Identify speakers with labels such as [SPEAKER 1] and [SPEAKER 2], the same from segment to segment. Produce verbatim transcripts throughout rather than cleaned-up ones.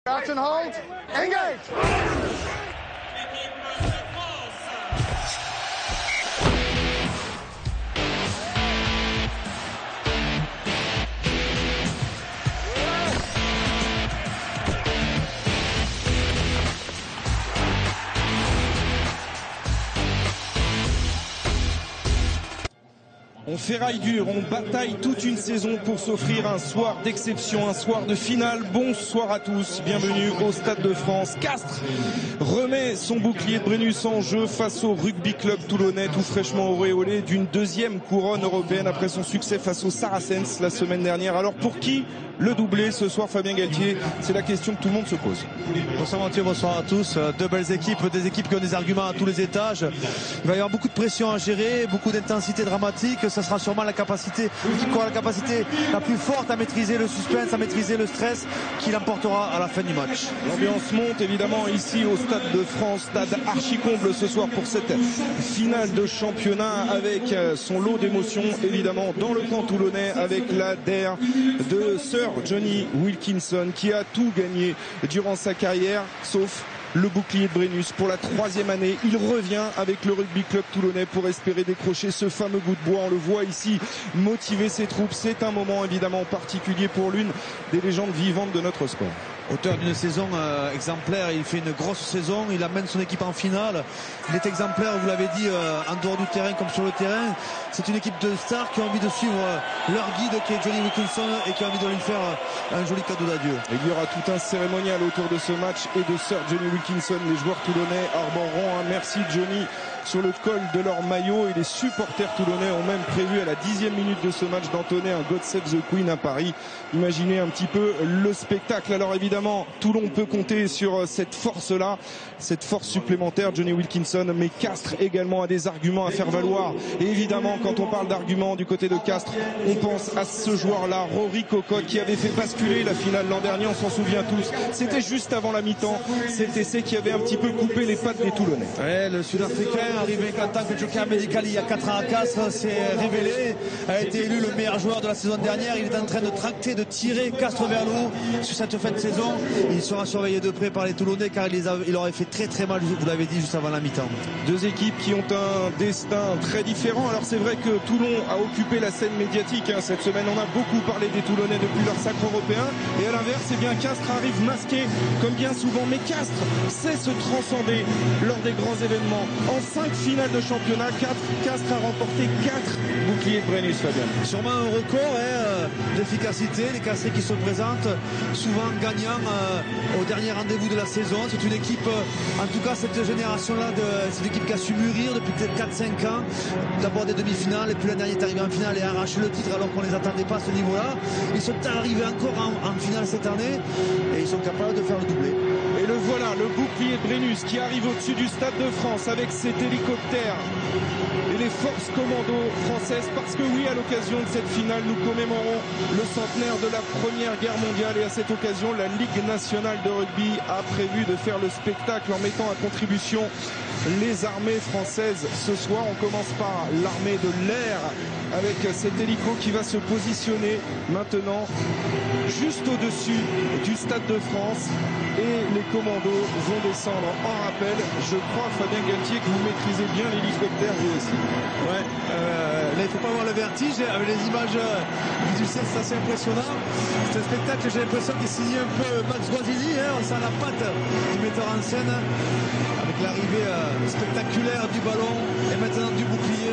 [SPEAKER 1] Crouch and hold. Engage.
[SPEAKER 2] On ferraille dur, on bataille toute une saison pour s'offrir un soir d'exception, un soir de finale. Bonsoir à tous, bienvenue au Stade de France. Castres remet son bouclier de Brennus en jeu face au Rugby Club toulonnais, tout fraîchement auréolé d'une deuxième couronne européenne après son succès face aux Saracens la semaine dernière. Alors pour qui le doublé ce soir, Fabien Galtier? C'est la question que tout le monde se pose.
[SPEAKER 3] Bonsoir Mathieu, bonsoir à tous. Deux belles équipes, des équipes qui ont des arguments à tous les étages. Il va y avoir beaucoup de pression à gérer, beaucoup d'intensité dramatique. Ça sera sûrement la capacité, qui aura la capacité la plus forte à maîtriser le suspense, à maîtriser le stress, qui l'emportera à la fin du match.
[SPEAKER 2] L'ambiance monte évidemment ici au Stade de France, stade archi-comble ce soir pour cette finale de championnat avec son lot d'émotions évidemment dans le camp toulonnais avec la D E R de Sir Johnny Wilkinson qui a tout gagné durant sa carrière sauf le bouclier de Brennus. Pour la troisième année, il revient avec le Rugby Club toulonnais pour espérer décrocher ce fameux bout de bois. On le voit ici motiver ses troupes. C'est un moment évidemment particulier pour l'une des légendes vivantes de notre sport.
[SPEAKER 3] Auteur d'une saison euh, exemplaire, il fait une grosse saison, il amène son équipe en finale. Il est exemplaire, vous l'avez dit, euh, en dehors du terrain comme sur le terrain. C'est une équipe de stars qui ont envie de suivre euh, leur guide qui est Johnny Wilkinson et qui ont envie de lui faire euh, un joli cadeau d'adieu.
[SPEAKER 2] Il y aura tout un cérémonial autour de ce match et de Sir Johnny Wilkinson. Les joueurs toulonnais arboreront un merci Johnny sur le col de leur maillot et les supporters toulonnais ont même prévu à la dixième minute de ce match d'entonner un God Save the Queen à Paris. Imaginez un petit peu le spectacle. Alors évidemment, Toulon peut compter sur cette force-là, cette force supplémentaire, Johnny Wilkinson, mais Castres également a des arguments à faire valoir. Et évidemment, quand on parle d'arguments du côté de Castres, on pense à ce joueur-là, Rory Cocotte, qui avait fait basculer la finale l'an dernier, on s'en souvient tous. C'était juste avant la mi-temps, cet essai qui avait un petit peu coupé les pattes des Toulonnais.
[SPEAKER 3] Ouais, le Sud-Africain, arrivé en tant que joker médical il y a quatre ans à Castres, s'est révélé, a été élu le meilleur joueur de la saison dernière. Il est en train de tracter, de tirer Castres vers le haut sur cette fin de saison. Il sera surveillé de près par les Toulonnais car il, les a, il aurait fait très très mal, vous l'avez dit, juste avant la mi-temps.
[SPEAKER 2] Deux équipes qui ont un destin très différent. Alors c'est vrai que Toulon a occupé la scène médiatique hein. Cette semaine on a beaucoup parlé des Toulonnais depuis leur sacre européen et à l'inverse eh bien Castres arrive masqué comme bien souvent, mais Castres sait se transcender lors des grands événements. En cinq finales de championnat, Castres a remporté quatre boucliers de Brennus, Fabien.
[SPEAKER 3] Sûrement un record hein, d'efficacité, les Castrés qui se présentent souvent gagnant euh, au dernier rendez-vous de la saison. C'est une équipe, euh, en tout cas cette génération-là, c'est une équipe qui a su mûrir depuis peut-être quatre cinq ans. D'abord des demi-finales et puis l'année dernière est arrivé en finale et a arraché le titre alors qu'on ne les attendait pas à ce niveau-là. Ils sont arrivés encore en, en finale cette année et ils sont capables de faire le doublé.
[SPEAKER 2] Et le voilà, le bouclier de Brennus qui arrive au-dessus du Stade de France avec cet hélicoptère et les forces commando françaises, parce que oui, à l'occasion de cette finale, nous commémorons le centenaire de la Première Guerre mondiale et à cette occasion, la Ligue nationale de rugby a prévu de faire le spectacle en mettant à contribution les armées françaises. Ce soir, on commence par l'armée de l'air avec cet hélico qui va se positionner maintenant juste au-dessus du Stade de France et les commandos vont descendre en rappel. Je crois, Fabien Galtier, que vous maîtrisez bien l'hélicoptère vous aussi.
[SPEAKER 3] Ouais, euh, là il ne faut pas avoir le vertige avec les images du ciel, c'est assez impressionnant. C'est un spectacle, j'ai l'impression qu'il signe un peu Max Guazzini, hein, on sent la patte du metteur en scène avec l'arrivée euh, spectaculaire du ballon et maintenant du bouclier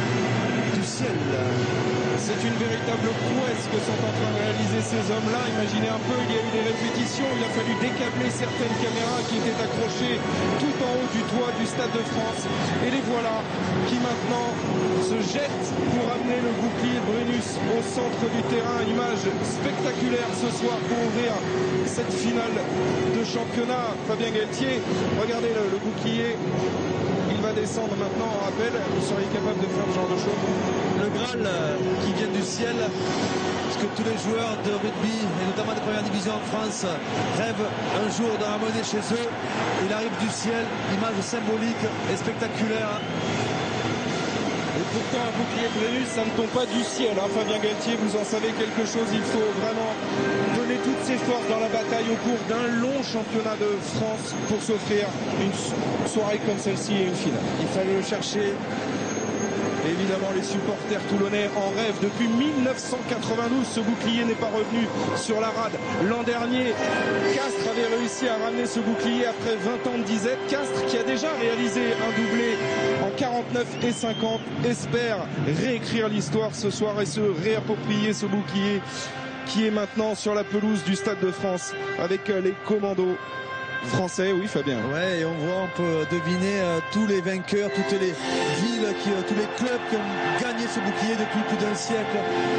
[SPEAKER 3] du ciel.
[SPEAKER 2] C'est une véritable prouesse que sont en train de réaliser ces hommes-là. Imaginez un peu, il y a eu des répétitions, il a fallu décabler certaines caméras qui étaient accrochées tout en haut du toit du Stade de France. Et les voilà qui maintenant se jettent pour amener le bouclier de Brennus au centre du terrain. Image spectaculaire ce soir pour ouvrir cette finale de championnat. Fabien Galtier, regardez le, le bouclier. Il va descendre maintenant en rappel. Vous seriez capable de faire ce genre de choses?
[SPEAKER 3] Le Graal euh, qui vient du ciel, parce que tous les joueurs de rugby, et notamment de première division en France, rêvent un jour de ramener chez eux. Il arrive du ciel, image symbolique et spectaculaire.
[SPEAKER 2] Et pourtant un bouclier Brennus, ça ne tombe pas du ciel. Hein. Fabien Galtier, vous en savez quelque chose. Il faut vraiment donner toutes ses forces dans la bataille au cours d'un long championnat de France pour s'offrir une soirée comme celle-ci et une finale.
[SPEAKER 3] Il fallait le chercher.
[SPEAKER 2] Évidemment, les supporters toulonnais en rêvent depuis mille neuf cent quatre-vingt-douze. Ce bouclier n'est pas revenu sur la rade. L'an dernier, Castres avait réussi à ramener ce bouclier après vingt ans de disette. Castres, qui a déjà réalisé un doublé en quarante-neuf et cinquante, espère réécrire l'histoire ce soir et se réapproprier ce bouclier qui est maintenant sur la pelouse du Stade de France avec les commandos français. Oui, Fabien.
[SPEAKER 3] Ouais, et on voit, on peut deviner euh, tous les vainqueurs, toutes les villes, qui, euh, tous les clubs qui ont gagné ce bouclier depuis plus d'un siècle.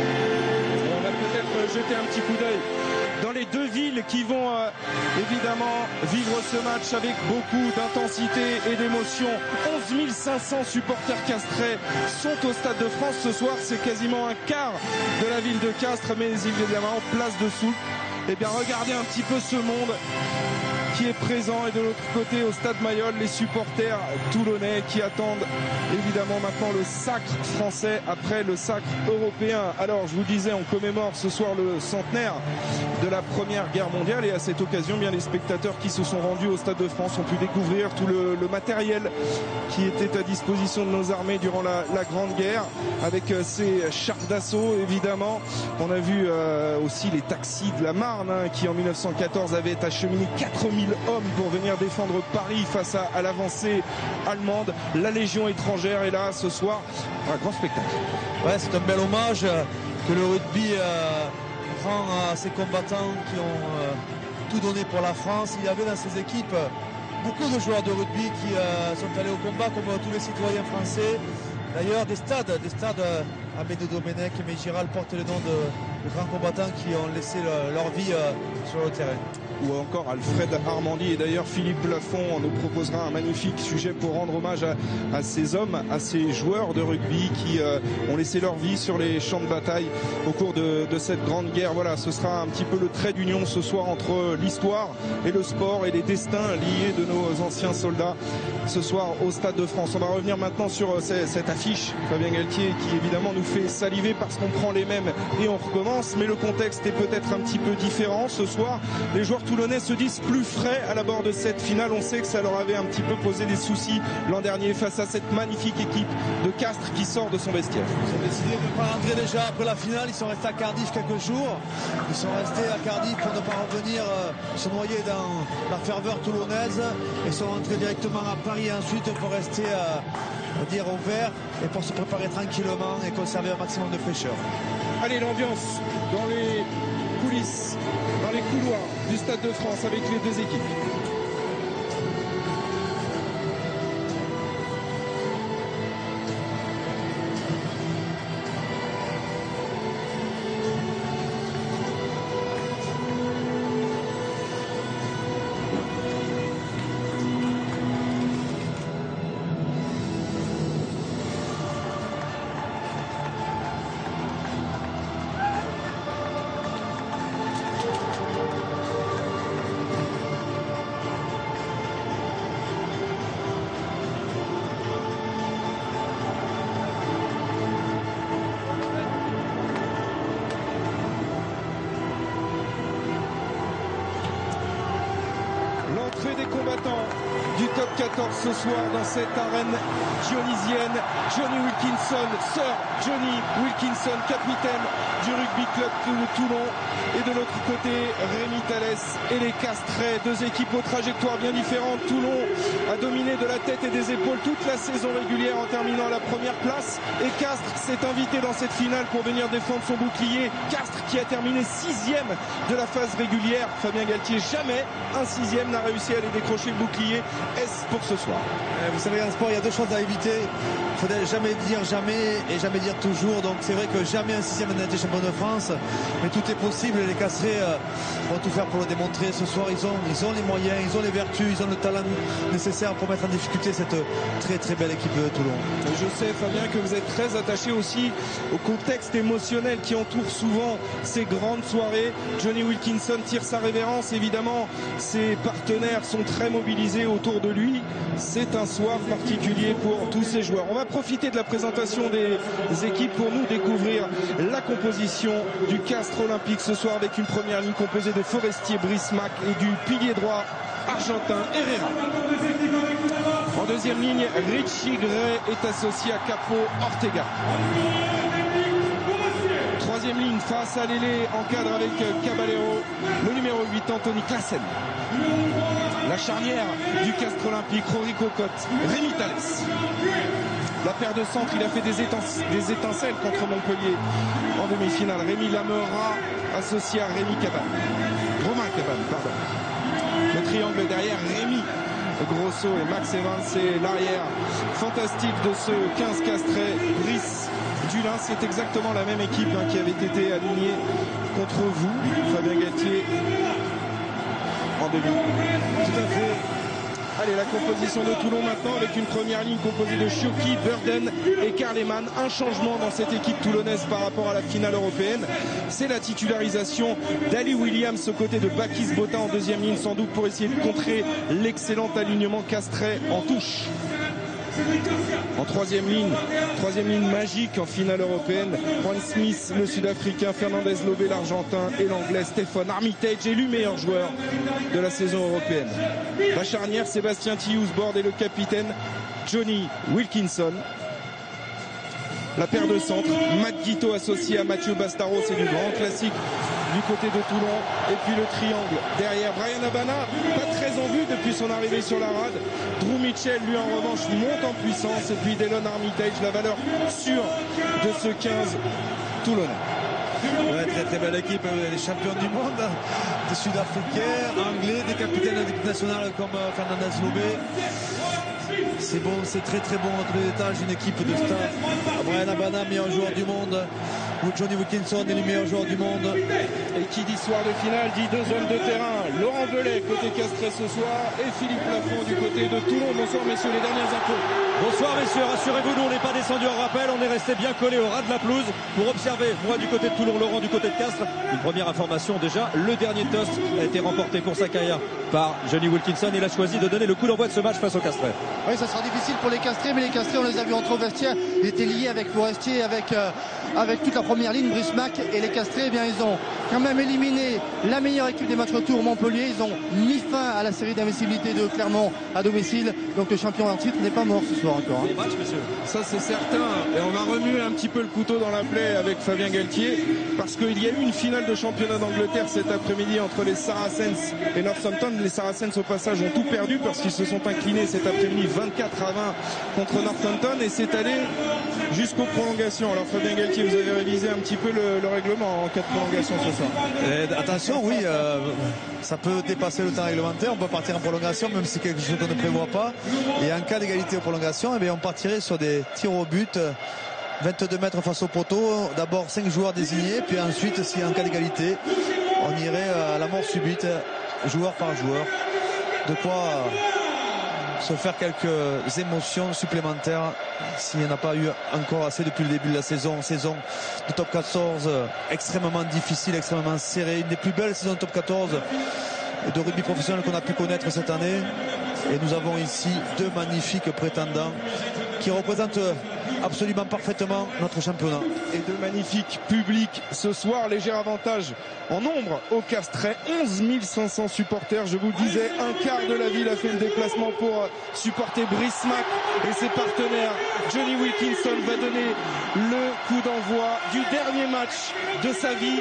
[SPEAKER 2] Et on va peut-être jeter un petit coup d'œil dans les deux villes qui vont euh, évidemment vivre ce match avec beaucoup d'intensité et d'émotion. onze mille cinq cents supporters castrais sont au Stade de France ce soir. C'est quasiment un quart de la ville de Castres, mais évidemment place de Soultz. Eh bien, regardez un petit peu ce monde qui est présent, et de l'autre côté au Stade Mayol, les supporters toulonnais qui attendent évidemment maintenant le sacre français après le sacre européen. Alors je vous disais, on commémore ce soir le centenaire de la Première Guerre mondiale, et à cette occasion, bien les spectateurs qui se sont rendus au Stade de France ont pu découvrir tout le, le matériel qui était à disposition de nos armées durant la, la Grande Guerre, avec euh, ces chars d'assaut évidemment. On a vu euh, aussi les taxis de la Marne hein, qui en mille neuf cent quatorze avaient acheminé quatre mille hommes pour venir défendre Paris face à, à l'avancée allemande. La Légion étrangère est là ce soir. Un grand spectacle.
[SPEAKER 3] Ouais, c'est un bel hommage que le rugby euh, rend à ces combattants qui ont euh, tout donné pour la France. Il y avait dans ces équipes beaucoup de joueurs de rugby qui euh, sont allés au combat comme tous les citoyens français. D'ailleurs, des stades, des stades euh, Amédée Domenech et Mégiral portent le nom de, de grands combattants qui ont laissé le, leur vie euh, sur le terrain.
[SPEAKER 2] Ou encore Alfred Armandy, et d'ailleurs Philippe Lafont nous proposera un magnifique sujet pour rendre hommage à, à ces hommes, à ces joueurs de rugby qui euh, ont laissé leur vie sur les champs de bataille au cours de, de cette grande guerre. Voilà, ce sera un petit peu le trait d'union ce soir entre l'histoire et le sport et les destins liés de nos anciens soldats ce soir au Stade de France. On va revenir maintenant sur cette, cette affiche, Fabien Galtier, qui évidemment nous fait saliver parce qu'on prend les mêmes et on recommence, mais le contexte est peut-être un petit peu différent ce soir. Les joueurs toulonnais se disent plus frais à l'abord de cette finale. On sait que ça leur avait un petit peu posé des soucis l'an dernier face à cette magnifique équipe de Castres qui sort de son vestiaire.
[SPEAKER 3] Ils ont décidé de ne pas rentrer déjà après la finale. Ils sont restés à Cardiff quelques jours. Ils sont restés à Cardiff pour ne pas revenir euh, se noyer dans la ferveur toulonnaise, et sont rentrés directement à Paris ensuite pour rester euh, à dire au vert et pour se préparer tranquillement et conserver un maximum de fraîcheur.
[SPEAKER 2] Allez, l'ambiance dans les coulisses, dans les couloirs du Stade de France avec les deux équipes. Des combattants du top quatorze ce soir dans cette arène dionysienne. Johnny Wilkinson, Sir Johnny Wilkinson, capitaine du rugby club de Toulon, et de l'autre côté Rémi Thalès et les Castrais, deux équipes aux trajectoires bien différentes. Toulon a dominé de la tête et des épaules toute la saison régulière en terminant à la première place, et Castres s'est invité dans cette finale pour venir défendre son bouclier. Castres qui a terminé sixième de la phase régulière. Fabien Galtier, jamais un sixième n'a réussi à aller décrocher le bouclier. Est-ce pour ce soir?
[SPEAKER 3] Vous savez, en sport, il y a deux choses à éviter. Il ne faut jamais dire jamais et jamais dire toujours. Donc c'est vrai que jamais un sixième n'a été champion de France, mais tout est possible. Les Castrais euh, vont tout faire pour le démontrer. Ce soir, ils ont, ils ont les moyens, ils ont les vertus, ils ont le talent nécessaire pour mettre en difficulté cette très très belle équipe de Toulon.
[SPEAKER 2] Je sais, Fabien, que vous êtes très attaché aussi au contexte émotionnel qui entoure souvent ces grandes soirées. Johnny Wilkinson tire sa révérence. Évidemment, ses partenaires sont très mobilisés autour autour de lui. C'est un soir particulier pour tous ces joueurs. On va profiter de la présentation des équipes pour nous découvrir la composition du Castres Olympique ce soir, avec une première ligne composée de Forestier, Brismac et du pilier droit argentin Herrera. En deuxième ligne, Richie Gray est associé à Capo Ortega. Troisième ligne, face à Lélé, en cadre avec Caballero, le numéro huit, Anthony Classen. La charnière du Castres Olympique, Rory Cocotte, Rémi Thalès. La paire de centre, il a fait des, étince des étincelles contre Montpellier en demi-finale. Rémi Lamera, associé à Rémi Cabane. Romain Cabane, pardon. Le triangle derrière, Rémi Grosso et Max Evans, c'est l'arrière fantastique de ce quinze castrais. Brice Dulin, c'est exactement la même équipe hein, qui avait été alignée contre vous, Fabien Galtier, en demi. Tout à fait. Allez, la composition de Toulon maintenant, avec une première ligne composée de Chioki, Burden et Karleman. Un changement dans cette équipe toulonnaise par rapport à la finale européenne, c'est la titularisation d'Ali Williams aux côtés de Bakis Bota en deuxième ligne, sans doute pour essayer de contrer l'excellent alignement castrais en touche. En troisième ligne, troisième ligne magique en finale européenne, Juan Smith, le Sud-Africain, Fernandez Lobé, l'Argentin, et l'Anglais Stéphane Armitage, élu meilleur joueur de la saison européenne. La charnière, Sébastien Tillous-Bord et le capitaine Johnny Wilkinson. La paire de centre, Matt Guito associé à Mathieu Bastaro, c'est du grand classique du côté de Toulon. Et puis le triangle derrière, Brian Abana, pas très en vue depuis son arrivée sur la rade. Drew Mitchell, lui en revanche, monte en puissance. Et puis Delon Armitage, la valeur sûre de ce quinze toulonnais.
[SPEAKER 3] Ouais, très très belle équipe, les champions du monde, des Sud-Africains, Anglais, des capitaines de l'équipe nationale comme Fernandez Lobé. C'est bon, c'est très très bon entre les étages, une équipe de stars. Brian Abana, meilleur joueur du monde. Johnny Wilkinson est le meilleur joueur du monde.
[SPEAKER 2] Et qui dit soir de finale dit deux hommes de terrain. Laurent Belay côté Castres ce soir et Philippe Lafont du côté de Toulon. Bonsoir messieurs, les dernières infos.
[SPEAKER 4] Bonsoir messieurs, rassurez-vous, nous on n'est pas descendu en rappel, on est resté bien collé au ras de la pelouse pour observer, moi du côté de Toulon, Laurent du côté de Castres. Une première information déjà, le dernier toast a été remporté pour sa carrière par Johnny Wilkinson. Il a choisi de donner le coup d'envoi de ce match face aux Castrés.
[SPEAKER 1] Oui, ça sera difficile pour les Castrés, mais les Castrés, on les a vus entre au vestiaire. Ils étaient liés avec Forestier, avec, euh, avec toute la première ligne, Brismac, et les Castrés, eh bien, ils ont quand même éliminé la meilleure équipe des matchs retour, Montpellier. Ils ont mis fin à la série d'invincibilité de Clermont à domicile. Donc le champion en titre n'est pas mort ce soir encore.
[SPEAKER 2] Hein. Match, ça c'est certain. Et on a remué un petit peu le couteau dans la plaie avec Fabien Galtier, parce qu'il y a eu une finale de championnat d'Angleterre cet après-midi entre les Saracens et Northampton. Les Saracens au passage ont tout perdu parce qu'ils se sont inclinés cet après-midi vingt-quatre à vingt contre Northampton, et c'est allé jusqu'aux prolongations. Alors Fabien Galtier, vous avez révisé un petit peu le, le règlement en cas de prolongation ce soir.
[SPEAKER 3] Et attention, oui, euh, ça peut dépasser le temps réglementaire, on peut partir en prolongation même si c'est quelque chose qu'on ne prévoit pas. Et en cas d'égalité aux prolongations, eh bien, on partirait sur des tirs au but, vingt-deux mètres face au poteau, d'abord cinq joueurs désignés, puis ensuite, si en cas d'égalité, on irait à la mort subite, joueur par joueur. De quoi se faire quelques émotions supplémentaires s'il n'y en a pas eu encore assez depuis le début de la saison. Saison de top quatorze extrêmement difficile, extrêmement serrée, une des plus belles saisons de top quatorze de rugby professionnel qu'on a pu connaître cette année. Et nous avons ici deux magnifiques prétendants qui représentent absolument parfaitement notre championnat.
[SPEAKER 2] Et de magnifiques publics ce soir, léger avantage en nombre au Castrais, onze mille cinq cents supporters, je vous le disais, un quart de la ville a fait le déplacement pour supporter Brismac et ses partenaires. Johnny Wilkinson va donner le coup d'envoi du dernier match de sa vie.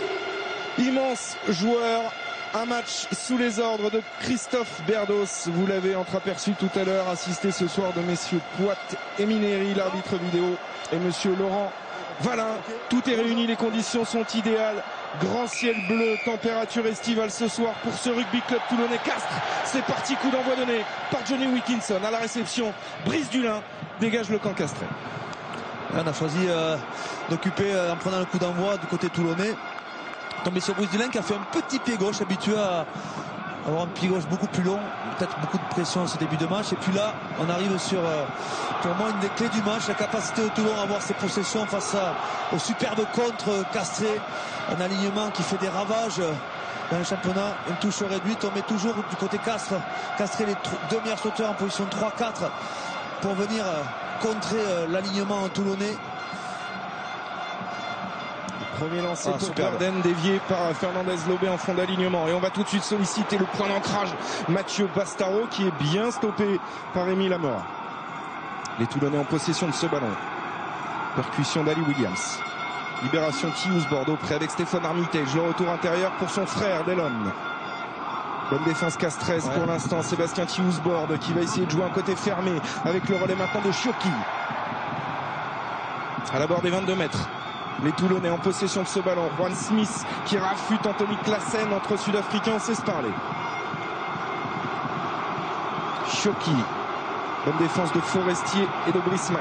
[SPEAKER 2] Immense joueur. Un match sous les ordres de Christophe Berdos. Vous l'avez entreaperçu tout à l'heure, assisté ce soir de messieurs Poit et Minéry, l'arbitre vidéo, et monsieur Laurent Valin. Tout est réuni, les conditions sont idéales. Grand ciel bleu, température estivale ce soir pour ce rugby club toulonnais Castres. C'est parti, coup d'envoi donné par Johnny Wilkinson à la réception. Brice Dulin dégage le camp castrais.
[SPEAKER 3] On a choisi euh, d'occuper euh, en prenant le coup d'envoi du côté toulonnais. Tombé sur Brice Dulin qui a fait un petit pied gauche, habitué à avoir un pied gauche beaucoup plus long, peut-être beaucoup de pression à ce début de match. Et puis là, on arrive sur euh, pour moi une des clés du match, la capacité de Toulon à avoir ses possessions face à, au superbe contre castré, un alignement qui fait des ravages dans le championnat. Une touche réduite, on met toujours du côté Castres. Castré les deux meilleurs sauteurs en position trois quatre pour venir contrer l'alignement toulonnais.
[SPEAKER 2] Premier lancé
[SPEAKER 3] ah,
[SPEAKER 2] pour
[SPEAKER 3] superbe.
[SPEAKER 2] Garden, dévié par Fernandez Lobé en fond d'alignement. Et on va tout de suite solliciter le point d'ancrage. Mathieu Bastaro qui est bien stoppé par Rémi Lamora. Les Toulonnais en possession de ce ballon. Percussion d'Ali Williams. Libération Thious Bordeaux prêt avec Stéphane Armitage. Le retour intérieur pour son frère Delon. Bonne défense Castres ouais. Pour l'instant. Sébastien Thious Bordeaux qui va essayer de jouer un côté fermé avec le relais maintenant de Chioki. À la barre des vingt-deux mètres. Les Toulonnais en possession de ce ballon. Juan Smith qui rafute Anthony Claassen. Entre Sud-Africains, on sait se parler. Chioki. Bonne défense de Forestier et de Brismac.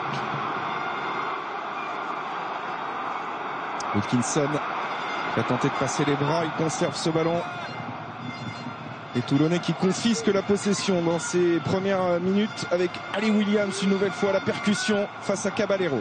[SPEAKER 2] Wilkinson va tenter de passer les bras. Il conserve ce ballon. Les Toulonnais qui confisquent la possession dans ces premières minutes avec Ali Williams une nouvelle fois à la percussion face à Caballero.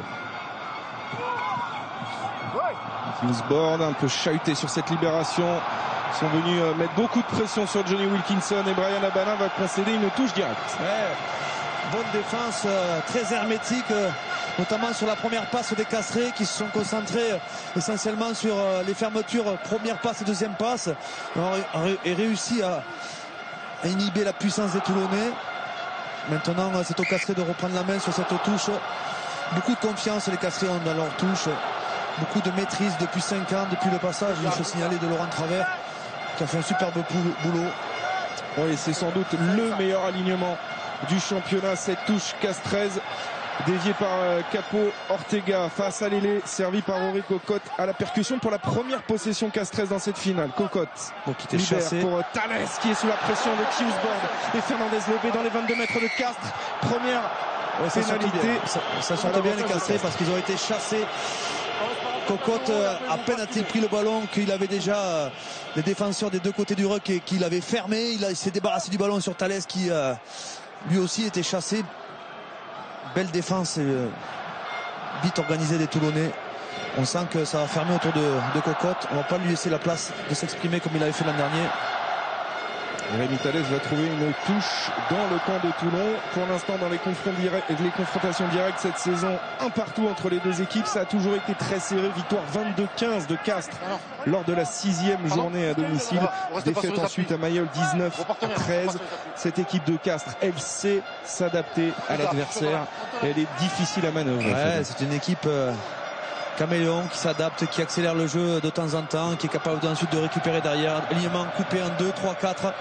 [SPEAKER 2] Board un peu chahuté sur cette libération. Ils sont venus mettre beaucoup de pression sur Johnny Wilkinson et Brian Abana va concéder une touche directe.
[SPEAKER 3] Ouais, bonne défense, euh, très hermétique, euh, notamment sur la première passe des Castrés qui se sont concentrés euh, essentiellement sur euh, les fermetures, première passe et deuxième passe, et réussi à, à inhiber la puissance des Toulonnais. Maintenant, c'est aux Castrés de reprendre la main sur cette touche. Beaucoup de confiance les Castrés ont dans leur touche. Beaucoup de maîtrise depuis cinq ans, depuis le passage, il faut signaler, de Laurent Travers, qui a fait un superbe boulot.
[SPEAKER 2] Oui, c'est sans doute le meilleur alignement du championnat, cette touche Castres, déviée par Capo Ortega face à Lélé, servi par Rory Cocotte à la percussion pour la première possession Castres dans cette finale. Cocotte
[SPEAKER 3] bon, qui
[SPEAKER 2] libère
[SPEAKER 3] chassé.
[SPEAKER 2] Pour Thalès qui est sous la pression de Thious Bordeaux et Fernandez Lobé dans les vingt-deux mètres de Castres. Première
[SPEAKER 3] ouais, ça
[SPEAKER 2] pénalité.
[SPEAKER 3] Ça, ça sortait bien les Castrés parce qu'ils ont été chassés. Cocotte, à peine a-t-il pris le ballon qu'il avait déjà les défenseurs des deux côtés du ruck et qu'il avait fermé. Il, il s'est débarrassé du ballon sur Thalès qui euh, lui aussi était chassé. Belle défense et euh, vite organisée des Toulonnais. On sent que ça va fermer autour de, de Cocotte. On va pas lui laisser la place de s'exprimer comme il avait fait l'an dernier.
[SPEAKER 2] Rémi Thalès va trouver une touche dans le camp de Toulon. Pour l'instant, dans les, direct, les confrontations directes cette saison, un partout entre les deux équipes. Ça a toujours été très serré. Victoire vingt-deux quinze de Castres lors de la sixième journée à domicile. Défaite ensuite à Mayol dix-neuf à treize. Cette équipe de Castres, elle sait s'adapter à l'adversaire. Elle est difficile à manœuvrer.
[SPEAKER 3] Ouais, c'est une équipe euh, caméléon qui s'adapte, qui accélère le jeu de temps en temps, qui est capable ensuite de récupérer derrière. Alignement coupé en deux, trois, quatre.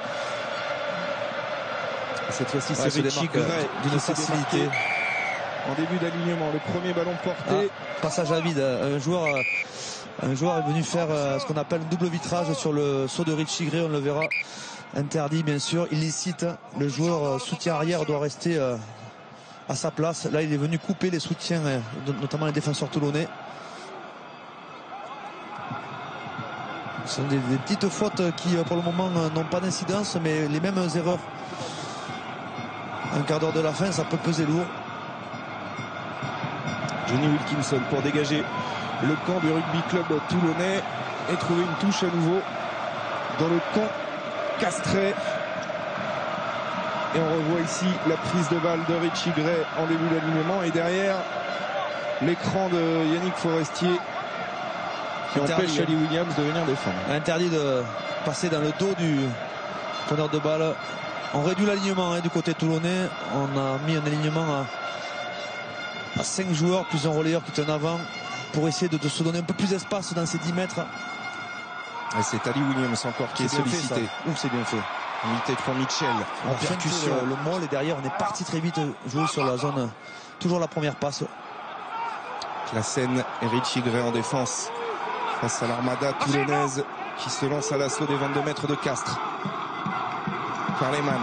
[SPEAKER 2] Cette fois-ci,
[SPEAKER 3] ouais,
[SPEAKER 2] c'est Richie Gray
[SPEAKER 3] d'une facilité.
[SPEAKER 2] En début d'alignement, le premier ballon porté.
[SPEAKER 3] Ah, passage à vide. Un joueur, un joueur est venu faire ce qu'on appelle un double vitrage sur le saut de Richie Gray. On le verra. Interdit, bien sûr. Illicite. Le joueur soutien arrière doit rester à sa place. Là, il est venu couper les soutiens, notamment les défenseurs toulonnais. Ce sont des, des petites fautes qui, pour le moment, n'ont pas d'incidence, mais les mêmes erreurs. Un quart d'heure de la fin, ça peut peser lourd.
[SPEAKER 2] Johnny Wilkinson pour dégager le camp du rugby club toulonnais et trouver une touche à nouveau dans le camp castrais. Et on revoit ici la prise de balle de Richie Gray en début d'alignement et derrière l'écran de Yannick Forestier qui interdit, empêche Ali Williams de venir défendre.
[SPEAKER 3] Interdit de passer dans le dos du preneur de balle. On réduit l'alignement hein, du côté toulonnais. On a mis un alignement à, à cinq joueurs, plus un relayeur qui est en avant, pour essayer de, de se donner un peu plus d'espace dans ces dix mètres.
[SPEAKER 2] Et c'est Ali Williams encore qui est, est sollicité.
[SPEAKER 3] Ouh, c'est bien fait.
[SPEAKER 2] Unité pour Mitchell.
[SPEAKER 3] En percussion. Le, le molle et derrière, on est parti très vite jouer sur la zone. Toujours la première passe.
[SPEAKER 2] Claassen et Richie Gray en défense face à l'armada toulonnaise qui se lance à l'assaut des vingt-deux mètres de Castres. Carleman.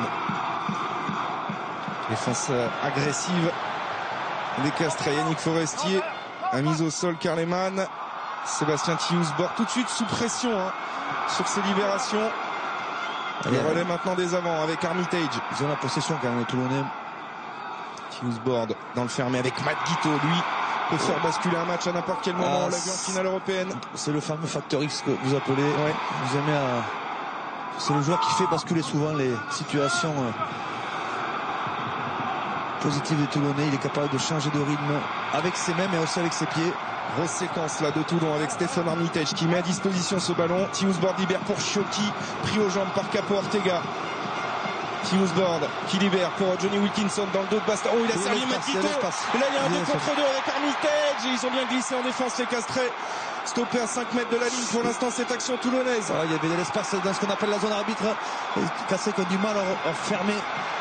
[SPEAKER 2] Défense agressive des Castres. Yannick Forestier a mis au sol Carleman. Sébastien Thious Bordeaux tout de suite sous pression hein, sur ses libérations. Le relais maintenant des avants avec Armitage.
[SPEAKER 3] Ils ont la possession quand même les Toulonnais.
[SPEAKER 2] Thious Bordeaux dans le fermé avec Matt Guiteau. Lui peut oh. faire basculer un match à n'importe quel moment. Ah, on l'a vu en finale européenne.
[SPEAKER 3] C'est le fameux facteur X que vous appelez.
[SPEAKER 2] Ouais.
[SPEAKER 3] Vous aimez à c'est le joueur qui fait basculer souvent les situations euh, positives des Toulonnais. Il est capable de changer de rythme avec ses mains mais aussi avec ses pieds.
[SPEAKER 2] Grosse séquence là de Toulon avec Stéphane Armitage qui met à disposition ce ballon. Thiusbord libère pour Chiocchi, pris aux jambes par Capo Ortega. Thiusbord qui libère pour Johnny Wilkinson dans le dos de Basta. Oh, il a
[SPEAKER 3] Oui,
[SPEAKER 2] servi
[SPEAKER 3] l'espace,
[SPEAKER 2] Matito.
[SPEAKER 3] l'espace.
[SPEAKER 2] Là, il y a un
[SPEAKER 3] Il
[SPEAKER 2] deux
[SPEAKER 3] est
[SPEAKER 2] contre deux avec Armitage. Et ils ont bien glissé en défense, les Castrés. Stoppé à cinq mètres de la ligne pour l'instant cette action toulonnaise.
[SPEAKER 3] Ah, il y avait de l'espace dans ce qu'on appelle la zone arbitre. Les Castrés qui ont du mal à fermer.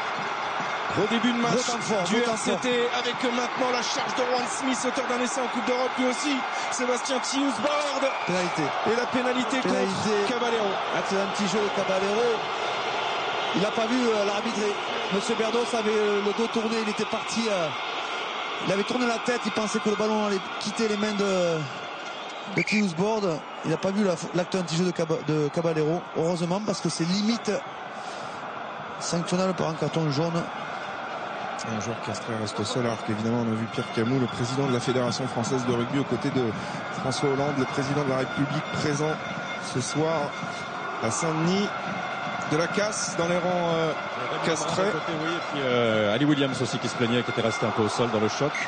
[SPEAKER 2] Au début de match
[SPEAKER 3] fort,
[SPEAKER 2] du R C T avec maintenant la charge de Juan Smith, auteur d'un essai en Coupe d'Europe lui aussi. Sébastien Thiusbord.
[SPEAKER 3] Pénalité.
[SPEAKER 2] Et la pénalité,
[SPEAKER 3] Pénalité.
[SPEAKER 2] contre Caballero.
[SPEAKER 3] C'est un petit jeu de Caballero. Il n'a pas vu euh, l'arbitre. Monsieur Berdos avait euh, le dos tourné, il était parti. Euh, il avait tourné la tête, il pensait que le ballon allait quitter les mains de, de Thiusbord. Il n'a pas vu l'acte la, anti-jeu de, Cab de Caballero. Heureusement, parce que c'est limite sanctionnable par un carton jaune.
[SPEAKER 2] Un joueur castré reste seul, alors qu'évidemment on a vu Pierre Camou, le président de la Fédération française de rugby, aux côtés de François Hollande, le président de la République, présent ce soir à Saint-Denis. De la casse dans les rangs euh, castrés.
[SPEAKER 4] Oui, et puis euh, Ali Williams aussi qui se plaignait, qui était resté un peu au sol dans le choc.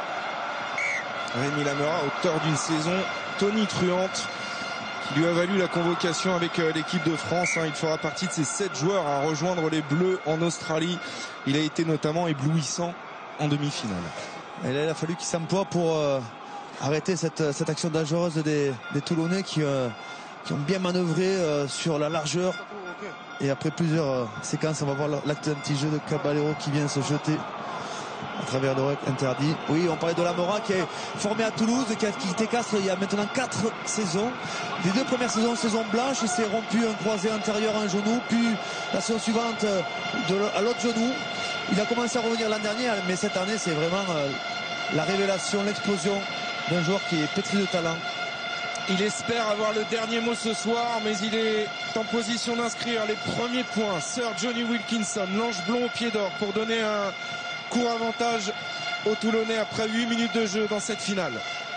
[SPEAKER 2] Rémi Lamera, auteur d'une saison tonitruante, qui lui a valu la convocation avec euh, l'équipe de France. Hein. Il fera partie de ces sept joueurs à rejoindre les Bleus en Australie. Il a été notamment éblouissant en demi-finale.
[SPEAKER 3] Et là, il a fallu qu'il s'emploie pour euh, arrêter cette, cette action dangereuse des, des Toulonnais qui, euh, qui ont bien manœuvré euh, sur la largeur. Et après plusieurs euh, séquences, on va voir l'acte anti-jeu de Caballero qui vient se jeter à travers le rec interdit. Oui, on parlait de Lamora qui est formé à Toulouse, qui a quitté Castres il y a maintenant quatre saisons. Les deux premières saisons, saison blanche, il s'est rompu un croisé antérieur à un genou, puis la saison suivante de, à l'autre genou. Il a commencé à revenir l'an dernier, mais cette année, c'est vraiment euh, la révélation, l'explosion d'un joueur qui est pétri de talent.
[SPEAKER 2] Il espère avoir le dernier mot ce soir, mais il est en position d'inscrire les premiers points. Sir Johnny Wilkinson, l'ange blond au pied d'or, pour donner un court avantage aux Toulonnais après huit minutes de jeu dans cette finale.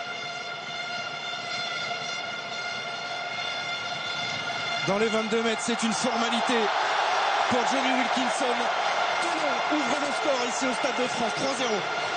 [SPEAKER 2] Dans les vingt-deux mètres, c'est une formalité pour Johnny Wilkinson. Toulon ouvre le score ici au Stade de France, trois zéro.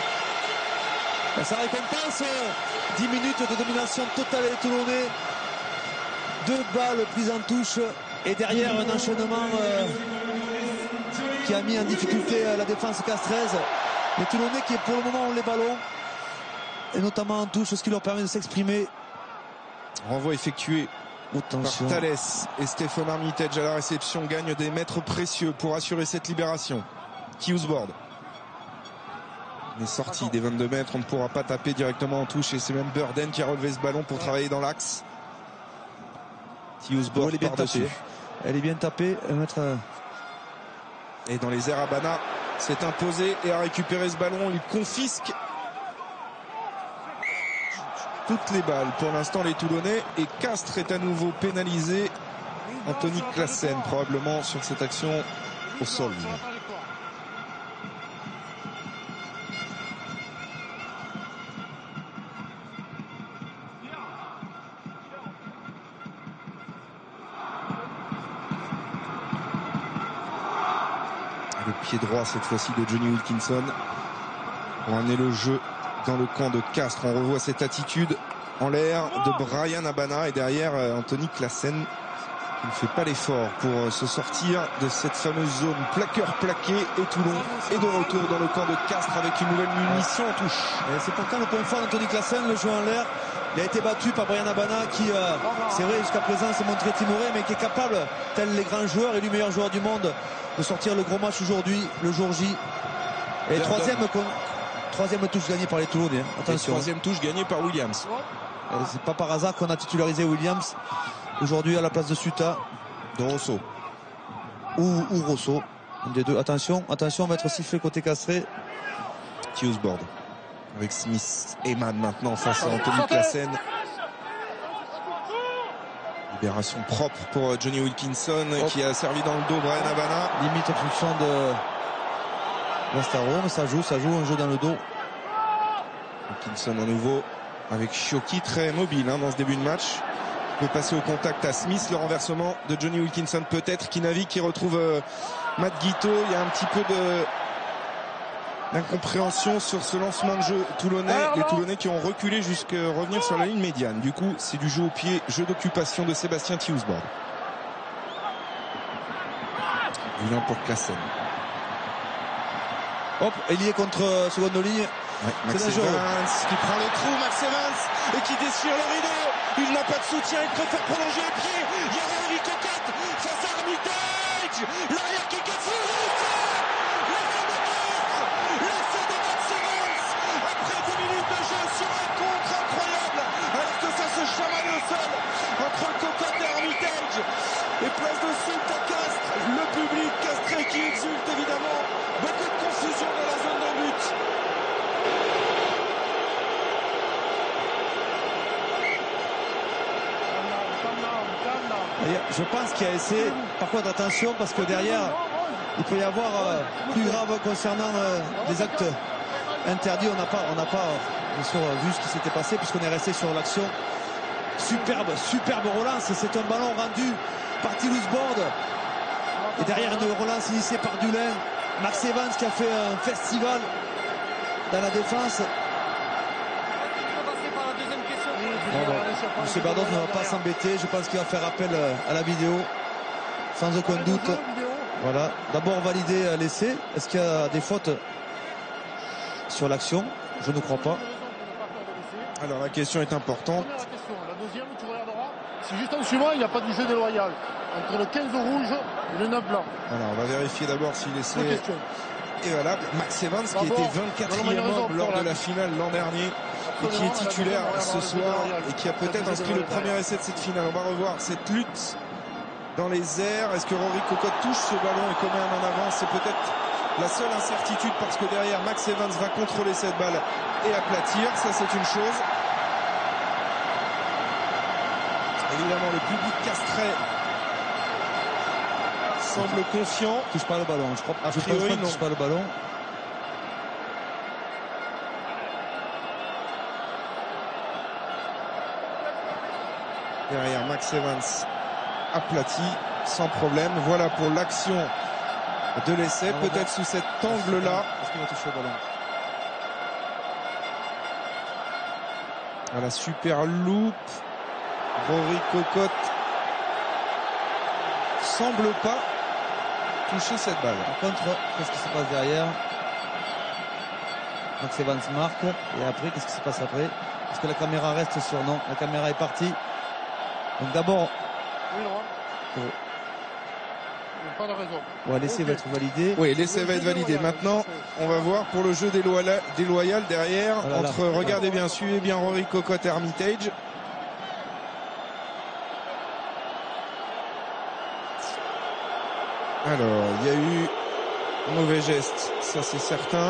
[SPEAKER 3] Ça récompense dix minutes de domination totale des Toulonnais. Deux balles prises en touche et derrière un enchaînement euh, qui a mis en difficulté la défense castraise. Les Toulonnais qui pour le moment ont les ballons et notamment en touche, ce qui leur permet de s'exprimer.
[SPEAKER 2] Renvoi effectué
[SPEAKER 3] Attention.
[SPEAKER 2] par Thalès et Stéphane Armitage à la réception gagne des mètres précieux pour assurer cette libération. Thiusbord. On est sorti des vingt-deux mètres, on ne pourra pas taper directement en touche et c'est même Burden qui a relevé ce ballon pour travailler dans l'axe. Thiusbord
[SPEAKER 3] Elle est bien
[SPEAKER 2] par-dessus.
[SPEAKER 3] tapée. Elle est bien tapée. Mettre...
[SPEAKER 2] Et dans les airs, Abana s'est imposé et a récupéré ce ballon. Il confisque toutes les balles. Pour l'instant, les Toulonnais. Et Castres est à nouveau pénalisé. Anthony Classen, probablement sur cette action au sol. Le pied droit cette fois-ci de Johnny Wilkinson pour amener le jeu dans le camp de Castres. On revoit cette attitude en l'air de Brian Abana et derrière Anthony Classen qui ne fait pas l'effort pour se sortir de cette fameuse zone plaqueur plaqué. Et Toulon est de retour dans le camp de Castres avec une nouvelle munition en touche.
[SPEAKER 3] Et c'est pourtant le point fort d'Anthony Classen, le jeu en l'air. Il a été battu par Brian Abana qui, euh, c'est vrai, jusqu'à présent s'est montré timoré, mais qui est capable, tel les grands joueurs et le meilleur joueur du monde, de sortir le gros match aujourd'hui, le jour J. Et troisième, troisième touche gagnée par les Toulonnais. Hein. Attention.
[SPEAKER 2] Et troisième touche gagnée par Williams.
[SPEAKER 3] C'est pas par hasard qu'on a titularisé Williams aujourd'hui à la place de Suta.
[SPEAKER 2] De Rosso.
[SPEAKER 3] Ou, ou Rosso. Un des deux. Attention, attention, on va être sifflé côté castré.
[SPEAKER 2] Thiusbord. Avec Smith et Mann maintenant face à Anthony Classen. Libération propre pour Johnny Wilkinson Hop. qui a servi dans le dos Brian Abana.
[SPEAKER 3] Limite obstruction de Westaro, mais ça joue, ça joue, un jeu dans le dos.
[SPEAKER 2] Wilkinson à nouveau avec Chiocchi très mobile hein, dans ce début de match. peut passer au contact à Smith. Le renversement de Johnny Wilkinson peut-être qui navigue, qui retrouve euh, Matt Guito. Il y a un petit peu de d'incompréhension sur ce lancement de jeu toulonnais. Les Toulonnais qui ont reculé jusqu'à revenir sur la ligne médiane. Du coup, c'est du jeu au pied, jeu d'occupation de Sébastien Thiusborg. Vilain pour Classen.
[SPEAKER 3] Hop, Elie contre euh, seconde ligne.
[SPEAKER 2] Ouais, Max Evans qui prend le trou, Max Evans, et qui déchire le rideau. Il n'a pas de soutien, il préfère prolonger les pieds. Il y a Rory Cocotte face à Armitage. L'arrière qui casse le l'essai de l'essai de Max Evans. Après dix minutes de jeu sur un contre incroyable. Alors que ça se chamaille au sol entre Cocotte et Armitage. Et place de suite à Castres. Le public castré qui exulte évidemment. Beaucoup de confusion dans la zone de but.
[SPEAKER 3] Je pense qu'il y a essayé, par contre attention parce que derrière il peut y avoir euh, plus grave concernant euh, des actes interdits. On n'a pas, on n'a pas bien sûr vu ce qui s'était passé puisqu'on est resté sur l'action. Superbe, superbe relance. C'est un ballon rendu par Toulouse Bord. Et derrière une relance initiée par Dulin. Max Evans qui a fait un festival dans la défense. Bon, bon. Monsieur Berdos ne va pas s'embêter. Je pense qu'il va faire appel à la vidéo. Sans aucun doute. Voilà. D'abord valider l'essai. Est-ce qu'il y a des fautes sur l'action? Je ne crois pas.
[SPEAKER 2] Alors la question est importante.
[SPEAKER 5] La deuxième, tu regarderas. Si juste en suivant, il n'y a pas de jeu déloyal. Entre le quinze rouge et le neuf blanc.
[SPEAKER 2] Alors on va vérifier d'abord si l'essai est valable. Max Evans qui était vingt-quatrième homme lors de la finale l'an dernier et qui est titulaire ce soir et qui a peut-être inscrit le premier essai de cette finale. On va revoir cette lutte dans les airs. Est-ce que Rory Cocotte touche ce ballon et commet un en avant? C'est peut-être la seule incertitude parce que derrière Max Evans va contrôler cette balle et aplatir. Ça c'est une chose. Évidemment le public castrais semble confiant.
[SPEAKER 3] Touche pas le ballon. Je crois
[SPEAKER 2] a
[SPEAKER 3] je
[SPEAKER 2] priori
[SPEAKER 3] pense pas
[SPEAKER 2] non.
[SPEAKER 3] Touche pas le ballon.
[SPEAKER 2] Derrière Max Evans aplati sans problème. Voilà pour l'action de l'essai. Peut-être sous cet angle-là.
[SPEAKER 3] Est-ce qu'il va toucher le ballon?
[SPEAKER 2] Voilà, super loop. Rory Cocotte semble pas toucher cette balle.
[SPEAKER 3] Par contre, qu'est-ce qui se passe derrière? Max Evans marque. Et après, qu'est-ce qui se passe après? Est-ce que la caméra reste sur? Non, la caméra est partie. Donc d'abord,
[SPEAKER 5] oui, non.
[SPEAKER 3] Oh.
[SPEAKER 5] Pas de raison.
[SPEAKER 3] Ouais, l'essai okay. va être validé.
[SPEAKER 2] Oui, l'essai va être validé. Maintenant, on va voir pour le jeu déloyal, déloyal derrière. Oh là là. Entre, regardez bien, suivez bien Rory Cocotte et Armitage. Alors, il y a eu un mauvais geste, ça c'est certain.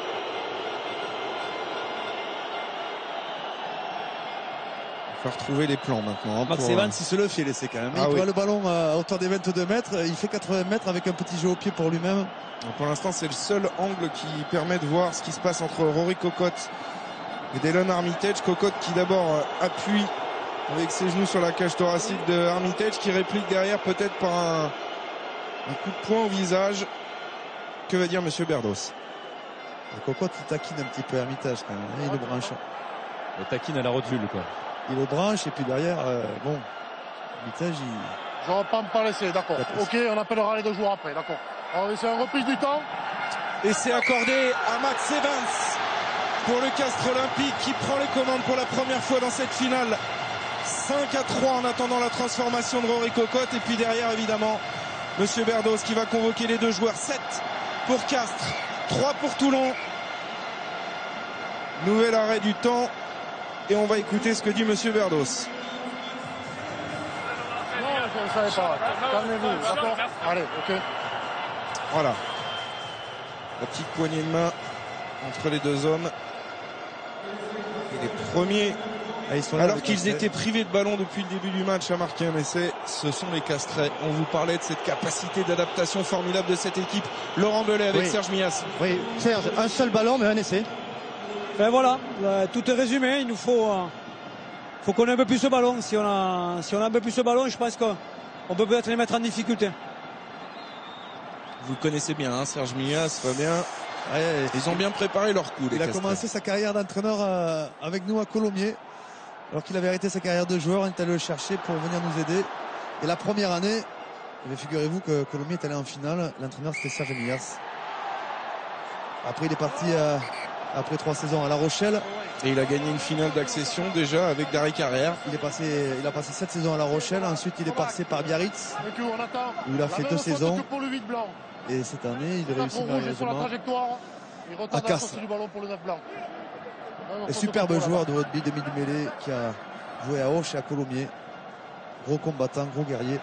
[SPEAKER 2] Il va retrouver les plans maintenant. Hein,
[SPEAKER 3] Max
[SPEAKER 2] pour...
[SPEAKER 3] Evans, il se le fait laisser quand même. Ah il oui. voit le ballon à hauteur des vingt-deux mètres, il fait quatre-vingts mètres avec un petit jeu au pied pour lui-même.
[SPEAKER 2] Pour l'instant, c'est le seul angle qui permet de voir ce qui se passe entre Rory Cocotte et Delon Armitage. Cocotte qui d'abord appuie avec ses genoux sur la cage thoracique de Armitage, qui réplique derrière peut-être par un... un coup de poing au visage. Que va dire monsieur Berdos?
[SPEAKER 3] Cocotte il taquine un petit peu Armitage quand même. Il le branche.
[SPEAKER 4] Le taquine à la rotule quoi.
[SPEAKER 3] Il le branche et puis derrière, euh, bon, Armitage il...
[SPEAKER 5] Je ne vais pas me pas laisser, d'accord. Ok, on appellera les deux jours après, d'accord. C'est un reprise du temps.
[SPEAKER 2] Et c'est accordé à Max Evans pour le Castres Olympique qui prend les commandes pour la première fois dans cette finale. cinq à trois en attendant la transformation de Rory Cocotte. Et puis derrière évidemment monsieur Berdos qui va convoquer les deux joueurs. sept pour Castres, trois pour Toulon. Nouvel arrêt du temps. Et on va écouter ce que dit monsieur Berdos.
[SPEAKER 5] Non, je ne savais pas. Calmez-vous, d'accord? Allez, ok.
[SPEAKER 2] Voilà. La petite poignée de main entre les deux hommes. Et les premiers, ah, ils sont là, alors qu'ils étaient privés de ballon depuis le début du match à marquer un essai, ce sont les Castrais. On vous parlait de cette capacité d'adaptation formidable de cette équipe. Laurent Belay avec oui. Serge Mias.
[SPEAKER 1] Oui, Serge, un seul ballon mais un essai.
[SPEAKER 6] Ben voilà, tout est résumé. Il nous faut, euh,
[SPEAKER 3] faut qu'on ait un peu plus ce ballon. Si on a, si on a un peu plus ce ballon, je pense qu'on on peut peut-être les mettre en difficulté.
[SPEAKER 2] Vous le connaissez bien, hein, Serge Milas, Fabien.
[SPEAKER 3] Ouais,
[SPEAKER 2] Ils ont bien préparé leur coup.
[SPEAKER 3] Il a commencé sa carrière d'entraîneur euh, avec nous à Colomiers. Alors qu'il avait arrêté sa carrière de joueur, on est allé le chercher pour venir nous aider. Et la première année, figurez-vous que Colomiers est allé en finale. L'entraîneur c'était Serge Milas. Après il est parti euh, après trois saisons à La Rochelle.
[SPEAKER 2] Et il a gagné une finale d'accession déjà avec Darry Carrière.
[SPEAKER 3] Il est passé, il a passé sept saisons à La Rochelle. Ensuite il est passé par Biarritz. Où il a fait deux saisons. Et cette année, il réussit malheureusement à Castres. Un superbe joueur de rugby demi-mêlée qui a joué à Auch et à Colomiers. Gros combattant, gros guerrier.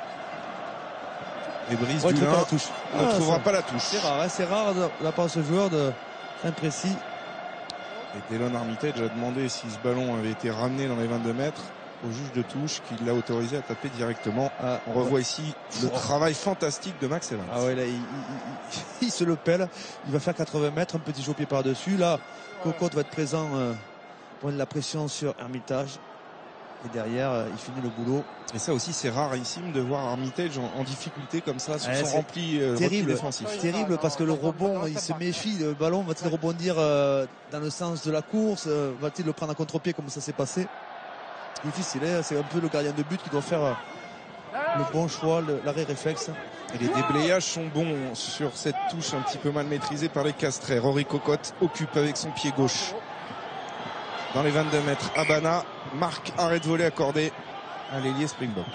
[SPEAKER 2] Et Brice
[SPEAKER 3] ouais,
[SPEAKER 2] Dulin
[SPEAKER 3] ne
[SPEAKER 2] ah, trouvera
[SPEAKER 3] ça,
[SPEAKER 2] pas la touche.
[SPEAKER 3] C'est rare, hein, c'est rare de la part de ce joueur de très précis.
[SPEAKER 2] Et Delon Armitage a demandé si ce ballon avait été ramené dans les vingt-deux mètres au juge de touche qui l'a autorisé à taper directement. Ah, on revoit ouais. ici le oh. travail fantastique de Max Evans.
[SPEAKER 3] Ah ouais, là, il, il, il, il se le pèle. Il va faire quatre-vingts mètres, un petit jeu au pied par-dessus. Là, Cocotte va être présent euh, pour la pression sur Armitage. Et derrière, euh, il finit le boulot.
[SPEAKER 2] Et ça aussi, c'est rarissime de voir Armitage en, en difficulté comme ça sur
[SPEAKER 3] ouais,
[SPEAKER 2] son rempli euh,
[SPEAKER 3] terrible,
[SPEAKER 2] défensif.
[SPEAKER 3] C'est terrible parce que le rebond, il se méfie. Le ballon va-t-il rebondir euh, dans le sens de la course euh, va-t-il le prendre à contre-pied comme ça s'est passé? Difficile, hein, c'est un peu le gardien de but qui doit faire euh, le bon choix, l'arrêt réflexe.
[SPEAKER 2] Et les déblayages sont bons sur cette touche un petit peu mal maîtrisée par les Castrés. Rory Cocotte occupe avec son pied gauche. Dans les vingt-deux mètres, Abana marque arrêt de volée accordé à l'ailier Springbok.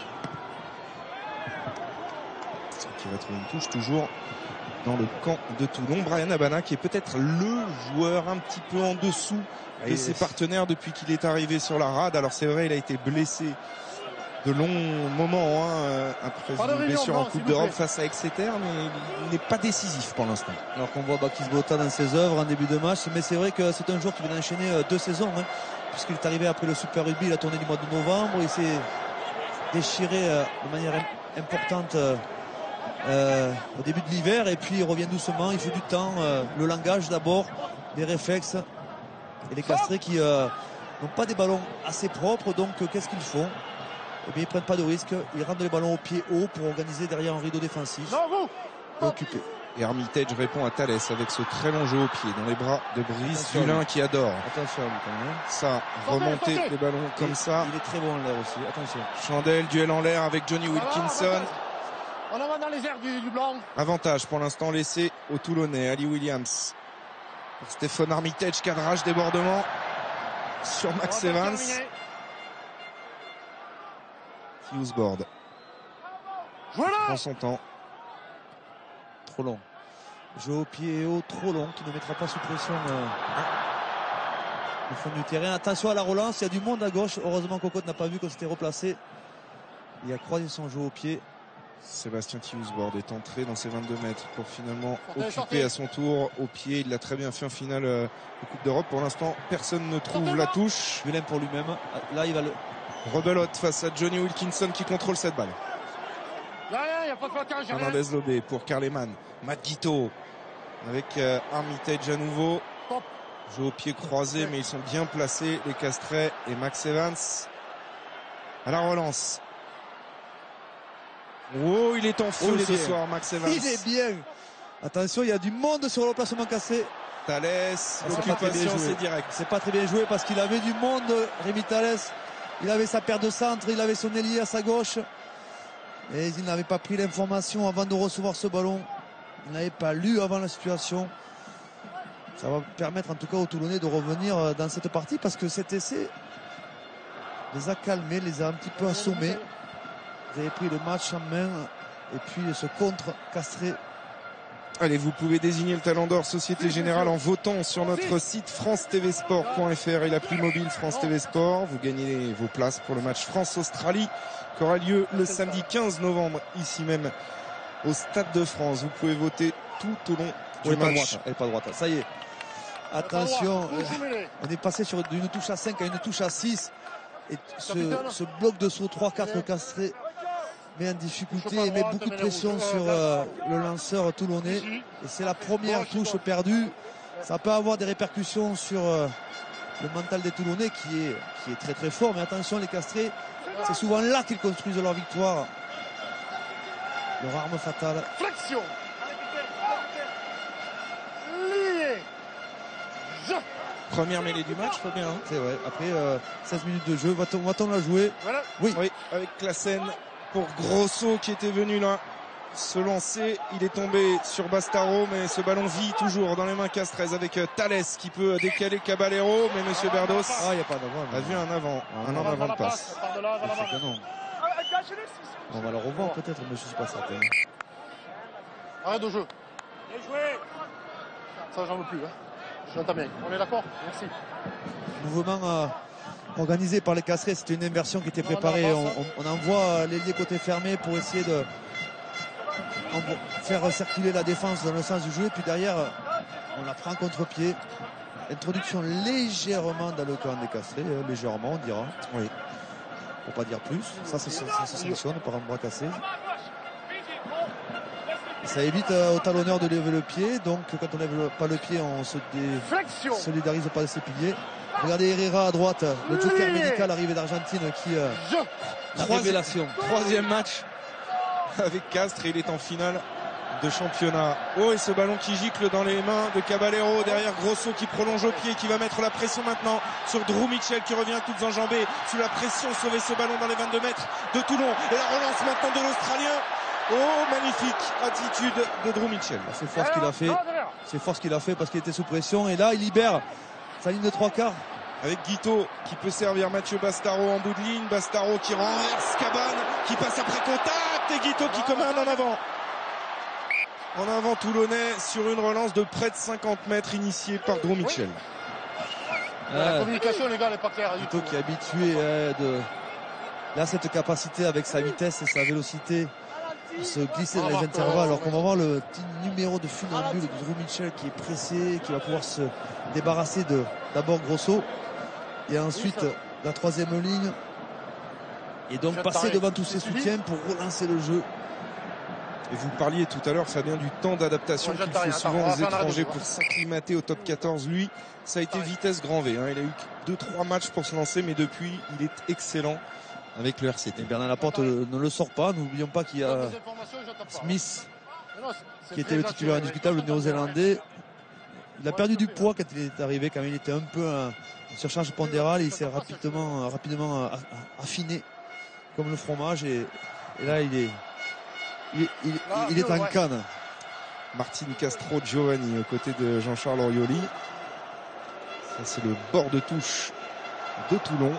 [SPEAKER 2] Qui va trouver une touche toujours dans le camp de Toulon. Brian Abana qui est peut-être le joueur un petit peu en dessous de ses partenaires depuis qu'il est arrivé sur la rade. Alors c'est vrai, il a été blessé de longs moments hein, après une blessure en Coupe d'Europe face à Exeter, mais il n'est pas décisif pour l'instant.
[SPEAKER 3] Alors qu'on voit Bakis Bota dans ses œuvres en début de match, mais c'est vrai que c'est un joueur qui vient d'enchaîner deux saisons, hein, puisqu'il est arrivé après le Super Rugby, il a tourné du mois de novembre, il s'est déchiré euh, de manière importante euh, euh, au début de l'hiver, et puis il revient doucement, il faut du temps, euh, le langage d'abord, les réflexes, et les Castrés qui euh, n'ont pas des ballons assez propres, donc euh, qu'est-ce qu'ils font? Eh bien, ils prennent pas de risque, ils rentrent les ballons au pied haut pour organiser derrière un rideau défensif et occuper.
[SPEAKER 2] Et Armitage répond à Thalès avec ce très long jeu au pied dans les bras de Brice Dulin qui adore.
[SPEAKER 3] Attention à lui quand même.
[SPEAKER 2] Ça, remonter les ballons comme
[SPEAKER 3] il,
[SPEAKER 2] ça.
[SPEAKER 3] Il est très bon en l'air aussi, attention.
[SPEAKER 2] Chandelle, duel en l'air avec Johnny Wilkinson.
[SPEAKER 5] On en va dans les airs du, du blanc.
[SPEAKER 2] Avantage pour l'instant laissé au Toulonnais, Ali Williams. Pour Stéphane Armitage, cadrage, débordement sur Max Evans. Hughesboard prend son temps.
[SPEAKER 3] Trop long. Jeu au pied haut, trop long, qui ne mettra pas sous pression euh, au fond du terrain. Attention à la relance, il y a du monde à gauche. Heureusement Cocotte n'a pas vu qu'on s'était replacé. Il a croisé son jeu au pied.
[SPEAKER 2] Sébastien Hughesboard est entré dans ses vingt-deux mètres pour finalement occuper à son tour au pied. Il l'a très bien fait en finale euh, de Coupe d'Europe. Pour l'instant, personne ne trouve la touche.
[SPEAKER 3] Vilain pour lui-même. Là, il va le...
[SPEAKER 2] Rebelote face à Johnny Wilkinson qui contrôle cette balle. Fernandez Lobé pour Carleman. Matt Guito avec euh, Armitage à nouveau. Jeu au pied croisé, mais ils sont bien placés, les Castrés et Max Evans. À la relance. Oh, il est en feu oh, ce bien. soir, Max Evans.
[SPEAKER 3] Il est bien. Attention, il y a du monde sur le placement cassé.
[SPEAKER 2] Thalès, l'occupation, c'est direct.
[SPEAKER 3] C'est pas très bien joué parce qu'il avait du monde, Rémi Thalès. Il avait sa paire de centre, il avait son ailier à sa gauche. Et il n'avait pas pris l'information avant de recevoir ce ballon. Il n'avait pas lu avant la situation. Ça va permettre en tout cas aux Toulonnais de revenir dans cette partie parce que cet essai les a calmés, les a un petit peu assommés. Vous avez pris le match en main et puis ce contre Castré.
[SPEAKER 2] Allez, vous pouvez désigner le Talent d'Or Société Générale en votant sur notre site france t v sport point f r et l'appli mobile France T V Sport. Vous gagnez vos places pour le match France-Australie qui aura lieu le samedi quinze novembre ici même au Stade de France. Vous pouvez voter tout au long du
[SPEAKER 3] oui,
[SPEAKER 2] match.
[SPEAKER 3] Elle n'est pas droite. Ça y est. Attention, on est passé sur d'une touche à cinq à une touche à six. Et ce, ce bloc de saut trois quatre Castré met en difficulté et met beaucoup de pression sur euh, le lanceur toulonnais. Et c'est la première touche perdue. Ça peut avoir des répercussions sur euh, le mental des Toulonnais qui est, qui est très très fort. Mais attention, les Castrés, c'est souvent là qu'ils construisent leur victoire. Leur arme fatale.
[SPEAKER 5] Flexion. Lié. Je.
[SPEAKER 2] Première mêlée du match, Fabien. Hein.
[SPEAKER 3] C'est vrai. Après euh, seize minutes de jeu, va-t-on, va-t-on la jouer?
[SPEAKER 5] Voilà.
[SPEAKER 3] Oui.
[SPEAKER 2] Oui, avec Classen pour Grosso qui était venu là se lancer. Il est tombé sur Bastaro, mais ce ballon vit toujours dans les mains Castres avec Thales qui peut décaler Caballero, mais Monsieur Berdos
[SPEAKER 3] Ah, il n'y a pas d'avant.
[SPEAKER 2] a vu un avant, un en avant de passe.
[SPEAKER 5] Par de là, vers l'avant.
[SPEAKER 3] Non. On va le revoir peut-être, mais je ne suis pas certain.
[SPEAKER 5] Arrête de jeu. Ça, j'en veux plus. Hein. J'entends bien. On est d'accord? Merci.
[SPEAKER 3] Mouvement euh, organisé par les Castrés, c'était une inversion qui était préparée. On, on, on envoie l'ailier côté fermé pour essayer de faire circuler la défense dans le sens du jeu. Puis derrière, on la prend contre-pied. Introduction légèrement dans le camp des Castrés, euh, légèrement on dira. Oui. Pour pas dire plus. Ça, ça, ça, ça se sanctionne par un bras cassé. Ça évite euh, au talonneur de lever le pied. Donc quand on lève pas le pied, on se dé... solidarise pas de ses piliers. Regardez Herrera à droite, le joker médical arrivé d'Argentine qui euh, la révélation.
[SPEAKER 2] Troisième match avec Castres et il est en finale de championnat. Oh, et ce ballon qui gicle dans les mains de Caballero, derrière Grosso qui prolonge au pied, qui va mettre la pression maintenant sur Drew Mitchell qui revient toutes enjambées sous la pression, sauver ce ballon dans les vingt-deux mètres de Toulon, et la relance maintenant de l'Australien. Oh, magnifique attitude de Drew Mitchell.
[SPEAKER 3] C'est fort ce qu'il a fait, c'est fort ce qu'il a fait parce qu'il était sous pression, et là il libère sa ligne de trois quarts.
[SPEAKER 2] Avec Guito qui peut servir Mathieu Bastaro en bout de ligne, Bastaro qui renverse Cabane, qui passe après contact, et Guito qui commet un en avant. En avant Toulonnais sur une relance de près de cinquante mètres initiée par Drew Mitchell.
[SPEAKER 5] La communication, les gars, elle n'est pas claire.
[SPEAKER 3] Guito qui est habitué euh, de... Là, cette capacité avec sa vitesse et sa vélocité à se glisser dans les intervalles, alors qu'on va voir le petit numéro de funambule de Drew Mitchell qui est pressé, qui va pouvoir se débarrasser de d'abord Grosso et ensuite la troisième ligne, et donc passer devant tous ses soutiens pour relancer le jeu.
[SPEAKER 2] Et vous parliez tout à l'heure, Fabien, du temps d'adaptation qu'il faut souvent aux étrangers pour s'acclimater au top quatorze. Lui, ça a été vitesse grand V. Hein. Il a eu deux trois matchs pour se lancer, mais depuis, il est excellent avec le R C T.
[SPEAKER 3] Et Bernard Laporte euh, ne le sort pas. N'oublions pas qu'il y a Smith qui était le titulaire indiscutable, le néo-zélandais. Il a perdu du poids quand il est arrivé, quand il était un peu en surcharge pondérale. Il s'est rapidement, rapidement affiné comme le fromage, et, et là il est Il, il, il est en canne.
[SPEAKER 2] Martin Castro Giovanni aux côtés de Jean-Charles Orioli. Ça, c'est le bord de touche de Toulon.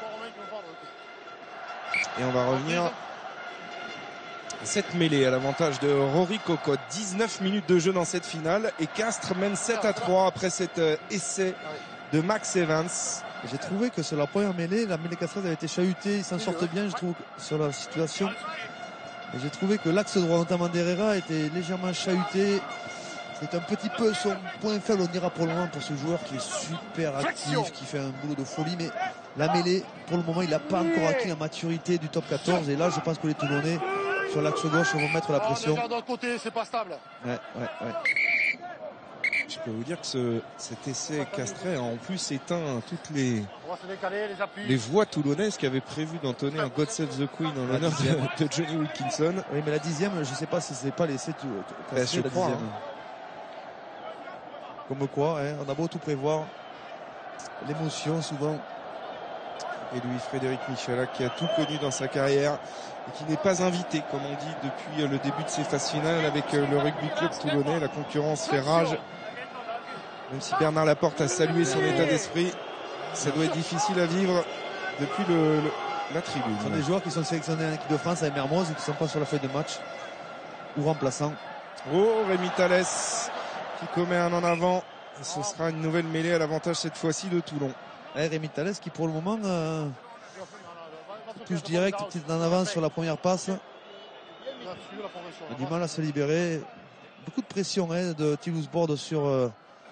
[SPEAKER 2] Et on va revenir à cette mêlée à l'avantage de Rory Cocotte. dix-neuf minutes de jeu dans cette finale. Et Castres mène sept à trois après cet essai de Max Evans.
[SPEAKER 3] J'ai trouvé que sur la première mêlée, la mêlée castraise avait été chahutée. Ils s'en sortent bien, je trouve, sur la situation. Et j'ai trouvé que l'axe droit, notamment d'Herrera, était légèrement chahuté. C'est un petit peu son point faible, on dira pour le moment, pour ce joueur qui est super actif, qui fait un boulot de folie. Mais la mêlée, pour le moment, il n'a pas encore acquis la maturité du top quatorze. Et là, je pense que les Toulonnais, sur l'axe gauche, vont mettre la pression.
[SPEAKER 5] Déjà d'un côté, c'est pas stable.
[SPEAKER 3] Ouais, ouais, ouais.
[SPEAKER 2] Je peux vous dire que ce, cet essai castré a en plus éteint toutes les,
[SPEAKER 5] décaler, les,
[SPEAKER 2] les voix toulonnaises qui avaient prévu d'entonner un God Save the Queen en l'honneur de, de Johnny Wilkinson.
[SPEAKER 3] Oui, mais la dixième, je ne sais pas si c'est pas l'essai tout, tout castré,
[SPEAKER 2] je
[SPEAKER 3] la
[SPEAKER 2] crois,
[SPEAKER 3] dixième.
[SPEAKER 2] hein.
[SPEAKER 3] Comme quoi, hein, on a beau tout prévoir, l'émotion souvent.
[SPEAKER 2] Et lui, Frédéric Michalak, qui a tout connu dans sa carrière et qui n'est pas invité, comme on dit, depuis le début de ses phases finales avec le rugby club toulonnais. La concurrence fait rage. Même si Bernard Laporte a salué son état d'esprit, ça doit être difficile à vivre depuis le, le, la tribune.
[SPEAKER 3] Ce sont des joueurs qui sont sélectionnés en équipe de France avec Mermoz et qui ne sont pas sur la feuille de match ou remplaçants.
[SPEAKER 2] Oh, Rémi Thalès qui commet un en avant. Et ce sera une nouvelle mêlée à l'avantage cette fois-ci de Toulon.
[SPEAKER 3] Et Rémi Thalès qui pour le moment euh, touche direct, petit en avance sur la première passe. Il a du mal à se libérer. Beaucoup de pression hein, de Toulouse Board sur... Euh,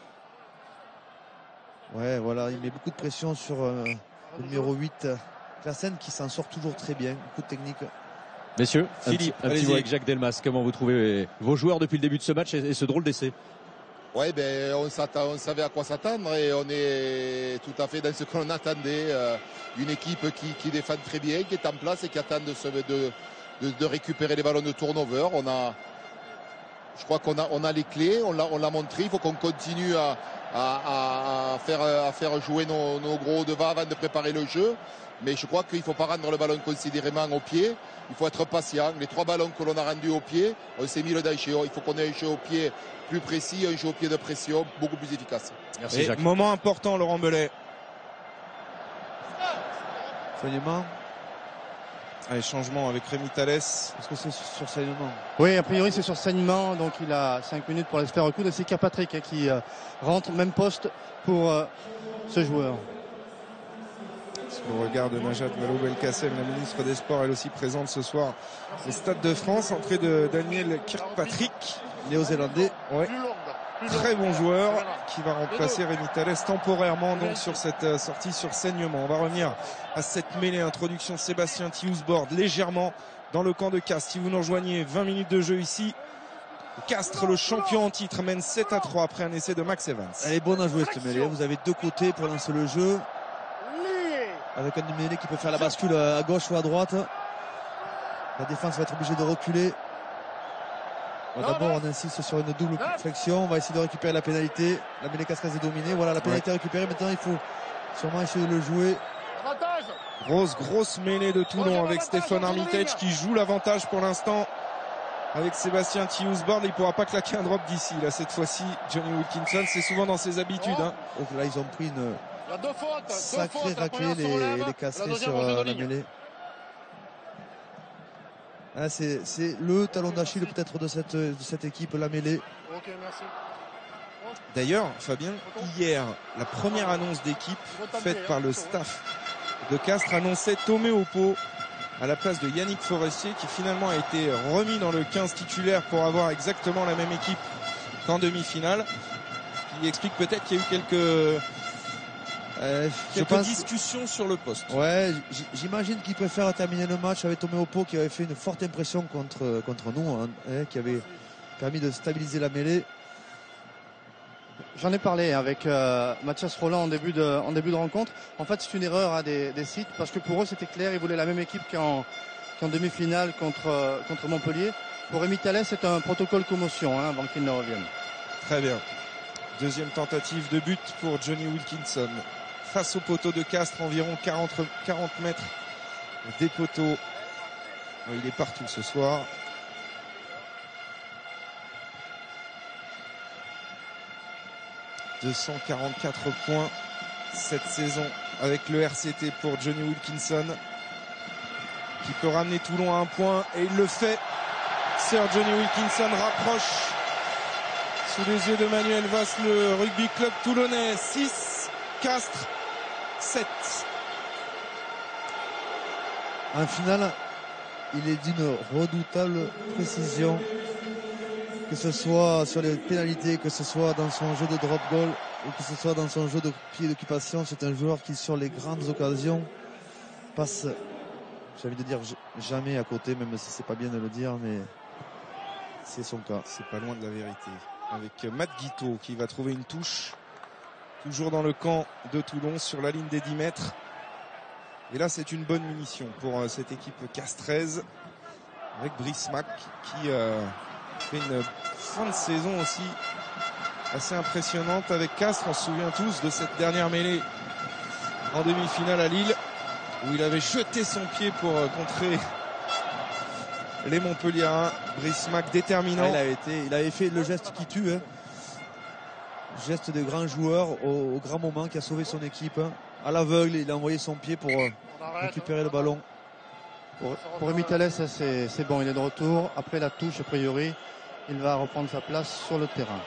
[SPEAKER 3] Ouais, voilà, il met beaucoup de pression sur euh, le numéro huit, Classen, qui s'en sort toujours très bien. Beaucoup de technique.
[SPEAKER 4] Messieurs,
[SPEAKER 2] Philippe,
[SPEAKER 4] un petit, un petit mot avec Jacques Delmas. Comment vous trouvez vos joueurs depuis le début de ce match et, et ce drôle d'essai?
[SPEAKER 6] Ouais, ben, on, on savait à quoi s'attendre et on est tout à fait dans ce qu'on attendait. Euh, une équipe qui, qui défend très bien, qui est en place et qui attend de, se, de, de, de récupérer les ballons de turnover. On a, je crois qu'on a, on a les clés, on l'a, on l'a montré. Il faut qu'on continue à, à, à, faire, à faire jouer nos, nos gros devants avant de préparer le jeu. Mais je crois qu'il ne faut pas rendre le ballon considérément au pied. Il faut être patient. Les trois ballons que l'on a rendus au pied, on s'est mis le danger. Il faut qu'on ait un jeu au pied plus précis, un jeu au pied de pression beaucoup plus efficace.
[SPEAKER 2] Merci, Jacques. Moment important, Laurent Belay.
[SPEAKER 3] Saignement.
[SPEAKER 2] Allez, changement avec Rémi Thalès.
[SPEAKER 3] Est-ce que c'est sur saignement?
[SPEAKER 1] Oui, a priori c'est sur saignement, donc il a cinq minutes pour aller se faire recoudre. Et c'est Kirkpatrick hein, qui euh, rentre, même poste pour euh, ce joueur.
[SPEAKER 2] Au regard de Najat Vallaud-Belkacem, la ministre des Sports, elle aussi présente ce soir au Stade de France. Entrée de Daniel Kirkpatrick, néo-zélandais. Ouais. Très bon joueur qui va remplacer Rémi Thalès temporairement donc sur cette euh, sortie sur saignement. On va revenir à cette mêlée. Introduction Sébastien Thiusbord légèrement dans le camp de Castres. Si vous nous rejoignez, vingt minutes de jeu ici. Castres, le champion en titre, mène sept à trois après un essai de Max Evans.
[SPEAKER 3] Elle est bonne à jouer cette mêlée. Vous avez deux côtés pour lancer le jeu. Avec un mêlée qui peut faire la bascule à gauche ou à droite. La défense va être obligée de reculer. D'abord on insiste sur une double flexion. On va essayer de récupérer la pénalité. La mêlée cascaise est dominée. Voilà, la pénalité ouais. récupérée. Maintenant il faut sûrement essayer de le jouer.
[SPEAKER 2] Grosse grosse mêlée de Toulon avec Stéphane Armitage qui joue l'avantage pour l'instant. Avec Sébastien Thiusbord, il ne pourra pas claquer un drop d'ici. Là cette fois-ci Johnny Wilkinson, c'est souvent dans ses habitudes. Hein.
[SPEAKER 3] Donc là ils ont pris une sacrée raclée les, les casseries sur
[SPEAKER 5] la,
[SPEAKER 3] euh, la mêlée. Ah, c'est, c'est le talon d'Achille peut-être de cette, de cette équipe, la mêlée.
[SPEAKER 5] Okay, merci.
[SPEAKER 2] D'ailleurs, Fabien, hier, la première annonce d'équipe faite par le staff de Castres annonçait Tomé Oppo à la place de Yannick Forestier, qui finalement a été remis dans le quinze titulaire pour avoir exactement la même équipe qu'en demi-finale. Ce qui explique peut-être qu'il y a eu quelques... Euh, Quelques pense... discussions sur le poste.
[SPEAKER 3] Ouais, j'imagine qu'il préfère terminer le match avec Tomé Oppo qui avait fait une forte impression contre, contre nous, hein, hein, qui avait permis de stabiliser la mêlée.
[SPEAKER 1] J'en ai parlé avec euh, Mathias Roland en début, de, en début de rencontre. En fait, c'est une erreur hein, des, des sites parce que pour eux, c'était clair. Ils voulaient la même équipe qu'en, qu'en demi-finale contre, euh, contre Montpellier. Pour Rémi Thalès, c'est un protocole commotion hein, avant qu'il ne revienne.
[SPEAKER 2] Très bien. Deuxième tentative de but pour Johnny Wilkinson. Face au poteau de Castres, environ quarante, quarante mètres des poteaux. Il est partout ce soir. deux cent quarante-quatre points cette saison avec le R C T pour Johnny Wilkinson, qui peut ramener Toulon à un point et il le fait. Sir Johnny Wilkinson rapproche sous les yeux de Manuel Vasse le rugby club toulonnais. Six, Castres sept.
[SPEAKER 3] En finale, il est d'une redoutable précision, que ce soit sur les pénalités, que ce soit dans son jeu de drop goal ou que ce soit dans son jeu de pied d'occupation. C'est un joueur qui, sur les grandes occasions, passe, j'ai envie de dire jamais à côté, même si c'est pas bien de le dire, mais c'est son cas.
[SPEAKER 2] C'est pas loin de la vérité. Avec Matt Guiteau qui va trouver une touche. Toujours dans le camp de Toulon, sur la ligne des dix mètres. Et là, c'est une bonne munition pour euh, cette équipe castraise. Avec Brice Mac qui euh, fait une fin de saison aussi assez impressionnante avec Castres. On se souvient tous de cette dernière mêlée en demi-finale à Lille, où il avait jeté son pied pour euh, contrer les Montpelliérains. Brice Mac déterminant.
[SPEAKER 3] Ah, il, avait été, il avait fait le geste qui tue. Hein. Geste de grand joueur au, au grand moment qui a sauvé son équipe. À l'aveugle, il a envoyé son pied pour euh, récupérer le ballon.
[SPEAKER 1] Pour, pour Rémi Thalès, c'est, c'est bon, il est de retour. Après la touche, a priori, il va reprendre sa place sur le terrain.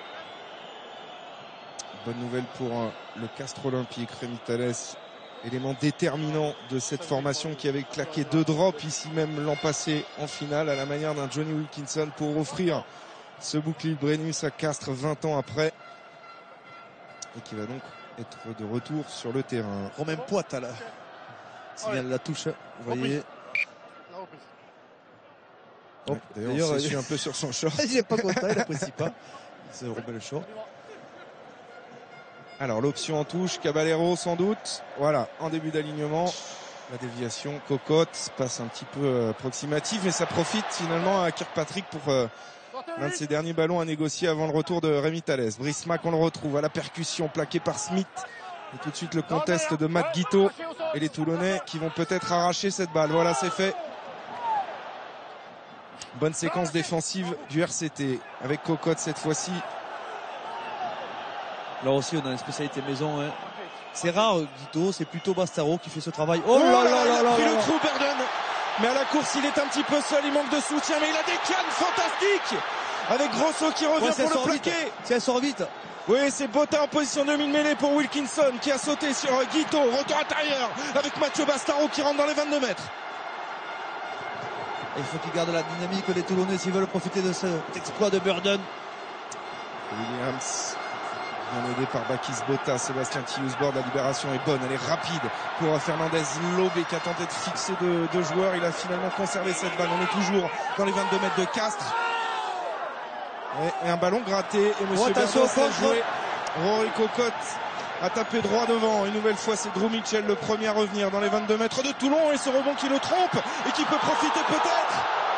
[SPEAKER 2] Bonne nouvelle pour euh, le Castres Olympique. Rémi Thalès, élément déterminant de cette formation qui avait claqué deux drops ici même l'an passé en finale à la manière d'un Johnny Wilkinson pour offrir ce bouclier de Brennus à Castres vingt ans après. Et qui va donc être de retour sur le terrain.
[SPEAKER 3] Romain Poite à la signale la touche, vous voyez.
[SPEAKER 2] Ouais, d'ailleurs, d'ailleurs, c'est un peu sur son short.
[SPEAKER 3] Il n'est pas content, il n'apprécie pas. c'est Robin Shaw.
[SPEAKER 2] Alors l'option en touche, Caballero sans doute. Voilà, en début d'alignement. La déviation, Cocotte passe un petit peu approximative, mais ça profite finalement à Kirkpatrick pour euh, l'un de ses derniers ballons à négocier avant le retour de Rémi Thalès. Brice Mack, on le retrouve à la percussion, plaqué par Smith. Et tout de suite le contest de Matt Guito et les Toulonnais qui vont peut-être arracher cette balle. Voilà, c'est fait. Bonne séquence défensive du R C T avec Cocotte cette fois-ci.
[SPEAKER 3] Là aussi, on a une spécialité maison. Hein. C'est rare, Guito, c'est plutôt Bastaro qui fait ce travail. Oh là là là là!
[SPEAKER 2] Il a pris
[SPEAKER 3] là
[SPEAKER 2] le
[SPEAKER 3] là.
[SPEAKER 2] trou, Burden. Mais à la course, il est un petit peu seul, il manque de soutien, mais il a des cannes fantastiques avec Grosso qui revient
[SPEAKER 3] Ouais,
[SPEAKER 2] pour le
[SPEAKER 3] vite.
[SPEAKER 2] plaquer.
[SPEAKER 3] Si elle sort vite.
[SPEAKER 2] Oui, c'est Botta en position de mille-mêlée pour Wilkinson qui a sauté sur Guito. Retour intérieur avec Mathieu Bastaro qui rentre dans les vingt-deux mètres.
[SPEAKER 3] Il faut qu'ils gardent la dynamique, les Toulonnais, s'ils veulent profiter de cet exploit de Burden.
[SPEAKER 2] Williams, bien aidé par Bakis Botta. Sébastien Tillous-Bord, la libération est bonne, elle est rapide pour Fernandez Lobé qui a tenté de fixer deux, deux joueurs. Il a finalement conservé cette balle. On est toujours dans les vingt-deux mètres de Castres. Et, et un ballon gratté. Et Monsieur
[SPEAKER 3] Oh, attention,
[SPEAKER 2] Berdos a
[SPEAKER 3] contre.
[SPEAKER 2] joué. Rory Cocotte a tapé droit devant. Une nouvelle fois, c'est Drew Mitchell, le premier à revenir dans les vingt-deux mètres de Toulon. Et ce rebond qui le trompe et qui peut profiter peut-être.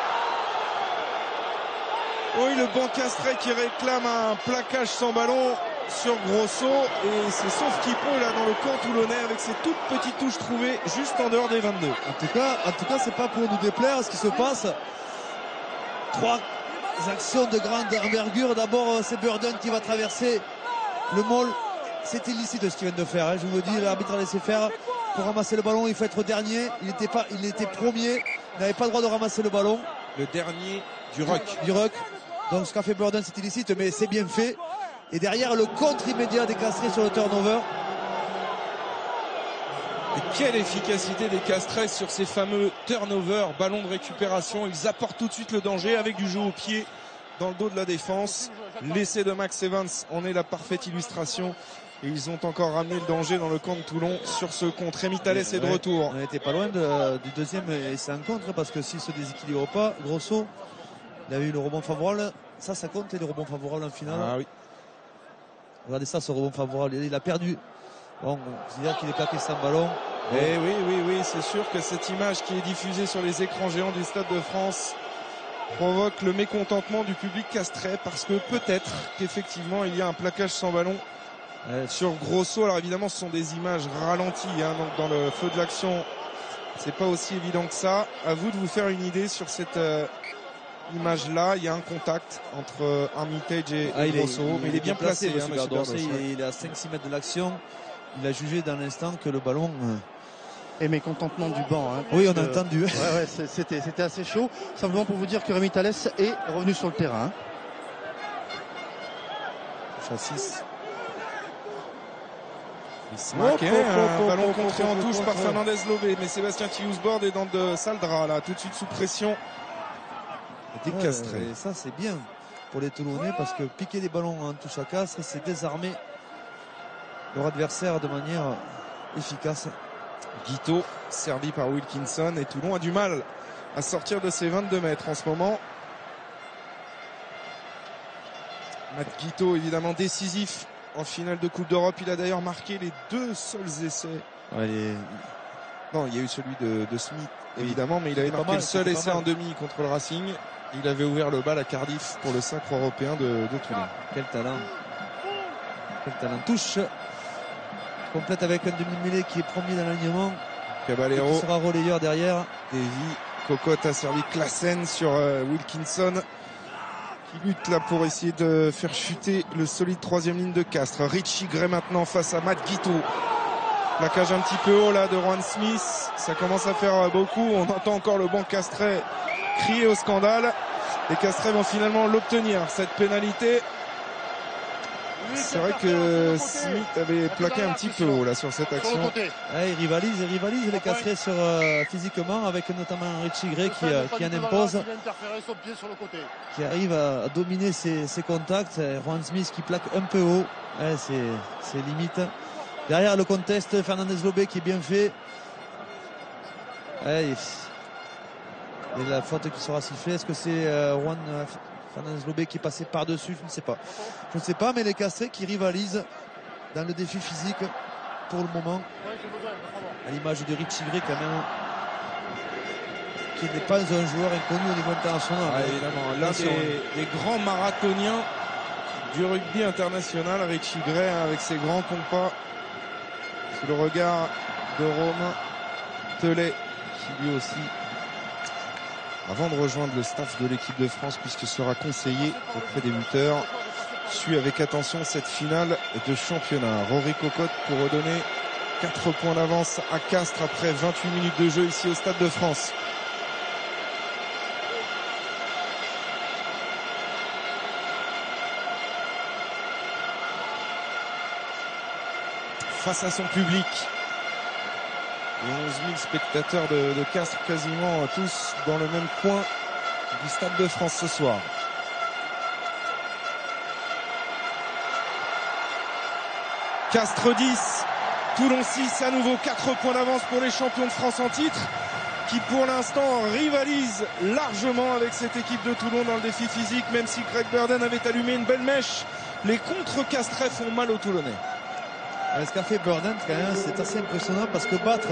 [SPEAKER 2] Oui, le banc Castrais qui réclame un plaquage sans ballon sur Grosso. Et c'est sauf qui peut là dans le camp toulonnais avec ces toutes petites touches trouvées juste en dehors des vingt-deux.
[SPEAKER 3] En tout cas, en tout cas, c'est pas pour nous déplaire ce qui se passe. Trois actions de grande envergure. D'abord, c'est Burden qui va traverser le môle. C'est illicite ce qu'il vient de faire. Hein. Je vous le dis, l'arbitre a laissé faire. Pour ramasser le ballon, il faut être dernier. Il était pas, il était premier. Il n'avait pas le droit de ramasser le ballon.
[SPEAKER 2] Le dernier du ruck.
[SPEAKER 3] Du ruck. Donc ce qu'a fait Burden, c'est illicite, mais c'est bien fait. Et derrière, le contre immédiat des Castrés sur le turnover.
[SPEAKER 2] Et quelle efficacité des Castrés sur ces fameux turnovers, ballons de récupération. Ils apportent tout de suite le danger avec du jeu au pied dans le dos de la défense. L'essai de Max Evans en est la parfaite illustration. Et ils ont encore ramené le danger dans le camp de Toulon sur ce contre. Rémi Thalès est de
[SPEAKER 3] Ouais,
[SPEAKER 2] retour.
[SPEAKER 3] on n'était pas loin de, du deuxième essai en contre, parce que s'il se déséquilibre pas, Grosso, il a eu le rebond favorable. Ça, ça compte, et le rebond favorable en finale.
[SPEAKER 2] Ah oui.
[SPEAKER 3] Regardez ça, ce rebond favorable. Il a perdu. Bon, c'est-à-dire qu'il est claqué sans ballon. Bon.
[SPEAKER 2] Et oui, oui, oui, c'est sûr que cette image qui est diffusée sur les écrans géants du Stade de France provoque le mécontentement du public castrais parce que peut-être qu'effectivement il y a un plaquage sans ballon
[SPEAKER 3] Ouais.
[SPEAKER 2] sur Grosso. Alors évidemment, ce sont des images ralenties, hein, donc dans le feu de l'action, c'est pas aussi évident que ça. À vous de vous faire une idée sur cette euh, image-là. Il y a un contact entre euh, Armitage et,
[SPEAKER 3] Ah,
[SPEAKER 2] et
[SPEAKER 3] il est,
[SPEAKER 2] Grosso, mais il est bien placé.
[SPEAKER 3] placé,
[SPEAKER 2] hein,
[SPEAKER 3] monsieur
[SPEAKER 2] monsieur
[SPEAKER 3] Berdos.
[SPEAKER 2] Berdos, ouais.
[SPEAKER 3] Il est- il est à cinq six mètres de l'action. Il a jugé dans l'instant que le ballon. euh,
[SPEAKER 1] Et mécontentement du banc. Hein,
[SPEAKER 3] Oui, on
[SPEAKER 1] parce
[SPEAKER 3] a
[SPEAKER 1] que-
[SPEAKER 3] entendu.
[SPEAKER 1] Ouais, ouais, c'est- c'était, c'était assez chaud. Simplement pour vous dire que Rémi Thalès est revenu sur le terrain.
[SPEAKER 2] Chassis. Bismarck,
[SPEAKER 3] Oh,
[SPEAKER 2] hein,
[SPEAKER 3] oh,
[SPEAKER 2] un
[SPEAKER 3] oh,
[SPEAKER 2] ballon
[SPEAKER 3] oh,
[SPEAKER 2] contré
[SPEAKER 3] oh,
[SPEAKER 2] en
[SPEAKER 3] oh,
[SPEAKER 2] touche
[SPEAKER 3] oh,
[SPEAKER 2] par
[SPEAKER 3] oh.
[SPEAKER 2] Fernandez Lobé, mais Sébastien Tillous-Bord est dans de sales draps là, tout de suite sous pression. Des
[SPEAKER 3] Ouais,
[SPEAKER 2] Castrés.
[SPEAKER 3] et ça, c'est bien pour les Toulonnais parce que piquer des ballons en touche à Castres, c'est désarmer leur adversaire de manière efficace.
[SPEAKER 2] Guito, servi par Wilkinson, et Toulon a du mal à sortir de ses vingt-deux mètres en ce moment. Matt Guito, évidemment décisif en finale de Coupe d'Europe. Il a d'ailleurs marqué les deux seuls essais.
[SPEAKER 3] Ouais, les-
[SPEAKER 2] Non, il y a eu celui de, de Smith,
[SPEAKER 3] Oui.
[SPEAKER 2] évidemment, mais il avait
[SPEAKER 3] C'était pas
[SPEAKER 2] marqué
[SPEAKER 3] mal,
[SPEAKER 2] le seul
[SPEAKER 3] c'était pas
[SPEAKER 2] essai
[SPEAKER 3] mal.
[SPEAKER 2] en demi contre le Racing. Il avait ouvert le bal à Cardiff pour le sacre européen de, de Toulon.
[SPEAKER 3] Quel talent. Quel talent. Touche complète avec un demi-mêlée qui est premier dans l'alignement. Et
[SPEAKER 2] Caballero,
[SPEAKER 3] qui sera relayeur derrière.
[SPEAKER 2] Davy, Cocotte a servi Classen sur euh, Wilkinson, qui lutte là pour essayer de faire chuter le solide troisième ligne de Castres. Richie Gray maintenant face à Matt Guito. Plaquage un petit peu haut là de Juan Smith. Ça commence à faire beaucoup. On entend encore le banc Castrais crier au scandale. Les Castrais vont finalement l'obtenir, cette pénalité. C'est vrai que Smith avait plaqué un petit peu haut là sur cette
[SPEAKER 5] Sur le
[SPEAKER 2] action.
[SPEAKER 5] côté.
[SPEAKER 3] Ouais, ils rivalisent, ils rivalisent les Castrés sur, euh, physiquement avec notamment Richie Gray qui, euh, qui en impose,
[SPEAKER 5] Il a interféré son pied sur le côté.
[SPEAKER 3] qui arrive à, à dominer ses, ses contacts. Et Juan Smith qui plaque un peu haut. Ouais, c'est, c'est limite. Derrière le contest, Fernandez Lobé qui est bien fait. Ouais, et, et la faute qui sera sifflée, est-ce que c'est euh, Juan euh, Fernand Lobé qui est passé par-dessus, je ne sais pas. Je ne sais pas, mais les Castrés qui rivalisent dans le défi physique pour le moment. À l'image de Richie Gray quand même, qui n'est pas un joueur inconnu au niveau international.
[SPEAKER 2] Ah, évidemment, l'un des, des grands marathoniens du rugby international, Richie Gray, hein, avec ses grands compas, sous le regard de Romain Telet, qui lui aussi, avant de rejoindre le staff de l'équipe de France, puisque sera conseiller auprès des buteurs, suit avec attention cette finale de championnat. Rory Cocotte pour redonner quatre points d'avance à Castres après vingt-huit minutes de jeu ici au Stade de France. Face à son public. Et onze mille spectateurs de, de Castres, quasiment tous dans le même coin du Stade de France ce soir. Castres dix, Toulon six, à nouveau quatre points d'avance pour les champions de France en titre, qui pour l'instant rivalisent largement avec cette équipe de Toulon dans le défi physique, même si Greg Burden avait allumé une belle mèche. Les contre-Castrais font mal aux Toulonnais.
[SPEAKER 3] Ce qu'a fait Burden, c'est assez impressionnant parce que battre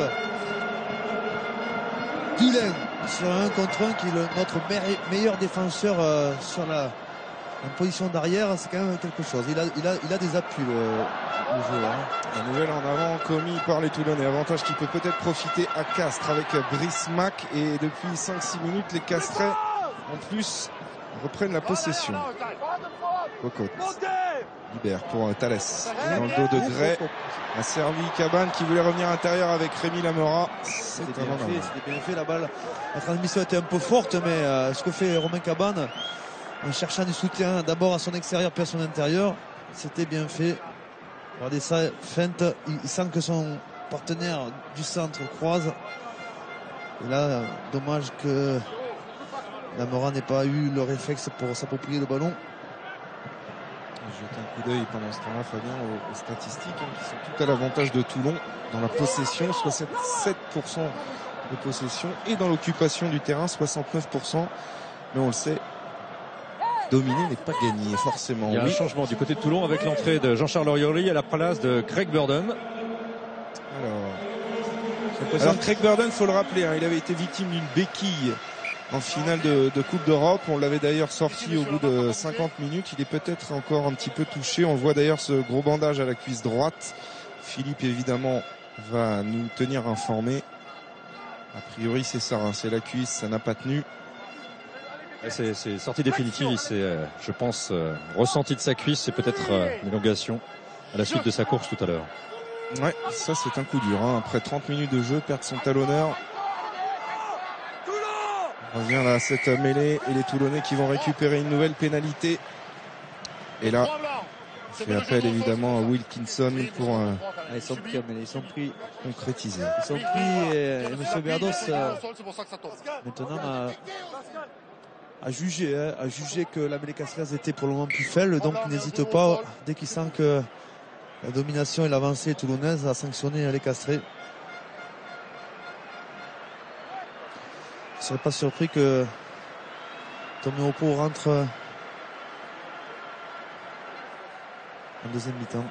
[SPEAKER 3] Toulon sur un contre un, qui est le, notre meilleur défenseur euh, sur la en position d'arrière, c'est quand même quelque chose. Il a, il a, il a des appuis, le, le joueur. Hein.
[SPEAKER 2] Un nouvel en avant commis par les Toulonnais. Avantage qui peut peut-être profiter à Castres avec Brice Mac. Et depuis cinq six minutes, les Castrais, en plus, reprennent la possession. Cocotte libère pour euh, Thalès. Dans le dos de Gray. A servi Cabane qui voulait revenir à l'intérieur avec Rémi Lamora.
[SPEAKER 3] C'était bien fait, c'était bien fait. La balle, la transmission était un peu forte, mais euh, ce que fait Romain Cabane, en cherchant du soutien d'abord à son extérieur puis à son intérieur, c'était bien fait. Regardez ça, feinte, il, il sent que son partenaire du centre croise. Et là, euh, dommage que Lamora n'ait pas eu le réflexe pour s'approprier le ballon.
[SPEAKER 2] Jette un coup d'œil pendant ce temps-là, Fabien, aux, aux statistiques hein, qui sont tout à l'avantage de Toulon dans la possession, soixante-sept pour cent de possession, et dans l'occupation du terrain, soixante-neuf pour cent. Mais on le sait, dominer n'est pas gagné forcément.
[SPEAKER 4] Il y a
[SPEAKER 2] oui.
[SPEAKER 4] un changement du côté de Toulon avec l'entrée de Jean-Charles Orioli à la place de Greg Burden.
[SPEAKER 2] Alors, Alors Greg Burden, faut le rappeler, hein, il avait été victime d'une béquille en finale de, de Coupe d'Europe. On l'avait d'ailleurs sorti au bout de cinquante minutes. Il est peut-être encore un petit peu touché. On le voit d'ailleurs, ce gros bandage à la cuisse droite. Philippe, évidemment, va nous tenir informés. A priori, c'est ça, hein, c'est la cuisse, ça n'a pas tenu.
[SPEAKER 4] C'est, c'est sortie définitive. Il s'est, euh, je pense, euh, ressenti de sa cuisse. C'est peut-être euh, une élongation à la suite de sa course tout à l'heure.
[SPEAKER 2] Ouais, ça c'est un coup dur. Hein. Après trente minutes de jeu, perdre son talonneur. On revient là à cette mêlée et les Toulonnais qui vont récupérer une nouvelle pénalité. Et là, on fait appel évidemment à Wilkinson pour euh,
[SPEAKER 3] ah, ils sont pris, mais ils sont pris.
[SPEAKER 2] concrétiser.
[SPEAKER 3] Ils sont pris et, et M. Berdos euh, maintenant a, a jugé, hein, a jugé que la mêlée castraise était pour le moment plus faible, donc il n'hésite pas dès qu'il sent que la domination et l'avancée toulonnaise à sanctionner les castrés. Je ne serais pas surpris que Tommy Oppo rentre en deuxième mi-temps.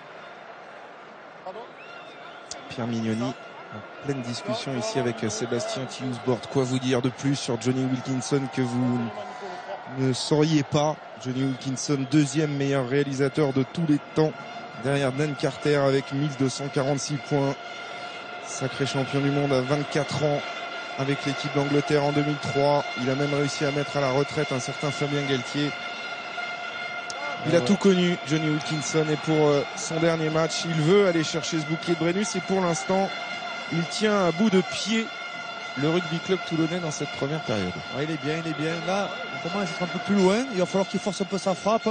[SPEAKER 2] Pierre Mignoni en pleine discussion ici avec Sébastien Thiusbord. Quoi vous dire de plus sur Johnny Wilkinson que vous ne sauriez pas? Johnny Wilkinson, deuxième meilleur réalisateur de tous les temps, derrière Dan Carter avec mille deux cent quarante-six points. Sacré champion du monde à vingt-quatre ans avec l'équipe d'Angleterre en deux mille trois. Il a même réussi à mettre à la retraite un certain Fabien Galtier. Il a tout connu, Johnny Wilkinson, et pour euh, son dernier match, il veut aller chercher ce bouclier de Brennus, et pour l'instant, il tient à bout de pied le rugby club toulonnais dans cette première période.
[SPEAKER 3] Ouais, il est bien, il est bien. Là, on commence à être un peu plus loin. Il va falloir qu'il force un peu sa frappe.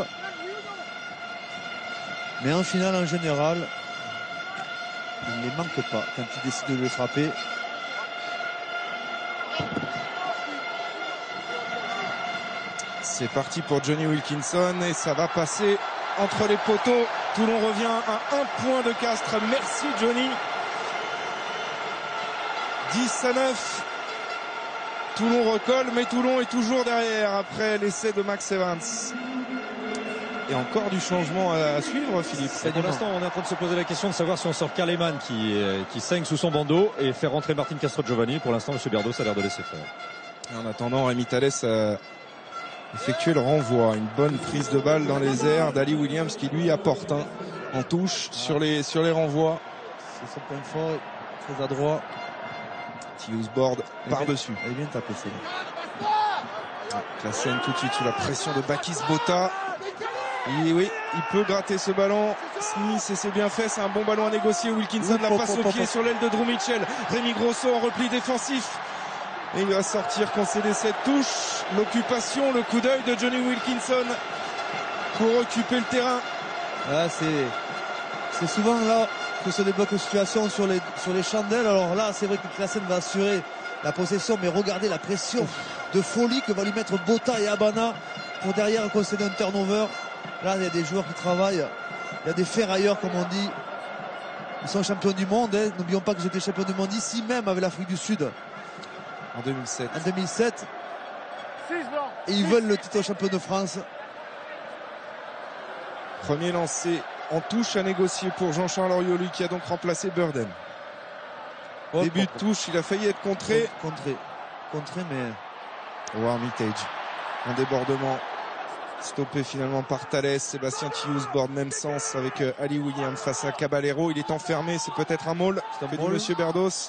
[SPEAKER 3] Mais en finale, en général, il ne les manque pas quand il décide de le frapper.
[SPEAKER 2] C'est parti pour Johnny Wilkinson et ça va passer entre les poteaux. Toulon revient à un point de Castres. Merci Johnny. dix à neuf Toulon recolle, mais Toulon est toujours derrière après l'essai de Max Evans. Et encore du changement à suivre, Philippe.
[SPEAKER 4] Et pour l'instant, on est en train de se poser la question de savoir si on sort Kaleman qui, qui saigne sous son bandeau et faire rentrer Martin Castro-Giovanni. Pour l'instant, M. Berdos a l'air de laisser faire.
[SPEAKER 2] Et en attendant, Rémi Thalès a effectué le renvoi. Une bonne prise de balle dans les airs d'Ali Williams qui lui apporte hein, en touche ah. sur, les, sur les renvois.
[SPEAKER 3] C'est son point fort, très adroit.
[SPEAKER 2] Tius Board par-dessus.
[SPEAKER 3] Elle est bien tapée, c'est
[SPEAKER 2] Classen tout de suite sous la pression de Bakis Bota. Et oui, il peut gratter ce ballon. Smith, et c'est bien fait, c'est un bon ballon à négocier. Wilkinson la passe au pied sur l'aile de Drew Mitchell. Rémi Grosso en repli défensif. Et il va sortir, concéder cette touche. L'occupation, le coup d'œil de Johnny Wilkinson pour occuper le terrain.
[SPEAKER 3] Ah, c'est, c'est souvent là que se débloque une situation sur les, sur les chandelles. Alors là, c'est vrai que Classen va assurer la possession, mais regardez la pression de folie que va lui mettre Bota et Abana pour derrière concéder un turnover. Là, il y a des joueurs qui travaillent. Il y a des ferrailleurs, comme on dit. Ils sont champions du monde. Hein. N'oublions pas que j'étais champion du monde ici même avec l'Afrique du Sud.
[SPEAKER 2] En deux mille sept.
[SPEAKER 3] En deux mille sept. Et ils veulent le titre champion de France.
[SPEAKER 2] Premier lancé en touche à négocier pour Jean-Charles Orioli qui a donc remplacé Burden. Oh, Début oh, de touche, il a failli être contré.
[SPEAKER 3] Contré. Contré, mais...
[SPEAKER 2] Oh, Armitage. Un débordement. Stoppé finalement par Thalès. Sébastien Tius Board, même sens avec euh, Ali Williams face à Caballero. Il est enfermé, c'est peut-être un maul. C'est un fait dit Monsieur Berdos.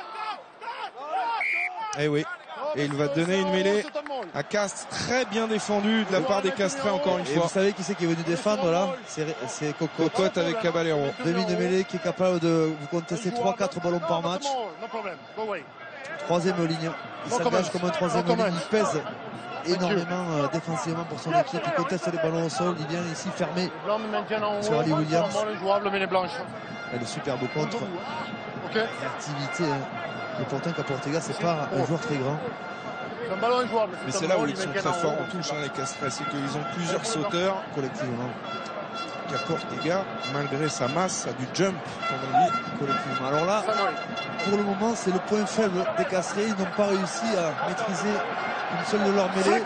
[SPEAKER 2] Eh oui. Et il va donner une mêlée à Castres, très bien défendu de la part des Castrés encore une
[SPEAKER 3] et
[SPEAKER 2] fois.
[SPEAKER 3] Vous savez qui c'est qui est venu défendre là? C'est Cocotte.
[SPEAKER 2] Cocotte avec Caballero.
[SPEAKER 3] Demi de mêlée qui est capable de vous contester trois quatre ballons par match. Troisième ligne. Il s'engage comme un troisième ligne. Il pèse énormément euh, défensivement pour son équipe. Il conteste les ballons au sol. Il vient ici fermer sur Ali Williams. Elle est superbe contre. L'activité. Hein. Et pourtant qu'à Portugal, c'est pas un joueur très grand.
[SPEAKER 2] Mais c'est là où ils sont très forts en touche, hein, les Castrés. C'est qu'ils ont plusieurs sauteurs
[SPEAKER 3] collectivement
[SPEAKER 2] qui apportent des gars, malgré sa masse, à du jump, comme on dit,
[SPEAKER 3] collectivement. Alors là, pour le moment, c'est le point faible des Castrés. Ils n'ont pas réussi à maîtriser une seule de leurs mêlées.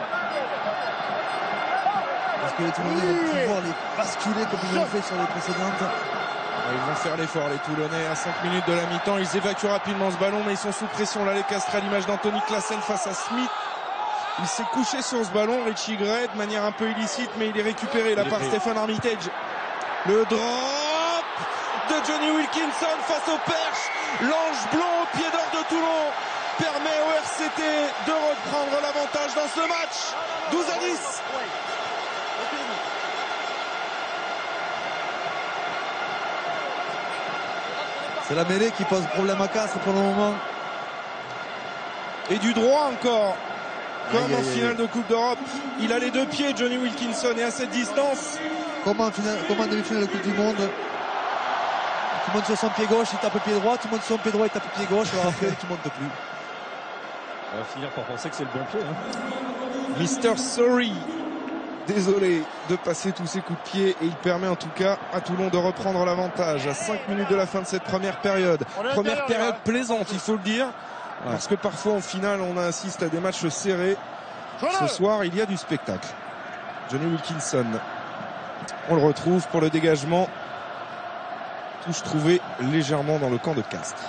[SPEAKER 3] Parce que les Toulonnais vont pouvoir les basculer comme ils l'ont fait sur les précédentes.
[SPEAKER 2] Ils vont faire l'effort, les Toulonnais, à cinq minutes de la mi-temps. Ils évacuent rapidement ce ballon, mais ils sont sous pression. Là, les Castrés, à l'image d'Anthony Classen face à Smith. Il s'est couché sur ce ballon, Richie Gray, de manière un peu illicite, mais il est récupéré là par Stéphane Armitage. Le drop de Johnny Wilkinson face au perche. L'ange blond au pied d'or de Toulon permet au R C T de reprendre l'avantage dans ce match. douze à dix.
[SPEAKER 3] C'est la mêlée qui pose problème à Castres pour le moment.
[SPEAKER 2] Et du droit encore. Comme aïe, en aïe, finale aïe. de Coupe d'Europe. Il a les deux pieds, Johnny Wilkinson, et à cette distance.
[SPEAKER 3] Comme en, finale, comme en demi-finale de Coupe du Monde. Tout le monde sur son pied gauche, il tape le pied droit. Tout le monde sur son pied droit, il tape le pied gauche. Alors après, tout le monde ne peut plus.
[SPEAKER 4] On va finir par penser que c'est le bon pied. Hein.
[SPEAKER 2] Mister Sorry. Désolé de passer tous ces coups de pied et il permet en tout cas à Toulon de reprendre l'avantage à cinq minutes de la fin de cette première période. Première période plaisante, il faut le dire, ouais. Parce que parfois en finale on assiste à des matchs serrés. Ce soir il y a du spectacle. Johnny Wilkinson, on le retrouve pour le dégagement. Touche trouvée légèrement dans le camp de Castres.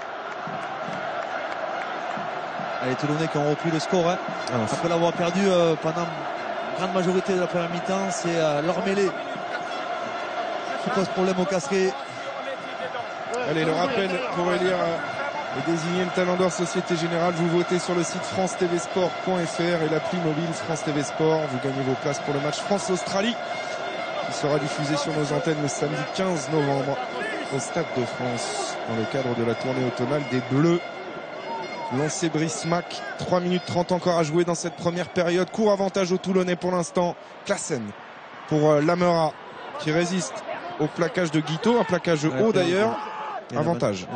[SPEAKER 3] Les Toulonnais qui ont repris le score, hein. Ah, après l'avoir perdu euh, pendant grande majorité de la première mi-temps, c'est euh, leur mêlée qui pose problème au Castrés.
[SPEAKER 2] Allez, le rappel pour élire euh, et désigner le Talent d'Or Société Générale. Vous votez sur le site france t v sport point f r et l'appli mobile France T V Sport. Vous gagnez vos places pour le match France-Australie qui sera diffusé sur nos antennes le samedi quinze novembre au Stade de France dans le cadre de la tournée automnale des Bleus. Lancé Brice Mac, trois minutes trente encore à jouer dans cette première période. Court avantage aux Toulonnais pour l'instant. Classen pour euh, Lamera qui résiste au plaquage de Guito, un plaquage ouais, haut d'ailleurs. Avantage.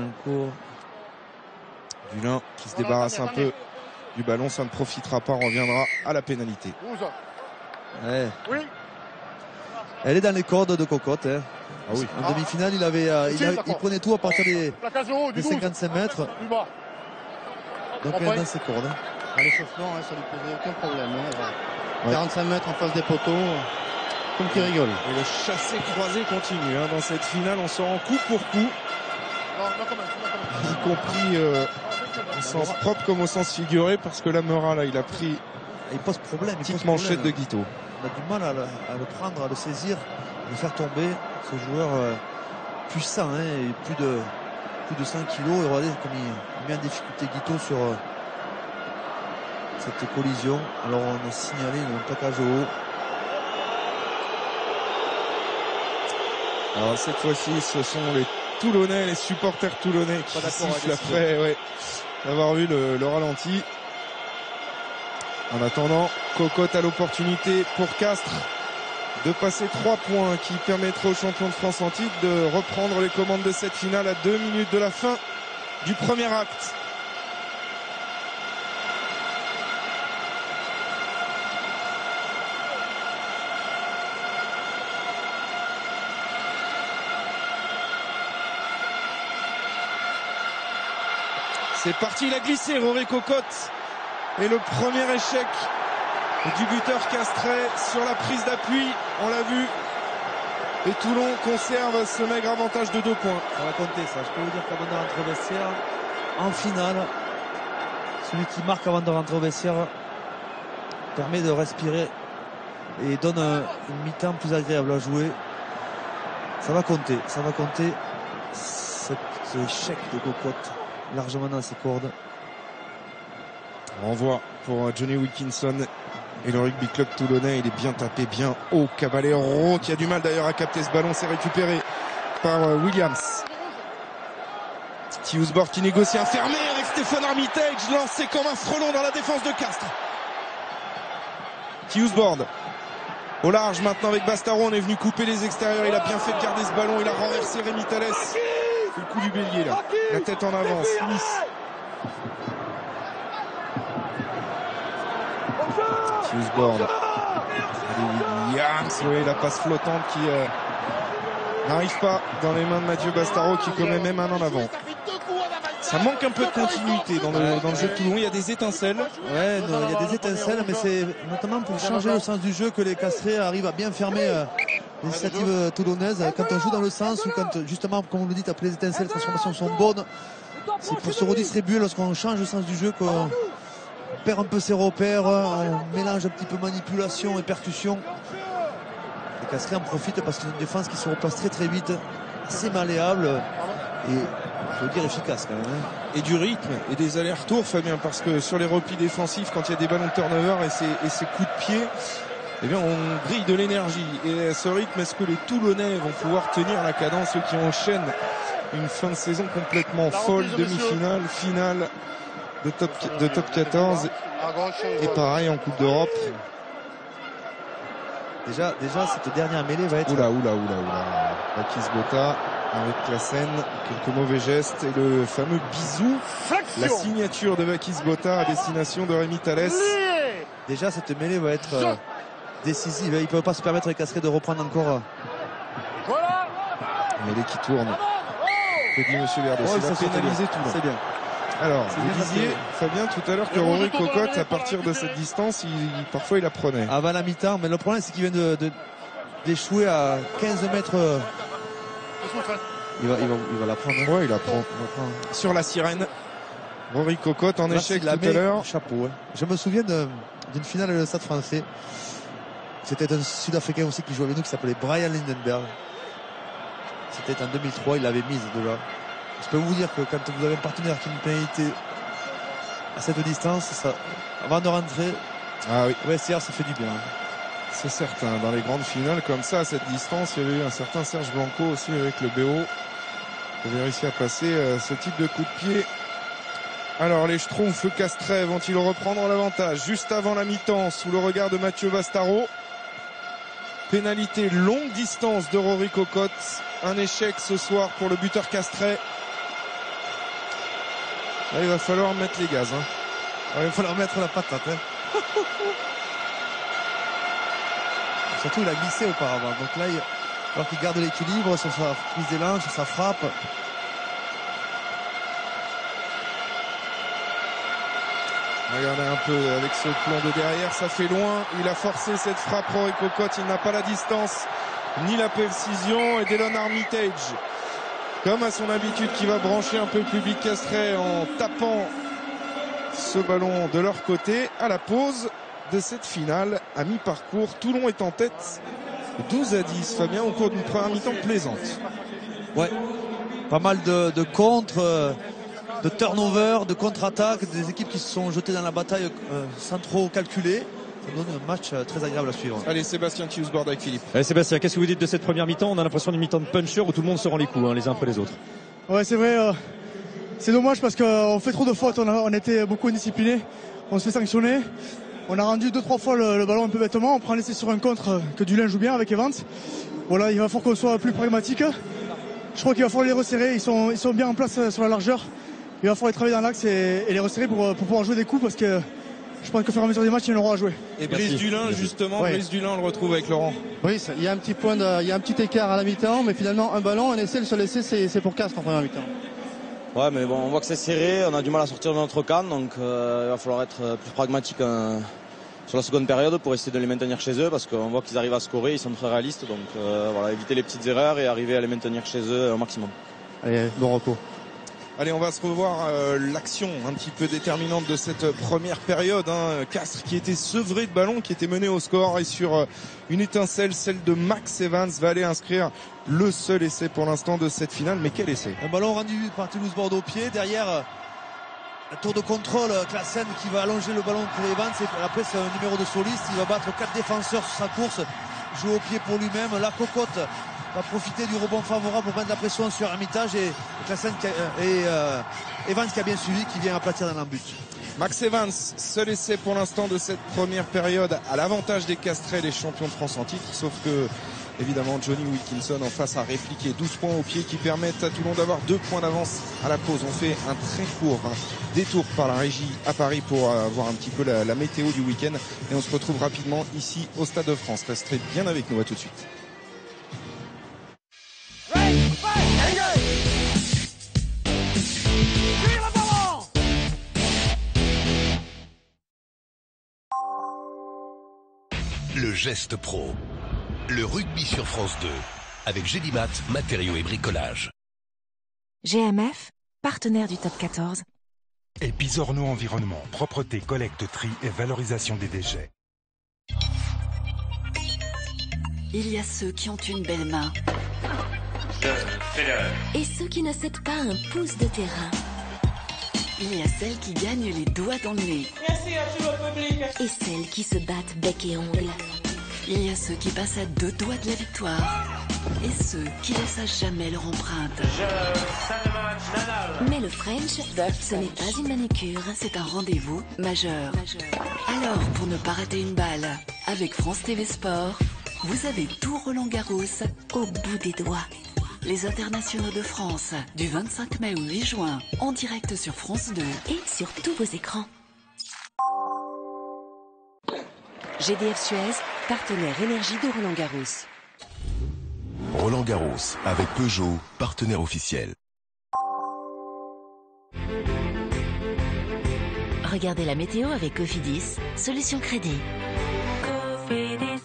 [SPEAKER 2] Dulin qui se débarrasse un peu du ballon, ça ne profitera pas, on reviendra à la pénalité.
[SPEAKER 3] Ouais. Elle est dans les cordes de Cocotte. Hein.
[SPEAKER 2] Ah oui.
[SPEAKER 3] En demi-finale, il, avait, euh, il, a, il prenait tout à partir des, des cinquante-cinq mètres. Donc
[SPEAKER 5] Trois
[SPEAKER 3] elle est
[SPEAKER 5] points.
[SPEAKER 3] dans ses cordes. Hein.
[SPEAKER 1] À l'échauffement, hein, ça lui posait aucun problème. Hein.
[SPEAKER 3] Ouais.
[SPEAKER 1] quarante-cinq mètres en face des poteaux, comme qui rigole.
[SPEAKER 2] Et le chassé-croisé continue. Hein. Dans cette finale, on sort en coup pour coup,
[SPEAKER 5] Non, non, quand même, non, quand même.
[SPEAKER 2] y compris euh, au sens propre comme au sens figuré, parce que la Mera, là, il a pris
[SPEAKER 3] Et il pose problème.
[SPEAKER 2] une
[SPEAKER 3] il
[SPEAKER 2] petite
[SPEAKER 3] pose
[SPEAKER 2] manchette de
[SPEAKER 3] problème.
[SPEAKER 2] Guito.
[SPEAKER 3] On a du mal à le, à le prendre, à le saisir, à le faire tomber. Ce joueur euh, puissant, hein, et plus de plus de cinq kilos. Et regardez comme il, il met en difficulté Guito sur euh, cette collision. Alors on a signalé un plaquage au haut.
[SPEAKER 2] Alors cette fois-ci, ce sont les Toulonnais, les supporters toulonnais qui
[SPEAKER 3] Pas d'accord
[SPEAKER 2] sifflent
[SPEAKER 3] avec ce
[SPEAKER 2] après ouais, d'avoir vu le, le ralenti. En attendant, Cocotte a l'opportunité pour Castres de passer trois points qui permettraient aux champions de France en titre de reprendre les commandes de cette finale à deux minutes de la fin du premier acte. C'est parti, il a glissé, Rory Cocotte. Et le premier échec du buteur castrais sur la prise d'appui, on l'a vu. Et Toulon conserve ce maigre avantage de deux points.
[SPEAKER 3] Ça va compter ça. Je peux vous dire qu'avant de rentrer au vestiaire, en finale, celui qui marque avant de rentrer au vestiaire permet de respirer et donne un, une mi-temps plus agréable à jouer. Ça va compter, ça va compter. Cet échec de Cocotte largement dans ses cordes.
[SPEAKER 2] Renvoi pour Johnny Wilkinson et le rugby club toulonnais. Il est bien tapé, bien haut. Caballero qui a du mal d'ailleurs à capter ce ballon. C'est récupéré par Williams. Tiusbord qui négocie un fermé avec Stéphane Armitage, lancé comme un frelon dans la défense de Castres. Tiusbord au large maintenant avec Bastaro. On est venu couper les extérieurs. Il a bien fait de garder ce ballon. Il a renversé Rémi Thalès. C'est le coup du bélier là. La tête en avant. Smith. Tiusbord. Williams. Oui, la passe flottante qui euh, n'arrive pas dans les mains de Mathieu Bastaro qui commet même un en avant. Ça manque un peu de continuité dans le, dans le jeu de Toulon. Il y a des étincelles.
[SPEAKER 3] Ouais, non, il y a des étincelles, mais c'est notamment pour changer le sens du jeu que les Castrés arrivent à bien fermer euh, l'initiative toulonnaise. Quand on joue dans le sens ou quand, justement, comme vous le dites, après les étincelles, les transformations sont bonnes, c'est pour se redistribuer lorsqu'on change le sens du jeu qu'on perd un peu ses repères, on mélange un petit peu manipulation et percussion. Les Castrés en profitent parce qu'ils ont une défense qui se replace très très vite, assez malléable et, je veux dire, efficace quand même. Hein.
[SPEAKER 2] Et du rythme et des allers-retours, Fabien, parce que sur les replis défensifs, quand il y a des ballons de turnover et ces, et ces coups de pied, eh bien, on grille de l'énergie. Et ce rythme, est-ce que les Toulonnais vont pouvoir tenir la cadence, eux qui enchaînent une fin de saison complètement folle, demi-finale, finale de top, de top quatorze, et pareil en Coupe d'Europe.
[SPEAKER 3] Déjà, déjà, cette dernière mêlée va être...
[SPEAKER 2] Oula, oula, oula, oula. Bakis Bota avec Classen, quelques mauvais gestes et le fameux bisou, la signature de Bakis Bota à destination de Rémi Thalès.
[SPEAKER 3] Déjà, cette mêlée va être euh, décisive. Ils ne peuvent pas se permettre les Castrés de reprendre encore. Euh...
[SPEAKER 2] Mêlée qui tourne. Que dit Monsieur Verdot?
[SPEAKER 3] Oh,
[SPEAKER 2] c'est
[SPEAKER 3] ça
[SPEAKER 2] va pénaliser tout.
[SPEAKER 3] C'est bien.
[SPEAKER 2] Alors,
[SPEAKER 3] C'est
[SPEAKER 2] vous
[SPEAKER 3] bien
[SPEAKER 2] disiez,
[SPEAKER 3] passé.
[SPEAKER 2] Fabien, tout à l'heure que Rory Cocotte, à partir de cette distance, il, il- parfois il la prenait.
[SPEAKER 3] Avant la mi-temps, mais le problème c'est qu'il vient de, de- d'échouer à quinze mètres. euh, Il va, il va, il va la prendre. Hein.
[SPEAKER 2] Ouais, il la prend.
[SPEAKER 3] Il va prendre.
[SPEAKER 2] Sur la sirène, Rory Cocotte en
[SPEAKER 3] Là,
[SPEAKER 2] échec
[SPEAKER 3] s'il la
[SPEAKER 2] tout à
[SPEAKER 3] met,
[SPEAKER 2] l'heure.
[SPEAKER 3] Chapeau. Ouais. Je me souviens de- d'une finale de Stade français. C'était un Sud-Africain aussi qui jouait avec nous qui s'appelait Brian Lindenberg. C'était en deux mille trois, il l'avait mise déjà. Je peux vous dire que quand vous avez un partenaire qui a une pénalité à cette distance, ça, avant de rentrer,
[SPEAKER 2] Ah oui,
[SPEAKER 3] au vestiaire, ça fait du bien.
[SPEAKER 2] c'est certain. Dans les grandes finales comme ça, à cette distance, il y avait eu un certain Serge Blanco aussi avec le B O qui avait réussi à passer euh, ce type de coup de pied. Alors, les Schtroumpfs Castrais vont-ils reprendre l'avantage juste avant la mi-temps sous le regard de Mathieu Bastaro? Pénalité longue distance de Rory Cocotte. Un échec ce soir pour le buteur Castrais. Là, il va falloir mettre les gaz. Hein.
[SPEAKER 3] Alors, il va falloir mettre la patate. Hein. Surtout, il a glissé auparavant. Donc là, il... alors qu'il garde l'équilibre sur sa prise d'élan, sur sa frappe.
[SPEAKER 2] Regardez un peu avec ce plan de derrière, ça fait loin. Il a forcé cette frappe, Rory Cocotte. Il n'a pas la distance ni la précision. Et Delon Armitage, comme à son habitude, qui va brancher un peu le public castrais en tapant ce ballon de leur côté. À la pause de cette finale, à mi-parcours, Toulon est en tête douze à dix. Fabien, au cours d'une première mi-temps plaisante.
[SPEAKER 3] Ouais, pas mal de, de contre, de turnover, de contre-attaque, des équipes qui se sont jetées dans la bataille euh, sans trop calculer. Ça donne un match très agréable à suivre.
[SPEAKER 2] Allez, Sébastien Kiusbord avec Philippe.
[SPEAKER 4] Allez, Sébastien, qu'est-ce que vous dites de cette première mi-temps? On a l'impression d'une mi-temps de puncher où tout le monde se rend les coups, hein, les uns après les autres.
[SPEAKER 7] Ouais, c'est vrai. Euh, c'est dommage parce qu'on fait trop de fautes. On a, on était beaucoup indisciplinés. On se fait sanctionner. On a rendu deux trois fois le, le ballon un peu bêtement. On prend l'essai sur un contre que Dulin joue bien avec Evans. Voilà, il va falloir qu'on soit plus pragmatique. Je crois qu'il va falloir les resserrer. Ils sont, ils sont bien en place sur la largeur. Il va falloir les travailler dans l'axe et, et les resserrer pour, pour pouvoir jouer des coups parce que je pense qu'au fur et à mesure des matchs, ils auront à jouer.
[SPEAKER 2] Et Brice
[SPEAKER 4] Merci.
[SPEAKER 2] Dulin, justement,
[SPEAKER 1] Ouais.
[SPEAKER 2] Brice Dulin, on le retrouve avec Laurent.
[SPEAKER 1] Brice, il y a un petit point de, il y a un petit écart à la mi-temps, mais finalement un ballon, un essai, le seul essai, c'est, c'est pour Castres en première mi-temps.
[SPEAKER 8] Ouais, mais bon, on voit que c'est serré, on a du mal à sortir de notre camp, donc euh, il va falloir être plus pragmatique euh, sur la seconde période pour essayer de les maintenir chez eux, parce qu'on voit qu'ils arrivent à scorer, ils sont très réalistes, donc euh, voilà, éviter les petites erreurs et arriver à les maintenir chez eux au maximum.
[SPEAKER 1] Allez, bon repos.
[SPEAKER 2] Allez, on va se revoir euh, l'action un petit peu déterminante de cette première période. Hein. Castres qui était sevré de ballon, qui était mené au score, et sur euh, une étincelle, celle de Max Evans, va aller inscrire le seul essai pour l'instant de cette finale. Mais quel essai?
[SPEAKER 3] Un ballon rendu par Toulouse Bordeaux au pied. Derrière, un tour de contrôle, Classen qui va allonger le ballon pour Evans. Et après, c'est un numéro de soliste. Il va battre quatre défenseurs sur sa course. Jouer au pied pour lui-même. La Cocotte va profiter du rebond favorable pour mettre la pression sur Armitage. Et, Classen qui a, et euh, Evans qui a bien suivi, qui vient aplatir dans l'embut.
[SPEAKER 2] Max Evans, seul essai pour l'instant de cette première période à l'avantage des Castrais, les champions de France en titre. Sauf que, évidemment, Johnny Wilkinson en face a répliqué douze points au pied qui permettent à Toulon d'avoir deux points d'avance à la pause. On fait un très court hein, détour par la régie à Paris pour euh, voir un petit peu la, la météo du week-end. Et on se retrouve rapidement ici au Stade de France. Restez bien avec nous, à tout de suite.
[SPEAKER 9] Le geste pro. Le rugby sur France deux. Avec Gélimat, matériaux et bricolage.
[SPEAKER 10] G M F, partenaire du top quatorze.
[SPEAKER 11] Et Pisorno Environnement, propreté, collecte, tri et valorisation des déchets.
[SPEAKER 12] Il y a ceux qui ont une belle main.
[SPEAKER 10] Et ceux qui ne cèdent pas un pouce de terrain.
[SPEAKER 12] Il y a celles qui gagnent les doigts dans le nez.
[SPEAKER 10] Merci à tout le public. Et celles qui se battent bec et ongles.
[SPEAKER 12] Il y a ceux qui passent à deux doigts de la victoire. Et ceux qui laissent à jamais leur empreinte.
[SPEAKER 10] Mais le French, ce n'est pas une manucure.
[SPEAKER 12] C'est un rendez-vous majeur. Alors, pour ne pas rater une balle, avec France T V Sport, vous avez tout Roland Garros au bout des doigts. Les internationaux de France, du vingt-cinq mai au huit juin, en direct sur France deux.
[SPEAKER 10] Et sur tous vos écrans. G D F Suez, partenaire énergie de Roland Garros.
[SPEAKER 9] Roland Garros, avec Peugeot, partenaire officiel.
[SPEAKER 10] Regardez la météo avec Cofidis, solution crédit. Cofidis.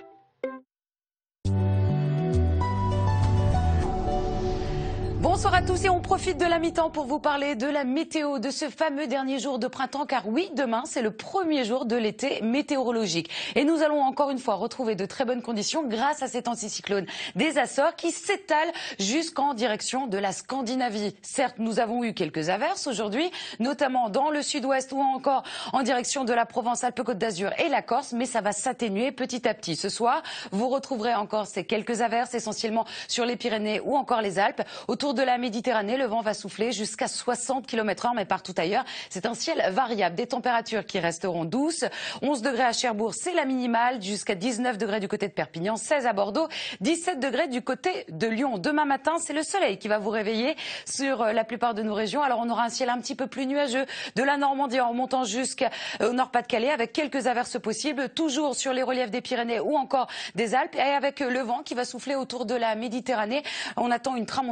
[SPEAKER 13] Bonsoir à tous et on profite de la mi-temps pour vous parler de la météo de ce fameux dernier jour de printemps car oui, demain c'est le premier jour de l'été météorologique et nous allons encore une fois retrouver de très bonnes conditions grâce à cet anticyclone des Açores qui s'étale jusqu'en direction de la Scandinavie. Certes, nous avons eu quelques averses aujourd'hui, notamment dans le sud-ouest ou encore en direction de la Provence-Alpes-Côte d'Azur et la Corse, mais ça va s'atténuer petit à petit. Ce soir, vous retrouverez encore ces quelques averses essentiellement sur les Pyrénées ou encore les Alpes. Autour de la Méditerranée, le vent va souffler jusqu'à soixante kilomètres heure, mais partout ailleurs, c'est un ciel variable. Des températures qui resteront douces. onze degrés à Cherbourg, c'est la minimale, jusqu'à dix-neuf degrés du côté de Perpignan, seize à Bordeaux, dix-sept degrés du côté de Lyon. Demain matin, c'est le soleil qui va vous réveiller sur la plupart de nos régions. Alors on aura un ciel un petit peu plus nuageux de la Normandie en montant jusqu'au Nord-Pas-de-Calais avec quelques averses possibles, toujours sur les reliefs des Pyrénées ou encore des Alpes et avec le vent qui va souffler autour de la Méditerranée. On attend une tramontane jusqu'à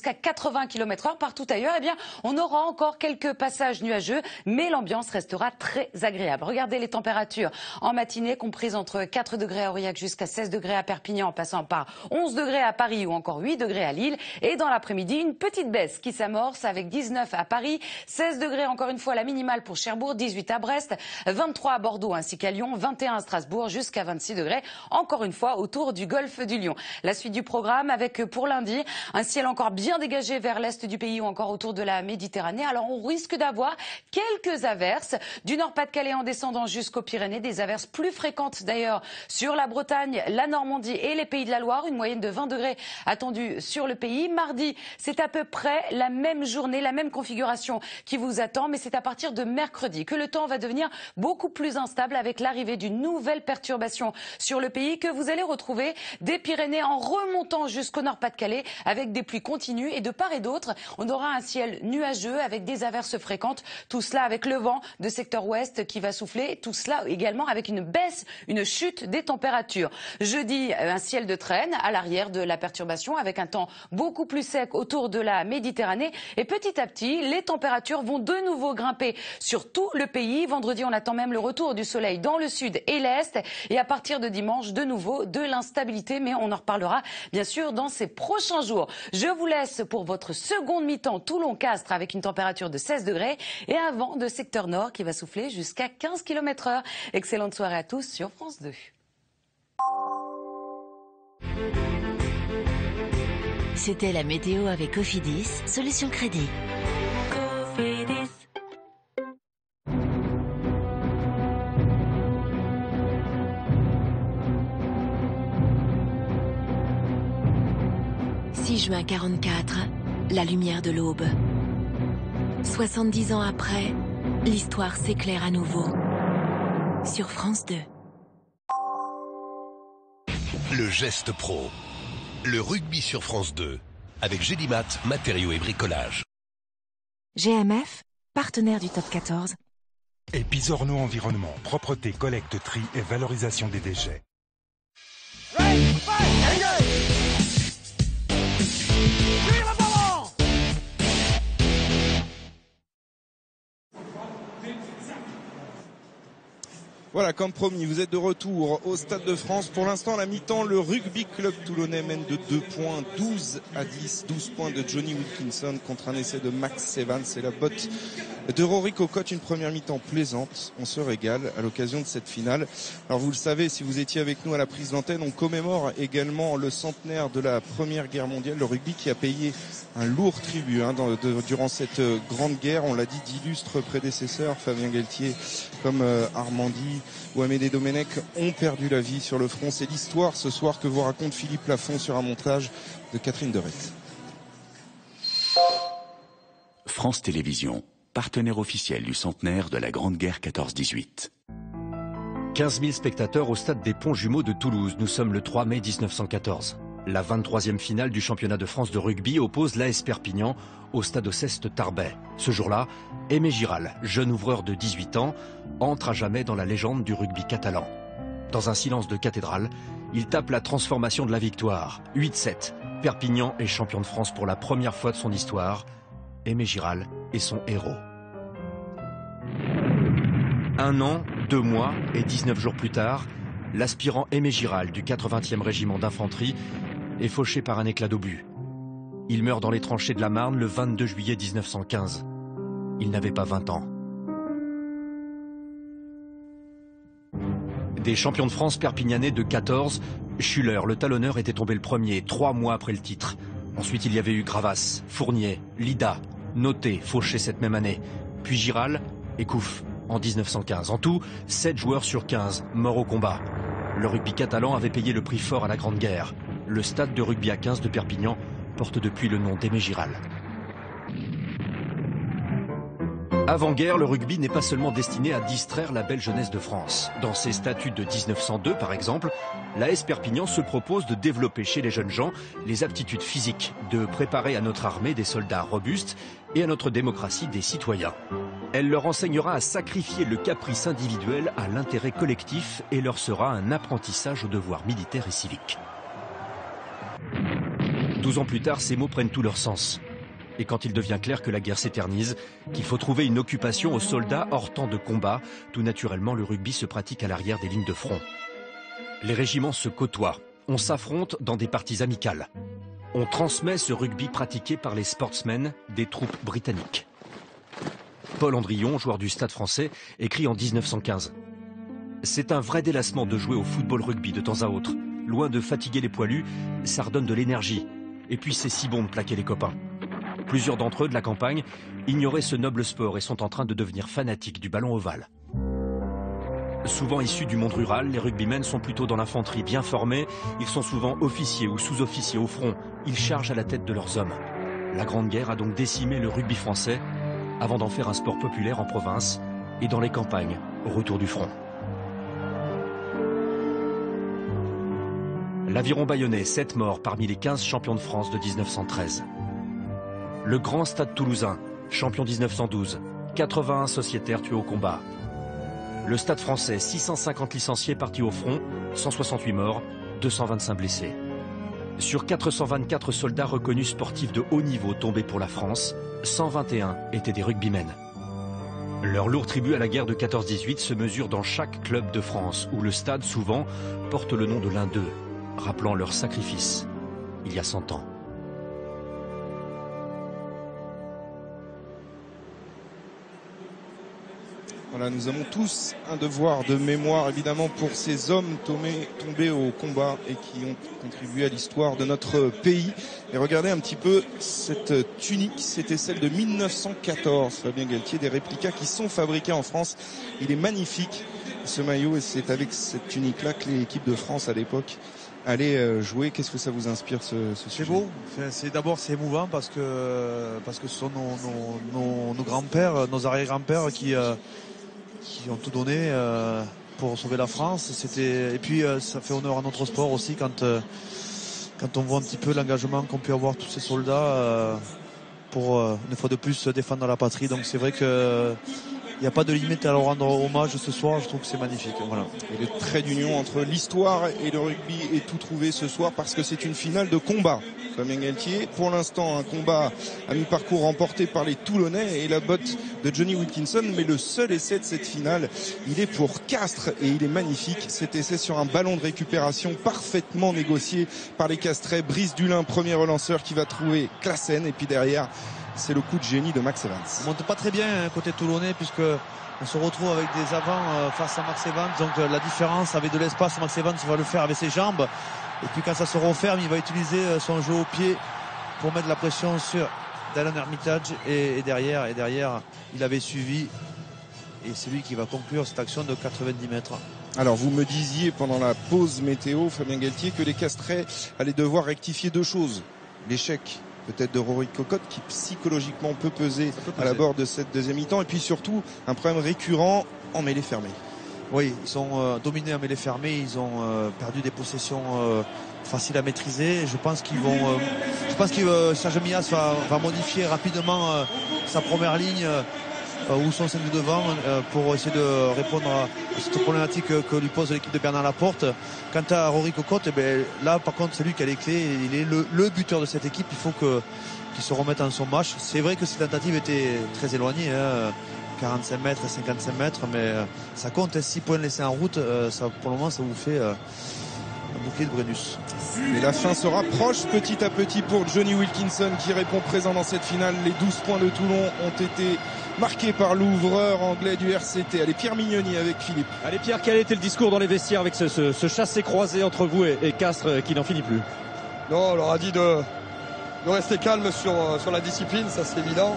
[SPEAKER 13] jusqu'à quatre-vingts kilomètres heure. Partout ailleurs, eh bien, on aura encore quelques passages nuageux, mais l'ambiance restera très agréable. Regardez les températures en matinée, comprises entre quatre degrés à Aurillac jusqu'à seize degrés à Perpignan, en passant par onze degrés à Paris ou encore huit degrés à Lille. Et dans l'après-midi, une petite baisse qui s'amorce avec dix-neuf à Paris, seize degrés encore une fois la minimale pour Cherbourg, dix-huit à Brest, vingt-trois à Bordeaux ainsi qu'à Lyon, vingt et un à Strasbourg, jusqu'à vingt-six degrés encore une fois autour du golfe du Lion. La suite du programme avec pour lundi un ciel encore bien dégagé vers l'est du pays ou encore autour de la Méditerranée. Alors on risque d'avoir quelques averses du Nord-Pas-de-Calais en descendant jusqu'aux Pyrénées, des averses plus fréquentes d'ailleurs sur la Bretagne, la Normandie et les Pays de la Loire, une moyenne de vingt degrés attendue sur le pays. Mardi, c'est à peu près la même journée, la même configuration qui vous attend, mais c'est à partir de mercredi que le temps va devenir beaucoup plus instable avec l'arrivée d'une nouvelle perturbation sur le pays que vous allez retrouver des Pyrénées en remontant jusqu'au Nord-Pas-de-Calais avec des pluies continues et de part et d'autre, on aura un ciel nuageux avec des averses fréquentes, tout cela avec le vent de secteur ouest qui va souffler, tout cela également avec une baisse, une chute des températures. Jeudi, un ciel de traîne à l'arrière de la perturbation avec un temps beaucoup plus sec autour de la Méditerranée et petit à petit, les températures vont de nouveau grimper sur tout le pays. Vendredi, on attend même le retour du soleil dans le sud et l'est et à partir de dimanche, de nouveau, de l'instabilité, mais on en reparlera bien sûr dans ces prochains jours. Je vous laisse pour votre seconde mi-temps Toulon-Castres avec une température de seize degrés et un vent de secteur nord qui va souffler jusqu'à quinze kilomètres heure. Excellente soirée à tous sur France deux.
[SPEAKER 10] C'était la météo avec Cofidis, solution crédit. Cofidis. six juin quarante-quatre, la lumière de l'aube. soixante-dix ans après, l'histoire s'éclaire à nouveau. Sur France deux.
[SPEAKER 9] Le geste pro. Le rugby sur France deux. Avec Gélimat, matériaux et bricolage.
[SPEAKER 14] G M F, partenaire du top quatorze.
[SPEAKER 11] Et Pisorno Environnement, propreté, collecte, tri et valorisation des déchets.
[SPEAKER 2] Voilà, comme promis, vous êtes de retour au Stade de France. Pour l'instant, à la mi-temps, le Rugby Club Toulonnais mène de deux points, douze à dix. douze points de Johnny Wilkinson contre un essai de Max Evans. C'est la botte de Rory Cocotte. Une première mi-temps plaisante. On se régale à l'occasion de cette finale. Alors, vous le savez, si vous étiez avec nous à la prise d'antenne, on commémore également le centenaire de la Première Guerre mondiale. Le rugby qui a payé un lourd tribut hein, dans, de, durant cette grande guerre. On l'a dit, d'illustres prédécesseurs, Fabien Galtier comme euh, Armandi ou Amédée Domenech ont perdu la vie sur le front. C'est l'histoire ce soir que vous raconte Philippe Lafont sur un montage de Catherine Derette.
[SPEAKER 15] France Télévisions, partenaire officiel du centenaire de la Grande Guerre quatorze dix-huit.
[SPEAKER 16] quinze mille spectateurs au stade des Ponts Jumeaux de Toulouse. Nous sommes le trois mai mille neuf cent quatorze. La vingt-troisième finale du championnat de France de rugby oppose l'A S Perpignan au stade Oceste Tarbet. Ce jour-là, Aimé Giral, jeune ouvreur de dix-huit ans, entre à jamais dans la légende du rugby catalan. Dans un silence de cathédrale, il tape la transformation de la victoire. huit sept. Perpignan est champion de France pour la première fois de son histoire. Aimé Giral est son héros. Un an, deux mois et dix-neuf jours plus tard, l'aspirant Aimé Giral du quatre-vingtième régiment d'infanterie est fauché par un éclat d'obus. Il meurt dans les tranchées de la Marne le vingt-deux juillet mille neuf cent quinze. Il n'avait pas vingt ans. Des champions de France perpignanais de quatorze, Schuller, le talonneur, était tombé le premier, trois mois après le titre. Ensuite, il y avait eu Gravas, Fournier, Lida, Noté, fauché cette même année. Puis Giral et Couf en mille neuf cent quinze. En tout, sept joueurs sur quinze morts au combat. Le rugby catalan avait payé le prix fort à la Grande Guerre. Le stade de rugby à quinze de Perpignan porte depuis le nom d'Aimé Giral. Avant-guerre, le rugby n'est pas seulement destiné à distraire la belle jeunesse de France. Dans ses statuts de mille neuf cent deux, par exemple, l'A S Perpignan se propose de développer chez les jeunes gens les aptitudes physiques, de préparer à notre armée des soldats robustes et à notre démocratie des citoyens. Elle leur enseignera à sacrifier le caprice individuel à l'intérêt collectif et leur sera un apprentissage aux devoirs militaires et civiques. Douze ans plus tard, ces mots prennent tout leur sens. Et quand il devient clair que la guerre s'éternise, qu'il faut trouver une occupation aux soldats hors temps de combat, tout naturellement le rugby se pratique à l'arrière des lignes de front. Les régiments se côtoient, on s'affronte dans des parties amicales. On transmet ce rugby pratiqué par les sportsmen des troupes britanniques. Paul Andrion, joueur du Stade français, écrit en mille neuf cent quinze. C'est un vrai délassement de jouer au football rugby de temps à autre. Loin de fatiguer les poilus, ça redonne de l'énergie. Et puis c'est si bon de plaquer les copains. Plusieurs d'entre eux de la campagne ignoraient ce noble sport et sont en train de devenir fanatiques du ballon ovale. Souvent issus du monde rural, les rugbymen sont plutôt dans l'infanterie bien formés. Ils sont souvent officiers ou sous-officiers au front. Ils chargent à la tête de leurs hommes. La Grande Guerre a donc décimé le rugby français avant d'en faire un sport populaire en province et dans les campagnes au retour du front. L'Aviron bayonnais, sept morts parmi les quinze champions de France de mille neuf cent treize. Le Grand Stade toulousain, champion mille neuf cent douze, quatre-vingt-un sociétaires tués au combat. Le Stade français, six cent cinquante licenciés partis au front, cent soixante-huit morts, deux cent vingt-cinq blessés. Sur quatre cent vingt-quatre soldats reconnus sportifs de haut niveau tombés pour la France, cent vingt et un étaient des rugbymen. Leur lourd tribut à la guerre de quatorze dix-huit se mesure dans chaque club de France, où le stade, souvent, porte le nom de l'un d'eux, rappelant leur sacrifice, il y a cent ans.
[SPEAKER 2] Voilà, nous avons tous un devoir de mémoire, évidemment, pour ces hommes tombés, tombés au combat et qui ont contribué à l'histoire de notre pays. Et regardez un petit peu cette tunique, c'était celle de mille neuf cent quatorze, Fabien Galtier, des réplicas qui sont fabriqués en France. Il est magnifique, ce maillot, et c'est avec cette tunique-là que l'équipe de France, à l'époque, allait jouer. Qu'est-ce que ça vous inspire, ce, ce sujet?
[SPEAKER 3] C'est beau. C'est d'abord c'est émouvant parce que parce que ce sont nos, nos, nos, nos grands-pères, nos arrière-grands-pères qui euh, qui ont tout donné euh, pour sauver la France. C'était et puis euh, ça fait honneur à notre sport aussi quand euh, quand on voit un petit peu l'engagement qu'ont pu avoir tous ces soldats euh, pour euh, une fois de plus défendre la patrie. Donc c'est vrai que il n'y a pas de limite à leur rendre hommage ce soir, je trouve que c'est magnifique. Voilà.
[SPEAKER 2] Et le trait d'union entre l'histoire et le rugby est tout trouvé ce soir parce que c'est une finale de combat. Fabien Galtier, pour l'instant un combat à mi-parcours remporté par les Toulonnais et la botte de Johnny Wilkinson, mais le seul essai de cette finale, il est pour Castres et il est magnifique. Cet essai sur un ballon de récupération parfaitement négocié par les Castrais. Brice Dulin, premier relanceur qui va trouver Classen, et puis derrière c'est le coup de génie de Max Evans.
[SPEAKER 3] On monte pas très bien hein, côté toulonnais puisque on se retrouve avec des avants euh, face à Max Evans. Donc euh, la différence avec de l'espace, Max Evans va le faire avec ses jambes. Et puis quand ça se referme, il va utiliser euh, son jeu au pied pour mettre la pression sur Dallin Hermitage. Et, et derrière, et derrière, il avait suivi. Et c'est lui qui va conclure cette action de quatre-vingt-dix mètres.
[SPEAKER 2] Alors vous me disiez pendant la pause météo, Fabien Galtier, que les Castrais allaient devoir rectifier deux choses. L'échec peut-être de Rory Cocotte qui psychologiquement peut peser, peut peser à l'abord de cette deuxième mi-temps, et puis surtout un problème récurrent en mêlée fermée.
[SPEAKER 3] Oui, ils sont euh, dominés en mêlée fermée, ils ont euh, perdu des possessions euh, faciles à maîtriser. Je pense qu'ils vont, euh, je pense que euh, Serge Mias va, va modifier rapidement euh, sa première ligne euh, ou son cinq de devant euh, pour essayer de répondre à cette problématique que, que lui pose l'équipe de Bernard Laporte. Quant à Rory Cocotte, eh ben, là par contre c'est lui qui a les clés, il est le, le buteur de cette équipe, il faut que, qu'il se remette en son match. C'est vrai que ces tentatives étaient très éloignées, hein, quarante-cinq mètres et cinquante-cinq mètres, mais ça compte, six points laissés en route, ça, pour le moment ça vous fait euh, un bouclier de Brennus.
[SPEAKER 2] Et la fin se rapproche petit à petit pour Johnny Wilkinson qui répond présent dans cette finale. Les douze points de Toulon ont été marqués par l'ouvreur anglais du R C T. Allez, Pierre Mignoni avec Philippe.
[SPEAKER 4] Allez Pierre, quel était le discours dans les vestiaires avec ce, ce, ce chassé-croisé entre vous et, et Castres qui n'en finit plus?
[SPEAKER 17] Non, on leur a dit de, de rester calme sur, sur la discipline, ça c'est évident.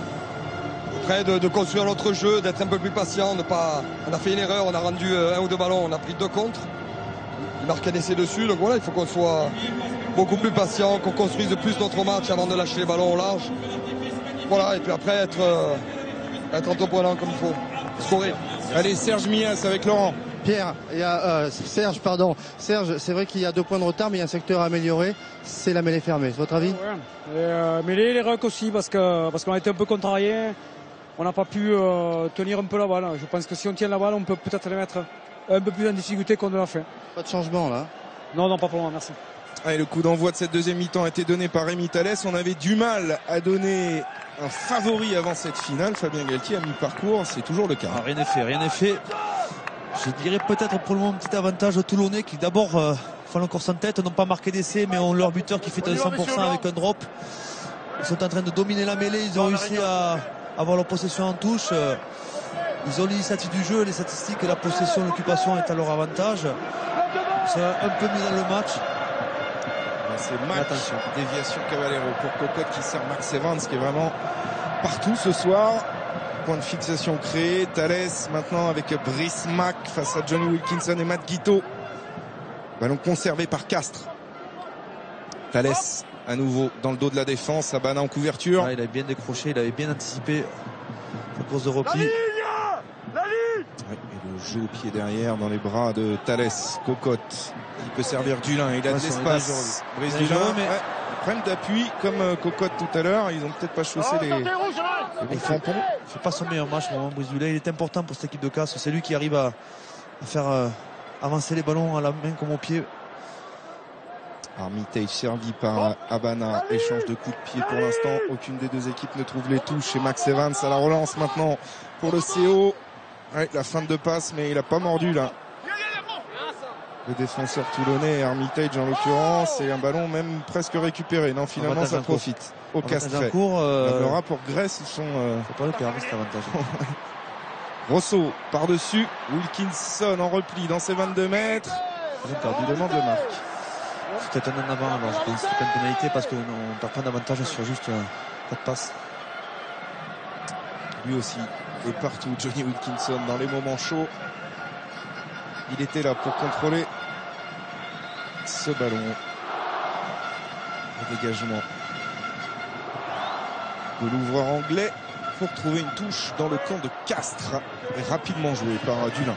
[SPEAKER 17] Après de, de construire notre jeu, d'être un peu plus patient, de pas. On a fait une erreur, on a rendu un ou deux ballons, on a pris deux contre. Il marque un essai dessus, donc voilà, il faut qu'on soit beaucoup plus patient, qu'on construise plus notre match avant de lâcher les ballons au large. Voilà, et puis après être, euh, être entreprenant comme il faut, scorer.
[SPEAKER 2] Allez, Serge Mias avec Laurent.
[SPEAKER 1] Pierre, il y a, euh, Serge, pardon. Serge, c'est vrai qu'il y a deux points de retard, mais il y a un secteur à améliorer, c'est la mêlée fermée. C'est votre avis?
[SPEAKER 18] Ouais. Et, euh, mêlée, les rucks aussi, parce que parce qu'on a été un peu contrariés. On n'a pas pu euh, tenir un peu la balle. Je pense que si on tient la balle, on peut peut-être les mettre un peu plus en difficulté qu'on ne l'a fait.
[SPEAKER 1] Pas de changement là?
[SPEAKER 18] Non, non, pas pour moi, merci.
[SPEAKER 2] Allez, le coup d'envoi de cette deuxième mi-temps a été donné par Rémi Thalès. On avait du mal à donner un favori avant cette finale. Fabien Galtier a mis parcours, c'est toujours le cas.
[SPEAKER 3] Ah, rien n'est fait, rien n'est fait. Je dirais peut-être pour le moment un petit avantage aux Toulonnais qui d'abord euh, font la course en tête, n'ont pas marqué d'essai mais ont leur buteur qui fait un cent pour cent avec un drop. Ils sont en train de dominer la mêlée, ils ont réussi à avoir leur possession en touche. Ils ont l'initiative du jeu, les statistiques, la possession, l'occupation est à leur avantage. C'est un peu mieux dans le match.
[SPEAKER 2] C'est Mac, attention, déviation Caballero pour Cocotte qui sert Max Evans qui est vraiment partout ce soir. Point de fixation créé. Thalès maintenant avec Brice Mac face à Johnny Wilkinson et Matt Guito. Ballon conservé par Castres. Thalès à nouveau dans le dos de la défense. Abana en couverture.
[SPEAKER 3] Ouais, il avait bien décroché, il avait bien anticipé la course de repli.
[SPEAKER 2] Ouais, et le jeu au pied derrière dans les bras de Thalès. Cocotte. Il peut servir Dulin, il a
[SPEAKER 3] ouais,
[SPEAKER 2] de l'espace. Brice Dulin, mais ouais, problème d'appui comme euh, Cocotte tout à l'heure. Ils ont peut-être pas chaussé oh, les, les bons crampons.
[SPEAKER 3] Il fait pas son meilleur match pour Brice Dulin. Il est important pour cette équipe de Castres. C'est lui qui arrive à, à faire euh, avancer les ballons à la main comme au pied.
[SPEAKER 2] Armitage servi par Abana. Échange de coups de pied pour l'instant. Aucune des deux équipes ne trouve les touches. Et Max Evans à la relance maintenant pour le C O. Ouais, la fin de passe, mais il a pas mordu là. Le défenseur toulonnais, Armitage en l'occurrence, et un ballon même presque récupéré. Non, finalement ça profite au Castré.
[SPEAKER 3] Euh...
[SPEAKER 2] La pour Grèce, ils sont. Euh...
[SPEAKER 3] Faut pas le perdre cet avantage.
[SPEAKER 2] Rosso par-dessus, Wilkinson en repli dans ses vingt-deux mètres. Ils ont perdu demande de marque.
[SPEAKER 3] C'est peut-être un en avant, alors je pense que c'est pas une pénalité parce qu'on ne perd pas d'avantage sur juste euh, pas de passe.
[SPEAKER 2] Lui aussi est partout, Johnny Wilkinson dans les moments chauds. Il était là pour contrôler ce ballon. Le dégagement de l'ouvreur anglais pour trouver une touche dans le camp de Castres. Et rapidement joué par Dulin.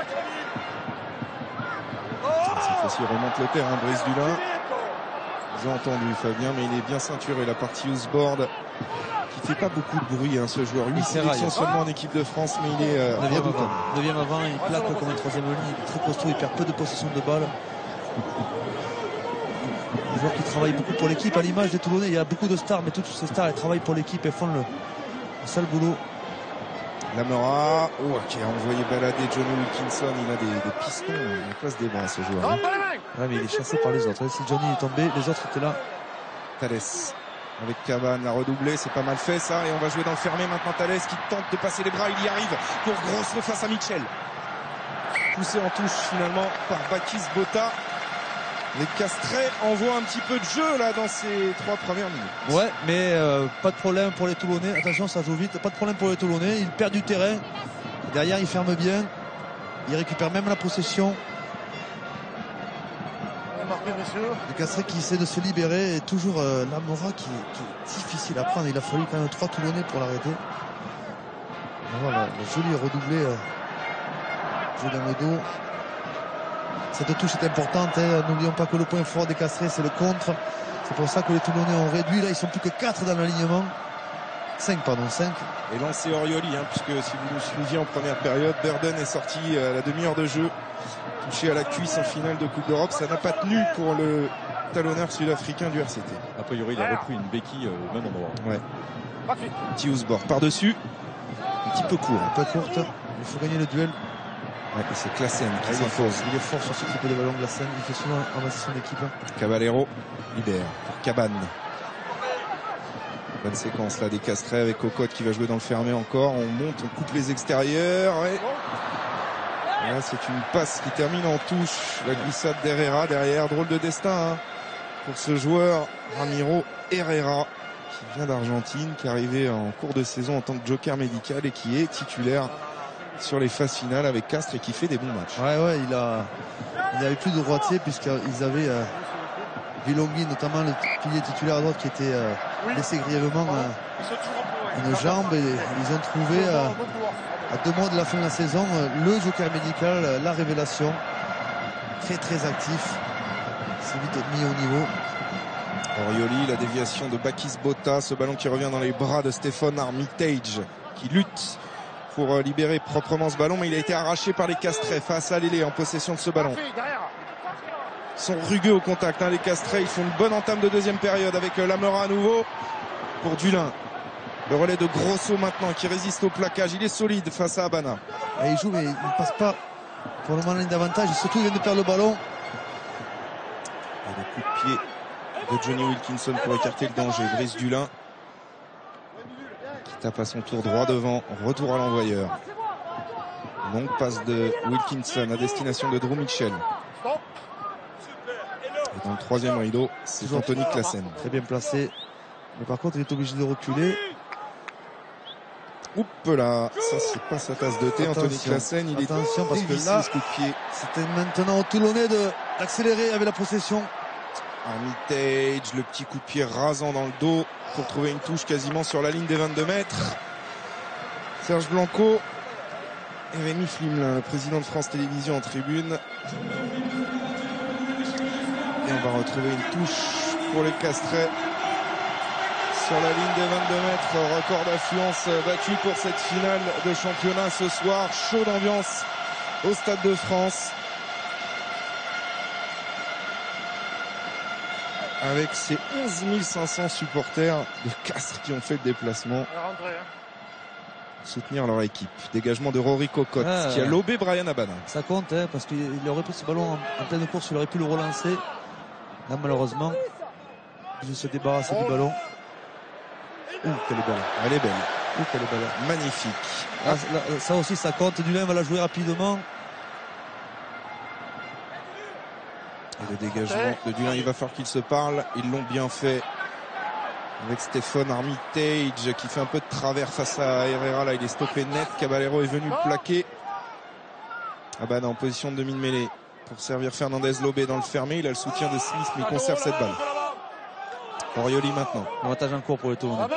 [SPEAKER 2] Cette fois-ci, il remonte le terrain, Brice Dulin. J'ai entendu Fabien, mais il est bien ceinturé. La partie houseboard qui fait pas beaucoup de bruit, hein, ce joueur. Huit sélections seulement en équipe de France, mais il est euh,
[SPEAKER 3] neuvième avant, il plaque comme un troisième ligne, il est très costaud, il perd peu de possession de balle. Un joueur qui travaille beaucoup pour l'équipe, à l'image des Toulonnais. Il y a beaucoup de stars, mais toutes ces stars, elles travaillent pour l'équipe et font le, le sale boulot.
[SPEAKER 2] Lamera, oh, qui a envoyé balader Johnny Wilkinson. Il a des, des pistons à la place des bras, ce joueur. Hein.
[SPEAKER 3] Ouais, mais il est chassé par les autres. Si Johnny est tombé, les autres étaient là.
[SPEAKER 2] Thalès avec Cabane, a redoublé, c'est pas mal fait ça, et on va jouer dans le fermé maintenant. Thalès qui tente de passer les bras, il y arrive pour Grosso face à Mitchell. Poussé en touche finalement par Bakis Bota. Les Castrés envoient un petit peu de jeu là dans ces trois premières minutes.
[SPEAKER 3] Ouais, mais euh, pas de problème pour les Toulonnais. Attention, ça joue vite. Pas de problème pour les Toulonnais. Ils perdent du terrain. Derrière, ils ferment bien. Ils récupèrent même la possession. Le Castré qui essaie de se libérer et toujours euh, Lamora qui, qui est difficile à prendre. Il a fallu quand même trois Toulonnais pour l'arrêter. Voilà, le joli redoublé euh, jeu dans le dos. Cette touche est importante, hein. N'oublions pas que le point fort des Castrés c'est le contre. C'est pour ça que les Toulonnais ont réduit. Là ils sont plus que quatre dans l'alignement. cinq pardon, cinq.
[SPEAKER 2] Et lancé Orioli, hein, puisque si vous nous suiviez en première période, Burden est sorti à la demi-heure de jeu. Touché à la cuisse en finale de Coupe d'Europe, ça n'a pas tenu pour le talonneur sud-africain du R C T.
[SPEAKER 4] A priori, il a repris une béquille au même endroit.
[SPEAKER 2] Ouais. Petit houseboard par-dessus. Un petit peu court.
[SPEAKER 3] Un peu courte. Il faut gagner le duel.
[SPEAKER 2] Ouais, c'est Classen qui
[SPEAKER 3] s'impose. Il est fort sur ce type de ballon, Classen. Il fait souvent avancer son équipe.
[SPEAKER 2] Caballero libère pour Cabane. Bonne séquence là des Castrés avec Cocotte qui va jouer dans le fermé encore. On monte, on coupe les extérieurs. Et... Et là, c'est une passe qui termine en touche. La glissade d'Herrera derrière. Drôle de destin hein, pour ce joueur Ramiro Herrera qui vient d'Argentine, qui est arrivé en cours de saison en tant que joker médical et qui est titulaire sur les phases finales avec Castres et qui fait des bons matchs.
[SPEAKER 3] Ouais, ouais, il a, il n'avait plus de droitier puisqu'ils avaient euh, Vilongui, notamment le pilier titulaire à droite qui était euh, blessé grièvement euh, une jambe et ils ont trouvé euh, à deux mois de la fin de la saison euh, le joker médical, euh, la révélation, très très actif, c'est vite mis au niveau.
[SPEAKER 2] Orioli, la déviation de Bakis Bota, ce ballon qui revient dans les bras de Stéphane Armitage qui lutte pour libérer proprement ce ballon, mais il a été arraché par les Castrés face à Lélé en possession de ce ballon. sont rugueux au contact. Hein. Les Castrés, ils font une bonne entame de deuxième période avec euh, Lamera à nouveau pour Dulin. Le relais de Grosso maintenant qui résiste au plaquage. Il est solide face à Habana.
[SPEAKER 3] Et il joue mais il ne passe pas pour le moment ligne d'avantage. Et surtout il vient de perdre le ballon.
[SPEAKER 2] Et le coup de pied de Johnny Wilkinson pour écarter le danger. Brice Dulin qui tape à son tour droit devant. Retour à l'envoyeur. Longue passe de Wilkinson à destination de Drew Mitchell. Et dans le troisième rideau, c'est Anthony Claassen.
[SPEAKER 3] Très bien placé. Mais par contre, il est obligé de reculer.
[SPEAKER 2] Oups là, ça c'est pas sa tasse de thé.
[SPEAKER 3] Attention,
[SPEAKER 2] Anthony Claassen, il
[SPEAKER 3] attention,
[SPEAKER 2] est
[SPEAKER 3] parce que
[SPEAKER 2] dévissé
[SPEAKER 3] là,
[SPEAKER 2] ce coup de pied.
[SPEAKER 3] C'était maintenant au Toulonnais d'accélérer avec la possession.
[SPEAKER 2] Armitage, le petit coup de pied rasant dans le dos pour trouver une touche quasiment sur la ligne des vingt-deux mètres. Serge Blanco et Rémi Flimelin, le président de France Télévisions en tribune. Et on va retrouver une touche pour les Castrés sur la ligne des vingt-deux mètres. Record d'affluence battu pour cette finale de championnat ce soir. Chaud d'ambiance au Stade de France. Avec ses onze mille cinq cents supporters de Castres qui ont fait le déplacement. Soutenir leur équipe. Dégagement de Rory Cocotte ah, qui a lobé Brian Habana.
[SPEAKER 3] Ça compte hein, parce qu'il aurait pris ce ballon en, en pleine course, il aurait pu le relancer. Là malheureusement, il se débarrasser oh. du ballon. Ouh, quelle est belle.
[SPEAKER 2] Elle est belle.
[SPEAKER 3] Ouh, quelle est belle.
[SPEAKER 2] Magnifique.
[SPEAKER 3] Là, là, ça aussi ça compte. Dulin va la jouer rapidement.
[SPEAKER 2] Et le dégagement de Dulin, il va falloir qu'ils se parlent. Ils l'ont bien fait. Avec Stéphane Armitage qui fait un peu de travers face à Herrera. Là, il est stoppé net. Caballero est venu le plaquer. Habana en position de demi-mêlée pour servir Fernandez Lobé dans le fermé. Il a le soutien de Smith, mais il conserve cette balle. Orioli maintenant.
[SPEAKER 3] Avantage en cours pour les Toulonnais.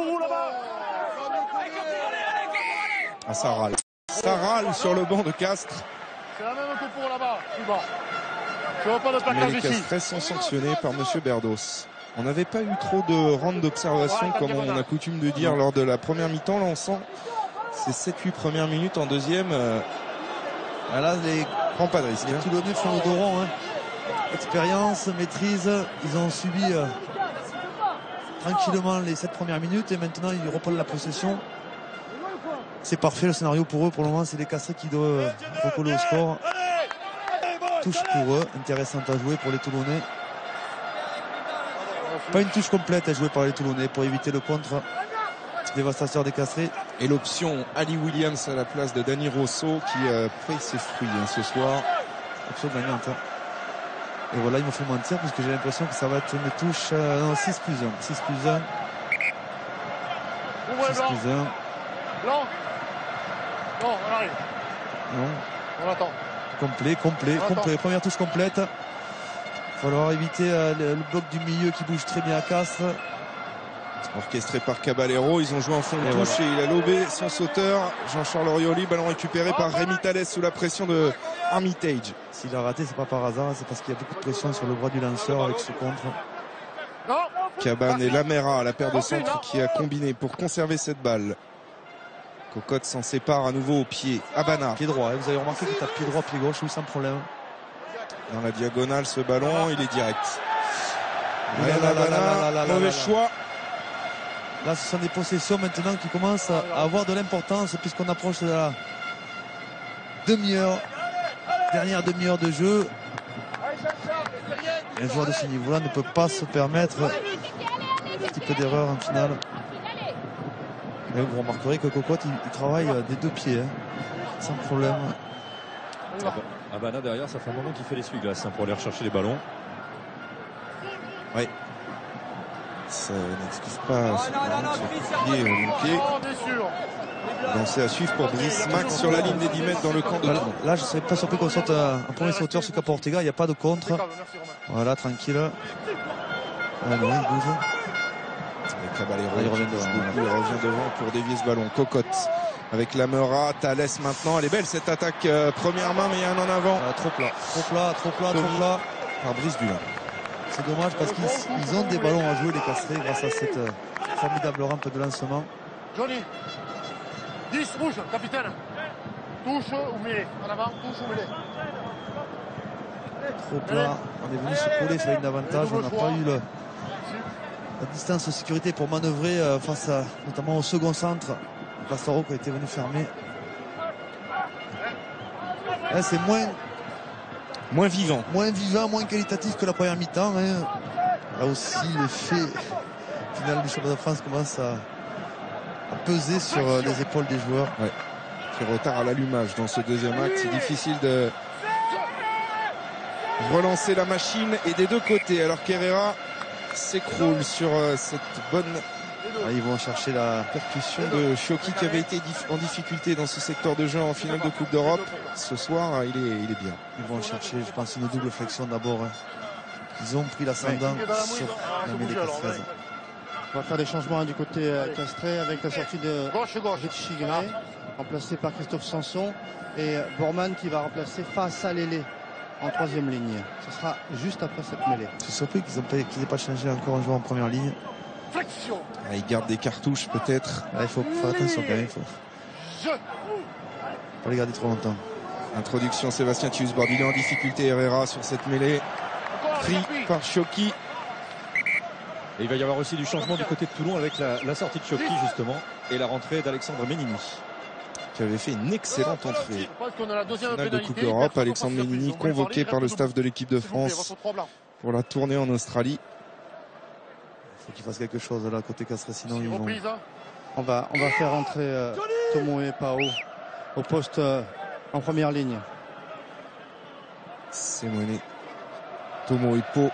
[SPEAKER 2] Ah, ça râle. Ça râle sur le banc de Castres.
[SPEAKER 5] C'est la même que pour là-bas, plus bas. Je vois pas de plaquage ici.
[SPEAKER 2] Les Castrés sont sanctionnés par Monsieur Berdos. On n'avait pas eu trop de rounds d'observation, comme on a coutume de dire lors de la première mi-temps. Là, on sent ces sept huit premières minutes en deuxième. Euh...
[SPEAKER 3] Là, les
[SPEAKER 2] prend pas de risque.
[SPEAKER 3] Les Toulonnais font le dos rond. Hein. Expérience, maîtrise. Ils ont subi euh, tranquillement les sept premières minutes et maintenant ils reprennent la possession. C'est parfait le scénario pour eux. Pour le moment, c'est les Castrés qui doivent recoller au score. Touche pour eux, intéressante à jouer pour les Toulonnais. Pas une touche complète à jouer par les Toulonnais pour éviter le contre dévastateur des Castrés.
[SPEAKER 2] Et l'option Ali Williams à la place de Dani Rosso qui euh, paye ses fruits hein, ce soir.
[SPEAKER 3] Option gagnante. Hein. Et voilà, il me faut mentir parce que j'ai l'impression que ça va être une touche euh, non, six plus un. six plus un. six plus un.
[SPEAKER 5] Blanc. Non, on arrive.
[SPEAKER 3] Non.
[SPEAKER 5] On attend.
[SPEAKER 3] Complet, complet, complet. Première touche complète. Il va falloir éviter euh, le, le bloc du milieu qui bouge très bien à Castres.
[SPEAKER 2] Orchestré par Caballero, ils ont joué en fond de et touche voilà. Et il a lobé son sauteur. Jean-Charles Orioli, ballon récupéré par Rémi Thalès sous la pression de Armitage.
[SPEAKER 3] S'il a raté, c'est pas par hasard, c'est parce qu'il y a beaucoup de pression sur le bras du lanceur avec ce contre.
[SPEAKER 2] Cabane et Lamera, la paire de centres qui a combiné pour conserver cette balle. Cocotte s'en sépare à nouveau au pied. Habana.
[SPEAKER 3] Pied droit, hein. Vous avez remarqué qu'il tape pied droit, pied gauche, oui, sans problème.
[SPEAKER 2] Dans la diagonale, ce ballon, il est direct. Habana, mauvais choix.
[SPEAKER 3] Là, ce sont des possessions maintenant qui commencent à avoir de l'importance puisqu'on approche de la demi-heure, dernière demi-heure de jeu. Un joueur de ce niveau-là ne peut pas se permettre un petit peu d'erreur en finale. Mais vous remarquerez que Cocotte, il, il travaille des deux pieds, hein, sans problème.
[SPEAKER 4] Habana derrière, ça fait un moment qu'il fait l'essuie-glace hein, pour aller rechercher les ballons.
[SPEAKER 2] Oui. Ça n'excuse pas ce pied manqué. Lancé à suivre pour Brice Max sur la ligne des dix mètres dans le camp de
[SPEAKER 3] Là, là je ne serais pas surpris qu'on sorte un premier sauteur sur Capo Ortega. Il n'y a pas de contre. Voilà, tranquille. Ah non, il bouge.
[SPEAKER 2] Et Caballero,
[SPEAKER 3] il revient devant.
[SPEAKER 2] Il revient devant pour dévier ce ballon. Cocotte avec Lamera, Thalès maintenant. Elle est belle cette attaque euh, première main, mais il y a un en avant.
[SPEAKER 3] Ah, trop plat, trop plat, trop plat, trop plat.
[SPEAKER 2] Par Brice Dulin.
[SPEAKER 3] C'est dommage parce qu'ils ont des ballons à jouer les Castrés grâce à cette euh, formidable rampe de lancement.
[SPEAKER 5] Johnny, dix rouge, capitaine. Touche ou mêlée. En avant, touche ou mêlée.
[SPEAKER 3] trop plat. On est venu se coller, faire une avantage. On n'a pas eu le, la distance de sécurité pour manœuvrer euh, face à, notamment au second centre. Pastoro qui a été venu fermer. Là, c'est moins,
[SPEAKER 2] moins vivant.
[SPEAKER 3] Moins vivant, moins qualitatif que la première mi-temps. Hein. Là aussi, l'effet final du championnat de France commence à, à peser sur euh, les épaules des joueurs.
[SPEAKER 2] Ouais. Qui retard à l'allumage dans ce deuxième acte. C'est difficile de relancer la machine et des deux côtés. Alors qu'Herrera s'écroule sur euh, cette bonne
[SPEAKER 3] ah, ils vont chercher la
[SPEAKER 2] percussion de Chiocchi qui avait été en difficulté dans ce secteur de jeu en finale de Coupe d'Europe. Ce soir, il est, il est bien.
[SPEAKER 3] Ils vont chercher, je pense, une double flexion d'abord. Hein. Ils ont pris l'ascendant ouais. sur la mêlée castraise.
[SPEAKER 1] On va faire des changements du côté euh, castré avec la sortie de Richie Gray, remplacé par Christophe Sanson, et Borman qui va remplacer Faça Lélé en troisième ligne. Ce sera juste après cette mêlée.
[SPEAKER 3] Je suis surpris qu'ils n'aient pas changé encore un joueur en première ligne.
[SPEAKER 2] Ah, ils gardent des cartouches peut-être.
[SPEAKER 3] Ah, il faut faire attention quand même. Il faut pas les garder trop longtemps.
[SPEAKER 2] Introduction Sébastien Thiusbord. Il est en difficulté. Herrera sur cette mêlée. Pris par Chiocchi.
[SPEAKER 4] Et il va y avoir aussi du changement du côté de Toulon avec la, la sortie de Chiocchi justement et la rentrée d'Alexandre Ménini.
[SPEAKER 2] Qui avait fait une excellente entrée. Finale de Coupe d'Europe. Alexandre Ménini convoqué par le staff de l'équipe de France pour la tournée en Australie.
[SPEAKER 3] Il faut qu'il fasse quelque chose là côté Castré, sinon ils vont...
[SPEAKER 1] On va, on va faire rentrer euh, Tomoe Pao au poste euh, en première ligne.
[SPEAKER 2] C'est mené. Tomoe Pao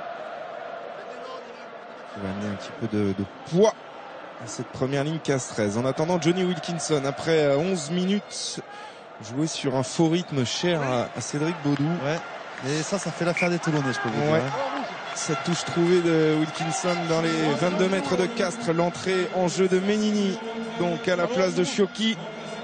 [SPEAKER 2] qui va amener un petit peu de, de poids à cette première ligne castraise. En attendant, Johnny Wilkinson, après onze minutes, joué sur un faux rythme cher à, à Cédric Baudou.
[SPEAKER 3] Ouais. Et ça, ça fait l'affaire des Toulonnais, je peux vous
[SPEAKER 2] ouais.
[SPEAKER 3] dire. Hein.
[SPEAKER 2] Cette touche trouvée de Wilkinson dans les vingt-deux mètres de Castres. L'entrée en jeu de Ménini, donc à la place de Chiocchi.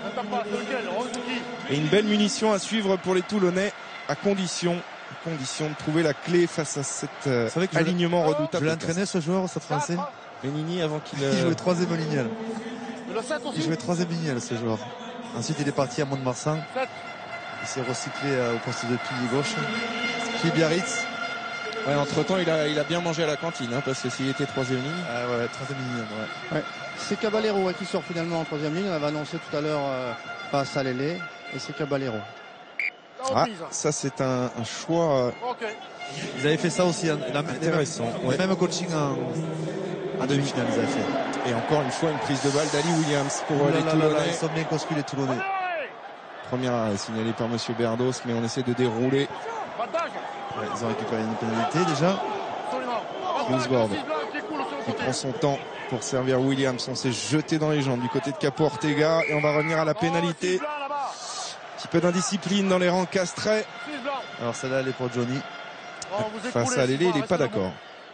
[SPEAKER 2] Et une belle munition à suivre pour les Toulonnais, à condition, à condition de trouver la clé face à cet euh, alignement
[SPEAKER 3] je
[SPEAKER 2] redoutable.
[SPEAKER 3] Je l'ai entraîné ce joueur, ce français.
[SPEAKER 2] Ménini avant qu'il...
[SPEAKER 3] Euh... Il jouait troisième ligne. Il jouait troisième ligne, ce joueur. Ensuite, il est parti à Mont-de-Marsan. Il s'est recyclé euh, au poste de pilier gauche. Qui Biarritz.
[SPEAKER 2] Ouais, entre temps, il a, il a bien mangé à la cantine, hein, parce que s'il était troisième ligne.
[SPEAKER 3] Ah ouais, troisième ligne, ouais.
[SPEAKER 1] ouais. C'est Caballero ouais, qui sort finalement en troisième ligne. On avait annoncé tout à l'heure euh, face à Lélé. Et c'est Caballero.
[SPEAKER 2] Ah, ça c'est un, un choix. Euh...
[SPEAKER 3] Ils avaient fait ça aussi. La,
[SPEAKER 2] intéressant.
[SPEAKER 3] Le même, ouais. même coaching en, en demi-finale, ils avaient fait.
[SPEAKER 2] Et encore une fois, une prise de balle d'Ali Williams pour
[SPEAKER 3] oh là
[SPEAKER 2] les
[SPEAKER 3] là
[SPEAKER 2] Toulonnais.
[SPEAKER 3] Là là, ils sont bien construits, les Toulonnais.
[SPEAKER 2] Première signalée par Monsieur Berdos, mais on essaie de dérouler.
[SPEAKER 3] Ouais, ils ont récupéré une pénalité déjà.
[SPEAKER 2] Thiusbord qui prend son temps pour servir Williams. On s'est jeté dans les jambes du côté de Capo Ortega et on va revenir à la pénalité. Un petit peu d'indiscipline dans les rangs castrés.
[SPEAKER 3] Alors celle-là elle est pour Johnny.
[SPEAKER 2] Face à Lélé, il n'est pas d'accord.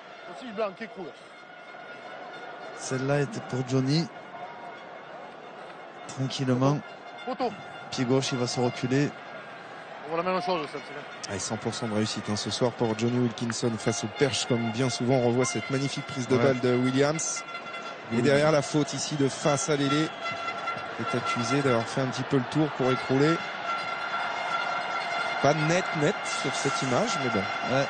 [SPEAKER 3] Celle-là était pour Johnny. Tranquillement. Pied gauche, il va se reculer.
[SPEAKER 5] On voit la même chose, ça.
[SPEAKER 2] Allez, cent pour cent de réussite hein, ce soir pour Johnny Wilkinson face au perche, comme bien souvent on revoit cette magnifique prise de ouais. balle de Williams. Et derrière la faute ici de Faça Lélé, est accusé d'avoir fait un petit peu le tour pour écrouler. Pas net net sur cette image, mais bon.
[SPEAKER 3] Ouais.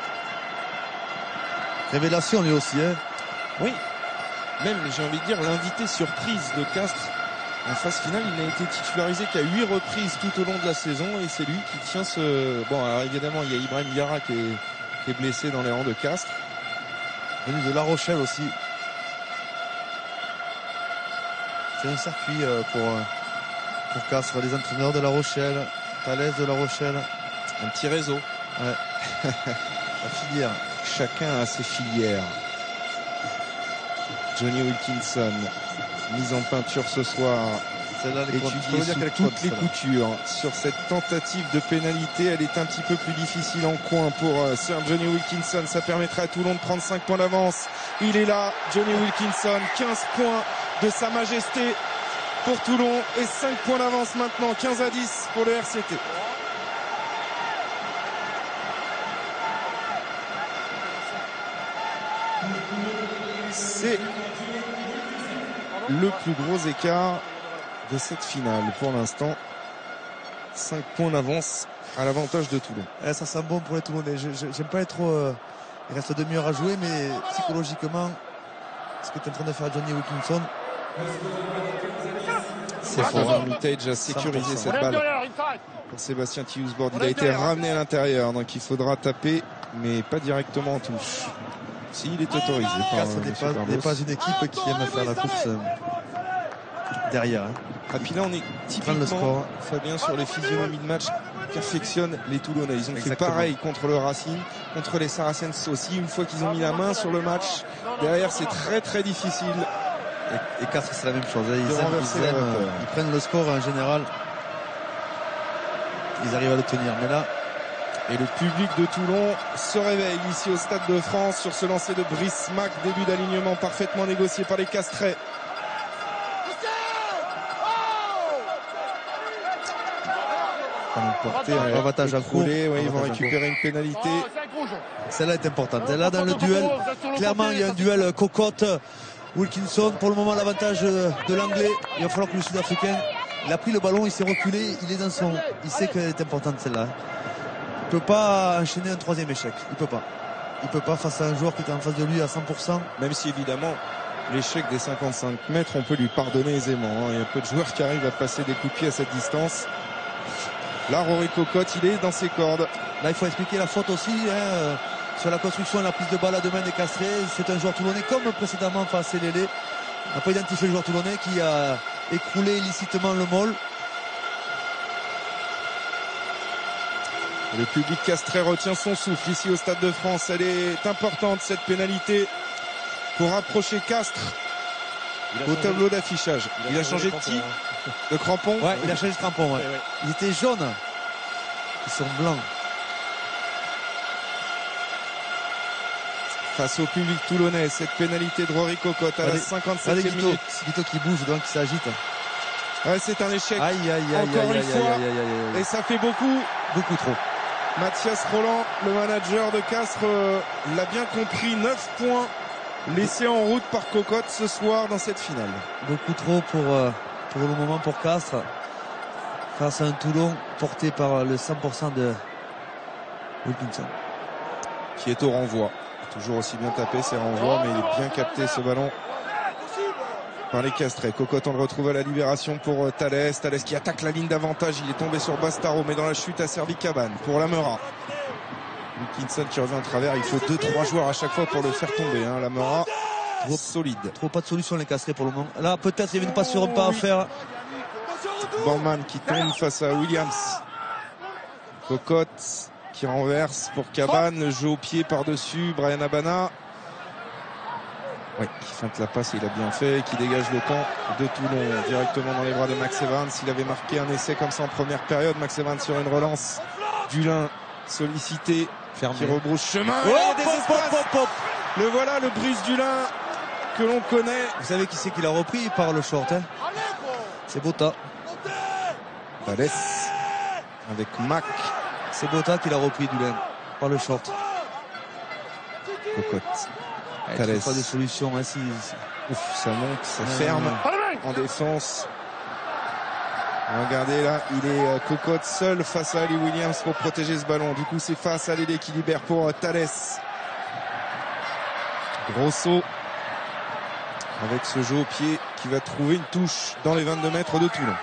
[SPEAKER 3] Révélation lui aussi, hein.
[SPEAKER 2] Oui. Même, j'ai envie de dire, l'invité surprise de Castres. En phase finale, il n'a été titularisé qu'à huit reprises tout au long de la saison et c'est lui qui tient ce... Bon, alors évidemment, il y a Ibrahim Diarra qui est, qui est blessé dans les rangs de Castres.
[SPEAKER 3] Venu de La Rochelle aussi. C'est un circuit pour, pour Castres. Les entraîneurs de La Rochelle, Thalès de La Rochelle.
[SPEAKER 2] Un petit réseau.
[SPEAKER 3] Ouais. La filière.
[SPEAKER 2] Chacun a ses filières. Johnny Wilkinson. Mise en peinture ce soir, étudiée sous toutes les coutures sur cette tentative de pénalité. Elle est un petit peu plus difficile en coin pour Sir Johnny Wilkinson. Ça permettrait à Toulon de prendre cinq points d'avance. Il est là, Johnny Wilkinson, quinze points de Sa Majesté pour Toulon et cinq points d'avance maintenant, quinze à dix pour le R C T. C'est le plus gros écart de cette finale pour l'instant. cinq points d'avance à l'avantage de Toulon.
[SPEAKER 3] Eh, ça sent bon pour les Toulonnais. Je, je, j'aime pas être trop. Euh, il reste deux demi-heures à jouer, mais psychologiquement, ce que est en train de faire Johnny Wilkinson.
[SPEAKER 2] C'est fort. Armitage a sécurisé cette balle pour Sébastien Tillous-Bord. Il a été ramené à l'intérieur, donc il faudra taper, mais pas directement en touche. S'il est autorisé.
[SPEAKER 3] Ce n'est pas, n'est pas une équipe qui aime faire la course euh, derrière. Hein.
[SPEAKER 2] Ah, puis là, on est typiquement, Fabien, sur les physionomies de match qu'affectionnent les Toulonnais. Ils ont Exactement. fait pareil contre le Racing, contre les Saracens aussi. Une fois qu'ils ont mis la main sur le match, derrière, c'est très très difficile.
[SPEAKER 3] Et, et Castres, c'est la même chose. Ils, aiment, ils, aiment, euh, ils prennent le score en général. Ils arrivent à le tenir. Mais là,
[SPEAKER 2] et le public de Toulon se réveille ici au Stade de France sur ce lancer de Brice Mack. Début d'alignement parfaitement négocié par les Castrais.
[SPEAKER 3] Porté un avantage à court.
[SPEAKER 2] Ouais, ils vont récupérer une pénalité.
[SPEAKER 3] Celle-là est importante. Là, dans le duel, clairement, il y a un duel cocotte. Wilkinson, pour le moment, l'avantage de l'anglais. Il va falloir que le Sud-Africain, il a pris le ballon, il s'est reculé, il est dans son. Il sait qu'elle est importante celle-là. Il ne peut pas enchaîner un troisième échec. Il ne peut pas. Il ne peut pas face à un joueur qui était en face de lui à cent pour cent.
[SPEAKER 2] Même si évidemment, l'échec des cinquante-cinq mètres, on peut lui pardonner aisément. Il y a peu de joueurs qui arrivent à passer des coups de pied à cette distance. Là, Rory Cocotte, il est dans ses cordes.
[SPEAKER 3] Là, il faut expliquer la faute aussi hein, sur la construction et la prise de balle à deux mains des Castrés. C'est un joueur toulonnais comme précédemment face à Lélé. On n'a pas identifié le joueur toulonnais qui a écroulé illicitement le môle.
[SPEAKER 2] Le public castrais retient son souffle ici au Stade de France. Elle est importante cette pénalité pour rapprocher Castres au tableau d'affichage. Il, il a changé de tic, de crampon.
[SPEAKER 3] Ouais, il a changé de crampon. Ouais. Ouais, ouais. Ils étaient jaunes. Ils sont blancs.
[SPEAKER 2] Face au public toulonnais, cette pénalité de Rory Cocotte à allez, la cinquante-septième minute.
[SPEAKER 3] C'est Guito qui bouge, donc qui s'agite.
[SPEAKER 2] Ouais, c'est un échec.
[SPEAKER 3] Aïe, aïe, aïe,
[SPEAKER 2] encore
[SPEAKER 3] aïe,
[SPEAKER 2] une
[SPEAKER 3] aïe,
[SPEAKER 2] fois.
[SPEAKER 3] Aïe, aïe, aïe, aïe.
[SPEAKER 2] Et ça fait beaucoup.
[SPEAKER 3] Beaucoup trop.
[SPEAKER 2] Mathias Roland, le manager de Castres, euh, l'a bien compris. neuf points laissés en route par Cocotte ce soir dans cette finale.
[SPEAKER 3] Beaucoup trop pour, euh, pour le moment pour Castres. Face à un Toulon porté par le cent pour cent de Wilkinson.
[SPEAKER 2] Qui est au renvoi. Toujours aussi bien tapé ses renvois, mais il est bien capté ce ballon par les Castrais. Cocotte, on le retrouve à la libération pour euh, Thalès. Thalès qui attaque la ligne d'avantage. Il est tombé sur Bastaro, mais dans la chute a servi Cabane pour Lamera. Wilkinson qui revient en travers. Il faut deux trois joueurs à chaque fois pour le faire tomber. Hein. Lamera, trop solide.
[SPEAKER 3] Trop pas de solution les Castrais pour le moment. Là, peut-être il y avait une passe sur un pas à faire.
[SPEAKER 2] Borman qui tombe face à Williams. Cocotte qui renverse pour Cabane. Le jeu au pied par-dessus. Brian Abana. Oui, qui feinte la passe, il a bien fait, qui dégage le camp de Toulon directement dans les bras de Max Evans. Il avait marqué un essai comme ça en première période. Max Evans sur une relance. Dulin sollicité, Fermé. Qui rebrousse chemin.
[SPEAKER 3] Oh, des pop, pop, pop.
[SPEAKER 2] Le voilà, le Brice Dulin que l'on connaît.
[SPEAKER 3] Vous savez qui c'est qui l'a repris par le short hein. C'est Botta.
[SPEAKER 2] Thalès avec Mac.
[SPEAKER 3] C'est Botta qui l'a repris Dulin par le short.
[SPEAKER 2] Cocotte.
[SPEAKER 3] Il n'y a pas de solution. Hein, si...
[SPEAKER 2] Ouf, ça monte, ça euh... ferme en défense. Regardez là, il est euh, Cocotte seul face à Ali Williams pour protéger ce ballon. Du coup, c'est face à Lélé qui libère pour euh, Thalès. Gros saut avec ce jeu au pied qui va trouver une touche dans les vingt-deux mètres de Toulon.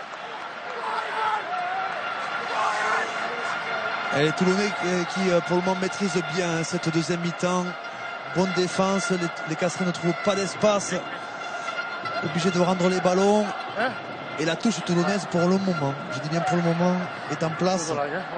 [SPEAKER 3] Et les Toulonnais qui, pour le moment, maîtrisent bien cette deuxième mi-temps. Bonne défense, les, les Castrais ne trouvent pas d'espace. Obligés de rendre les ballons. Et la touche toulonnaise pour le moment, je dis bien pour le moment, est en place.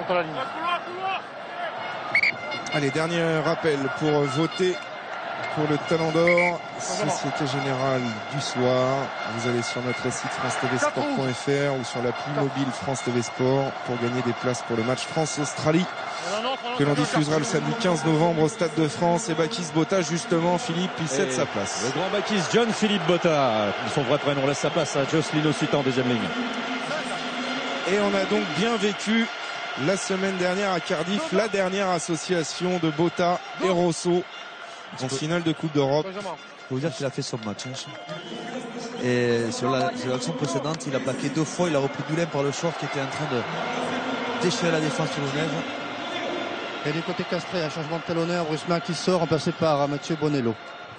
[SPEAKER 2] Allez, dernier rappel pour voter pour le Talent d'Or Société Générale du soir. Vous allez sur notre site france t v sport point f r ou sur l'appli mobile France T V Sport pour gagner des places pour le match France-Australie que l'on diffusera le samedi quinze novembre au Stade de France. Et Bakis Botta, justement, Philippe, il cède sa place.
[SPEAKER 4] Le grand Bakis, John Philippe Botta, son vrai prénom, laisse sa place à Jocelyn Ossuta en deuxième ligne.
[SPEAKER 2] Et on a donc bien vécu la semaine dernière à Cardiff la dernière association de Botta et Rosso en finale de Coupe d'Europe.
[SPEAKER 3] Je peux vous dire qu'il a fait son match. Hein. Et sur l'action la, précédente, il a plaqué deux fois, il a repris Dulin par le short qui était en train de, déchirer la défense toulonnaise.
[SPEAKER 1] Et du côté castré, un changement de talonneur, Brusmac qui sort, remplacé par Mathieu Bonello.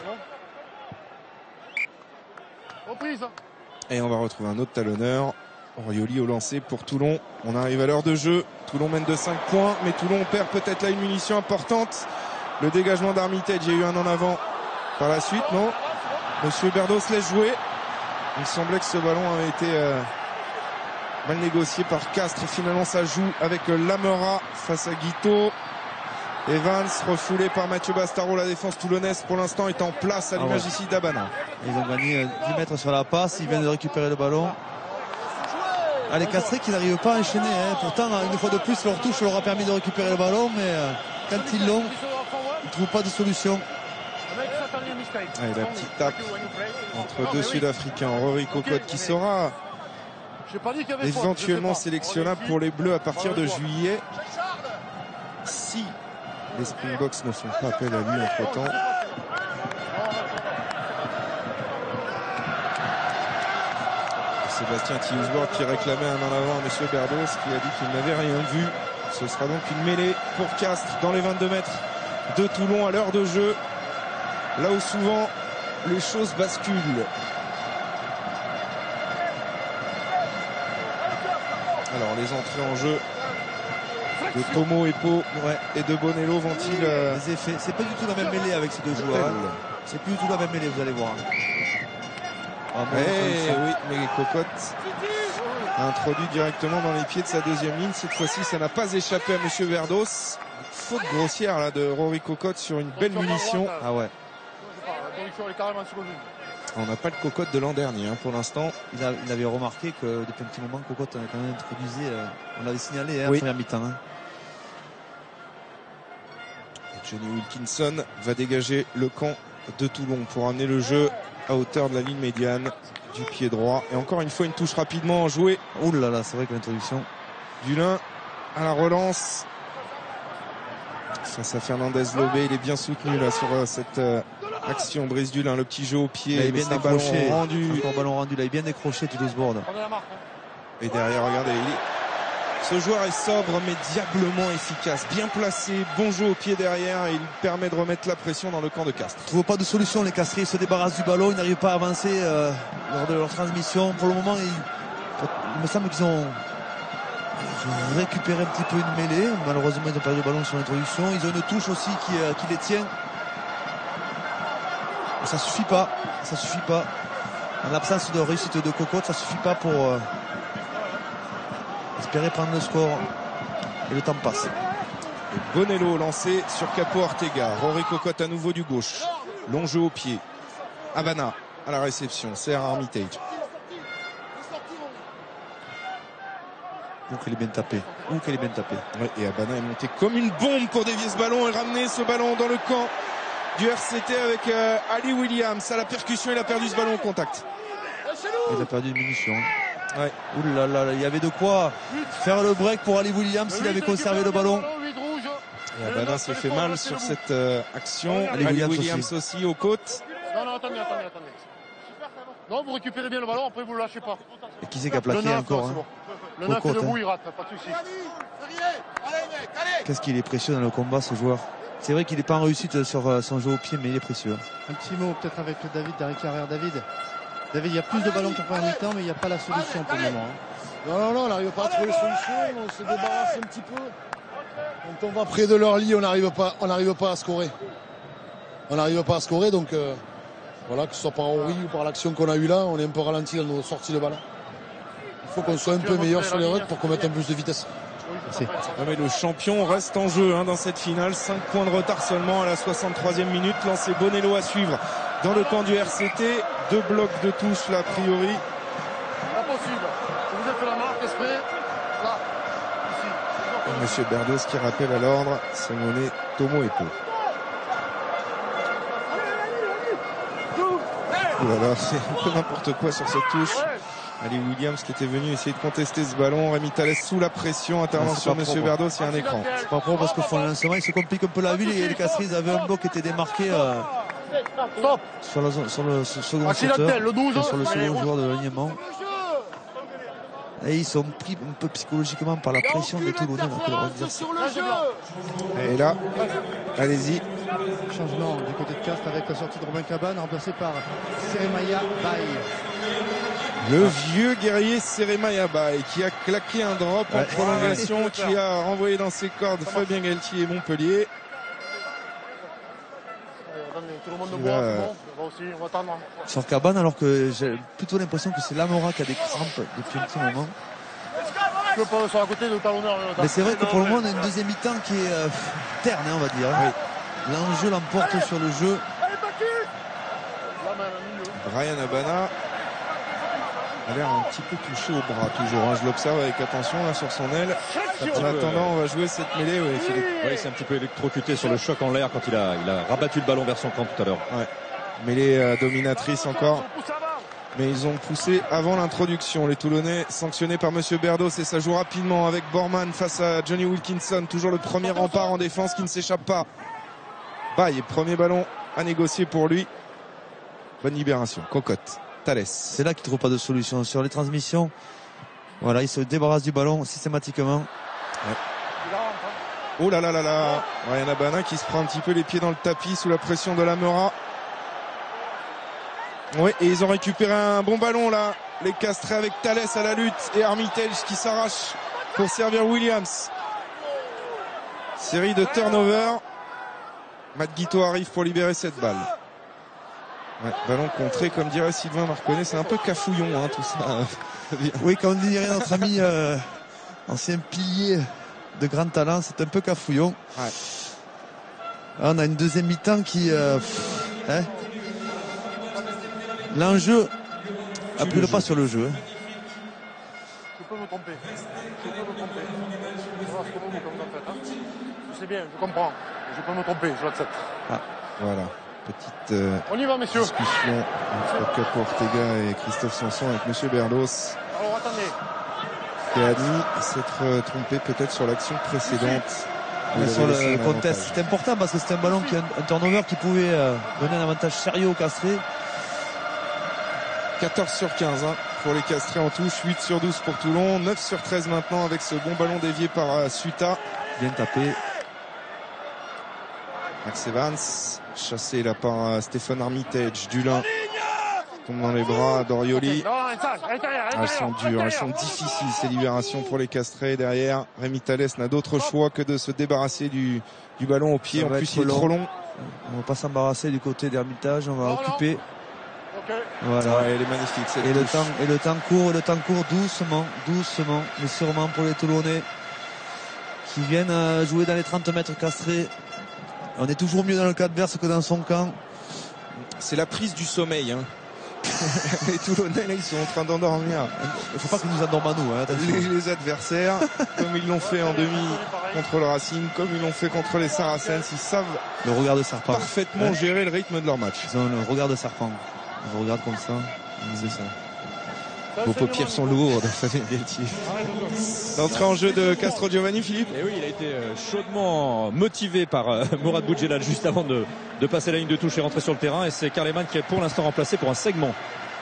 [SPEAKER 2] Et on va retrouver un autre talonneur. Orioli au lancer pour Toulon. On arrive à l'heure de jeu. Toulon mène de cinq points, mais Toulon perd peut-être là une munition importante. Le dégagement d'Armitage, il y a eu un en avant par la suite, non? Monsieur Berdos laisse jouer. Il semblait que ce ballon avait été euh, mal négocié par Castres. Finalement, ça joue avec Lamera face à Guito. Evans refoulé par Mathieu Bastaro. La défense toulonnaise pour l'instant est en place à l'image ah ouais. ici d'Abana.
[SPEAKER 3] Ils ont gagné dix mètres sur la passe. Ils viennent de récupérer le ballon. Ah, les Castrés qui n'arrivent pas à enchaîner. Hein. Pourtant, une fois de plus, leur touche leur a permis de récupérer le ballon. Mais euh, quand ils l'ont, ils ne trouvent pas de solution.
[SPEAKER 2] Allez, la petite tape entre deux Sud-Africains. Rory Cocotte qui sera éventuellement sélectionnable pour les Bleus à partir de juillet. Si les Springboks ne font pas appel à lui entre temps. Sébastien Thiusborg qui réclamait un en avant à M. Berdos, qui a dit qu'il n'avait rien vu. Ce sera donc une mêlée pour Castres dans les vingt-deux mètres de Toulon à l'heure de jeu. Là où souvent les choses basculent. Alors les entrées en jeu de Tomo Epo ouais. et de Bonello vont-ils euh...
[SPEAKER 3] les effets. C'est pas du tout la même mêlée avec ces deux joueurs. Hein. C'est plus du tout la même mêlée, vous allez voir.
[SPEAKER 2] Ah bon, hey, oui, mais Cocotte a introduit directement dans les pieds de sa deuxième ligne. Cette fois-ci, ça n'a pas échappé à M. Verdos. Faute grossière là de Rory Cocotte sur une belle munition.
[SPEAKER 3] Ah ouais.
[SPEAKER 2] On n'a pas le Cocotte de l'an dernier hein, pour l'instant.
[SPEAKER 3] Il, il avait remarqué que depuis un petit moment, Cocotte avait quand même introduisé. Euh, on l'avait signalé hein, oui. en première mi-temps. Hein.
[SPEAKER 2] Johnny Wilkinson va dégager le camp de Toulon pour amener le jeu à hauteur de la ligne médiane du pied droit. Et encore une fois, une touche rapidement jouée.
[SPEAKER 3] Oh là là, c'est vrai que l'introduction.
[SPEAKER 2] Dulin à la relance. Face à Fernandez Lobé, il est bien soutenu là sur euh, cette euh, action. Brice Dulin, le petit jeu au pied.
[SPEAKER 3] Là, il est bien décroché.
[SPEAKER 2] Ballon rendu.
[SPEAKER 3] Encore ballon rendu. Là, il est bien décroché, Toulouse-Bourg.
[SPEAKER 2] Et derrière, regardez, il est... ce joueur est sobre mais diablement efficace. Bien placé, bon jeu au pied derrière. Et il permet de remettre la pression dans le camp de Castres.
[SPEAKER 3] Ils ne trouvent pas de solution, les Castrés. Ils se débarrassent du ballon. Ils n'arrivent pas à avancer euh, lors de leur transmission. Pour le moment, ils... il me semble qu'ils ont récupéré un petit peu une mêlée. Malheureusement, ils ont perdu le ballon sur l'introduction. Ils ont une touche aussi qui, euh, qui les tient. Mais ça suffit pas. Ça suffit pas. En l'absence de réussite de Cocotte, ça suffit pas pour euh, espérer prendre le score. Et le temps passe.
[SPEAKER 2] Et Bonello lancé sur Capo Ortega. Rory Cocotte à nouveau du gauche. Long jeu au pied. Abana à la réception. C'est Armitage.
[SPEAKER 3] Ou qu'elle est bien tapée. Ou qu'elle est bien tapée.
[SPEAKER 2] Ouais, et Abana est monté comme une bombe pour dévier ce ballon et ramener ce ballon dans le camp du R C T avec euh, Ali Williams. À la percussion, il a perdu ce ballon au contact.
[SPEAKER 3] Il a perdu une munition. Ouais. Ouh là là, il y avait de quoi faire le break pour Ali Williams s'il avait conservé le ballon.
[SPEAKER 2] Et Abana s'est fait mal sur cette euh, action. Ali, Ali Williams, Williams aussi. aussi aux côtes.
[SPEAKER 5] Non, non, attendez, attendez, attendez. Non, vous récupérez bien le ballon, après vous le lâchez pas.
[SPEAKER 3] Et qui c'est qui a plaqué
[SPEAKER 5] neuf,
[SPEAKER 3] encore hein.
[SPEAKER 5] Bon. Le neuf est debout, hein. Il rate, pas de soucis.
[SPEAKER 3] Qu'est-ce qu'il est précieux dans le combat, ce joueur. C'est vrai qu'il n'est pas en réussite sur son jeu au pied, mais il est précieux.
[SPEAKER 1] Un petit mot peut-être avec David, derrière l'arrière. David, David, il y a plus de ballons qu'en première mi-temps, mais il n'y a pas la solution pour le moment. Hein.
[SPEAKER 5] Non, non, non, on n'arrive pas à trouver la solution, on se débarrasse un petit peu. Quand on va près de leur lit, on n'arrive pas, on n'arrive pas à scorer. On n'arrive pas à scorer, donc euh, voilà, que ce soit par Ori ou par l'action qu'on a eue là, on est un peu ralenti dans nos sorties de ballon. Il faut qu'on soit un peu meilleur sur les rucks pour qu'on mette un peu plus de vitesse.
[SPEAKER 2] Ah mais le champion reste en jeu hein, dans cette finale. cinq points de retard seulement à la soixante-troisième minute. Lancé Bonello à suivre dans le camp du R C T. Deux blocs de touche là a priori.
[SPEAKER 5] Impossible. Vous êtes fait la marque, esprit. Là. Ici.
[SPEAKER 2] Monsieur Berdos qui rappelle à l'ordre. C'est monnaie Tomo Epo. Oh là là, c'est un peu n'importe quoi sur cette touche. Ali Williams qui était venu essayer de contester ce ballon. Rémi Thalès sous la pression. Intervention de Monsieur Berdos, il y a un écran.
[SPEAKER 3] C'est pas propre parce que font le lancement, il se complique un peu la ville et les Castrés avaient un bloc qui était démarqué euh, sur, la zone, sur le second sauteur et sur le second joueur de l'alignement. Et ils sont pris un peu psychologiquement par la pression des Toulonnais.
[SPEAKER 2] Et là, allez-y.
[SPEAKER 1] Changement du côté de Castres avec la sortie de Romain Cabane, remplacé par Seremaya Baye.
[SPEAKER 2] Le vieux guerrier Seremaya Baye qui a claqué un drop en prolongation, qui a renvoyé dans ses cordes Fabien Galtier et Montpellier.
[SPEAKER 3] Sur Cabane, alors que j'ai plutôt l'impression que c'est Lamora qui a des crampes depuis un petit moment. Mais c'est vrai que pour le moment on a une deuxième mi-temps qui est euh, terne, hein, on va dire. Oui. L'enjeu l'emporte sur le jeu.
[SPEAKER 2] Brian Abana a l'air un petit peu touché au bras toujours, hein. Je l'observe avec attention là sur son aile. En attendant, on va jouer cette mêlée. Oui, Philippe.
[SPEAKER 4] Oui, c'est un petit peu électrocuté sur le choc en l'air quand il a, il a rabattu le ballon vers son camp tout à l'heure.
[SPEAKER 2] Ouais. Mêlée euh, dominatrice encore. Mais ils ont poussé avant l'introduction. Les Toulonnais sanctionnés par Monsieur Berdos, et ça joue rapidement avec Borman face à Johnny Wilkinson. Toujours le premier rempart en défense qui ne s'échappe pas. Baye, premier ballon à négocier pour lui. Bonne libération. Cocotte. Thalès.
[SPEAKER 3] C'est là qu'il ne trouve pas de solution. Sur les transmissions, voilà, il se débarrasse du ballon systématiquement.
[SPEAKER 2] Ouais. Oh là là là là. Ryan Abana qui se prend un petit peu les pieds dans le tapis sous la pression de la Meura. Oui, et ils ont récupéré un bon ballon là. Les Castrés avec Thalès à la lutte et Armitage qui s'arrache pour servir Williams. Série de turnover. Matt Guito arrive pour libérer cette balle. Ouais, ballon contré, comme dirait Sylvain Marconnet, c'est un peu cafouillon, hein, tout ça.
[SPEAKER 3] Oui, comme dirait notre ami euh, ancien pilier de grand talent, c'est un peu cafouillon.
[SPEAKER 2] Ouais.
[SPEAKER 3] Là, on a une deuxième mi-temps qui... Euh, hein, l'enjeu a pris le pas sur le jeu. Hein.
[SPEAKER 19] Je peux me tromper. Je peux me tromper. Voilà ce que vous me faites, hein. Je sais bien, je comprends. Je peux me tromper, je l'accepte.
[SPEAKER 2] Ah, voilà. Petite euh,
[SPEAKER 19] On y va, messieurs.
[SPEAKER 2] discussion entre Capo Ortega et Christophe Sanson avec Monsieur Berdos.
[SPEAKER 19] Alors attendez.
[SPEAKER 2] Qui a admis s'être trompé peut-être sur l'action précédente.
[SPEAKER 3] Mais sur le contest, c'est important parce que c'est un ballon qui a un, un turnover qui pouvait euh, donner un avantage sérieux aux Castrés.
[SPEAKER 2] quatorze sur quinze hein, pour les Castrés en touche, huit sur douze pour Toulon, neuf sur treize maintenant avec ce bon ballon dévié par euh, Suta.
[SPEAKER 3] Bien tapé.
[SPEAKER 2] Max Evans, chassé là par euh, Stéphane Armitage, Dulin tombe dans les bras d'Orioli. Elles sont dures, elles sont difficiles ces libérations pour les Castrés. Derrière, Rémi Thalès n'a d'autre choix que de se débarrasser du, du ballon au pied. En plus, il est trop long.
[SPEAKER 3] On va pas s'embarrasser du côté d'Armitage, on va non, occuper.
[SPEAKER 19] Okay.
[SPEAKER 3] Voilà.
[SPEAKER 2] Ouais, elle est magnifique cette
[SPEAKER 3] et le temps et le temps court, et le temps court doucement, doucement, mais sûrement pour les Toulonnais qui viennent jouer dans les trente mètres Castrés. On est toujours mieux dans le camp adverse que dans son camp.
[SPEAKER 2] C'est la prise du sommeil. Hein. Les Toulonnais, là, ils sont en train d'endormir.
[SPEAKER 3] Il ne faut pas qu'ils nous endorment à nous. Hein,
[SPEAKER 2] les, les adversaires, comme ils l'ont fait en demi contre le Racing, comme ils l'ont fait contre les Saracens, ils savent
[SPEAKER 3] le regard de serpent.
[SPEAKER 2] Parfaitement hein? gérer le rythme de leur match.
[SPEAKER 3] Ils ont le regard de serpent. Ils vous regardent comme ça.
[SPEAKER 2] C'est ça. Vos paupières sont lourdes, Fabien Galtier. L'entrée en jeu de Castro Giovanni, Philippe.
[SPEAKER 4] Et oui, il a été chaudement motivé par euh, Mourad Boudjelal juste avant de, de passer la ligne de touche et rentrer sur le terrain. Et c'est Karleman qui est pour l'instant remplacé pour un segment.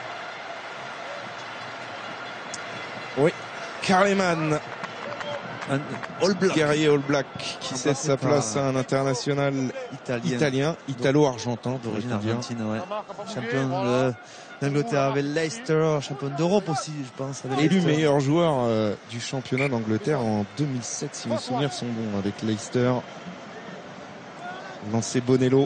[SPEAKER 2] Oui, Karleman.
[SPEAKER 3] Un All Black.
[SPEAKER 2] Guerrier All Black qui cède sa place à un international italien, italien italo-argentin
[SPEAKER 3] d'origine argentine, ouais. Champion d'Angleterre avec Leicester, champion d'Europe aussi, je pense.
[SPEAKER 2] Élu meilleur joueur euh, du championnat d'Angleterre en deux mille sept, si mes souvenirs sont bons, avec Leicester. Lancé Bonello.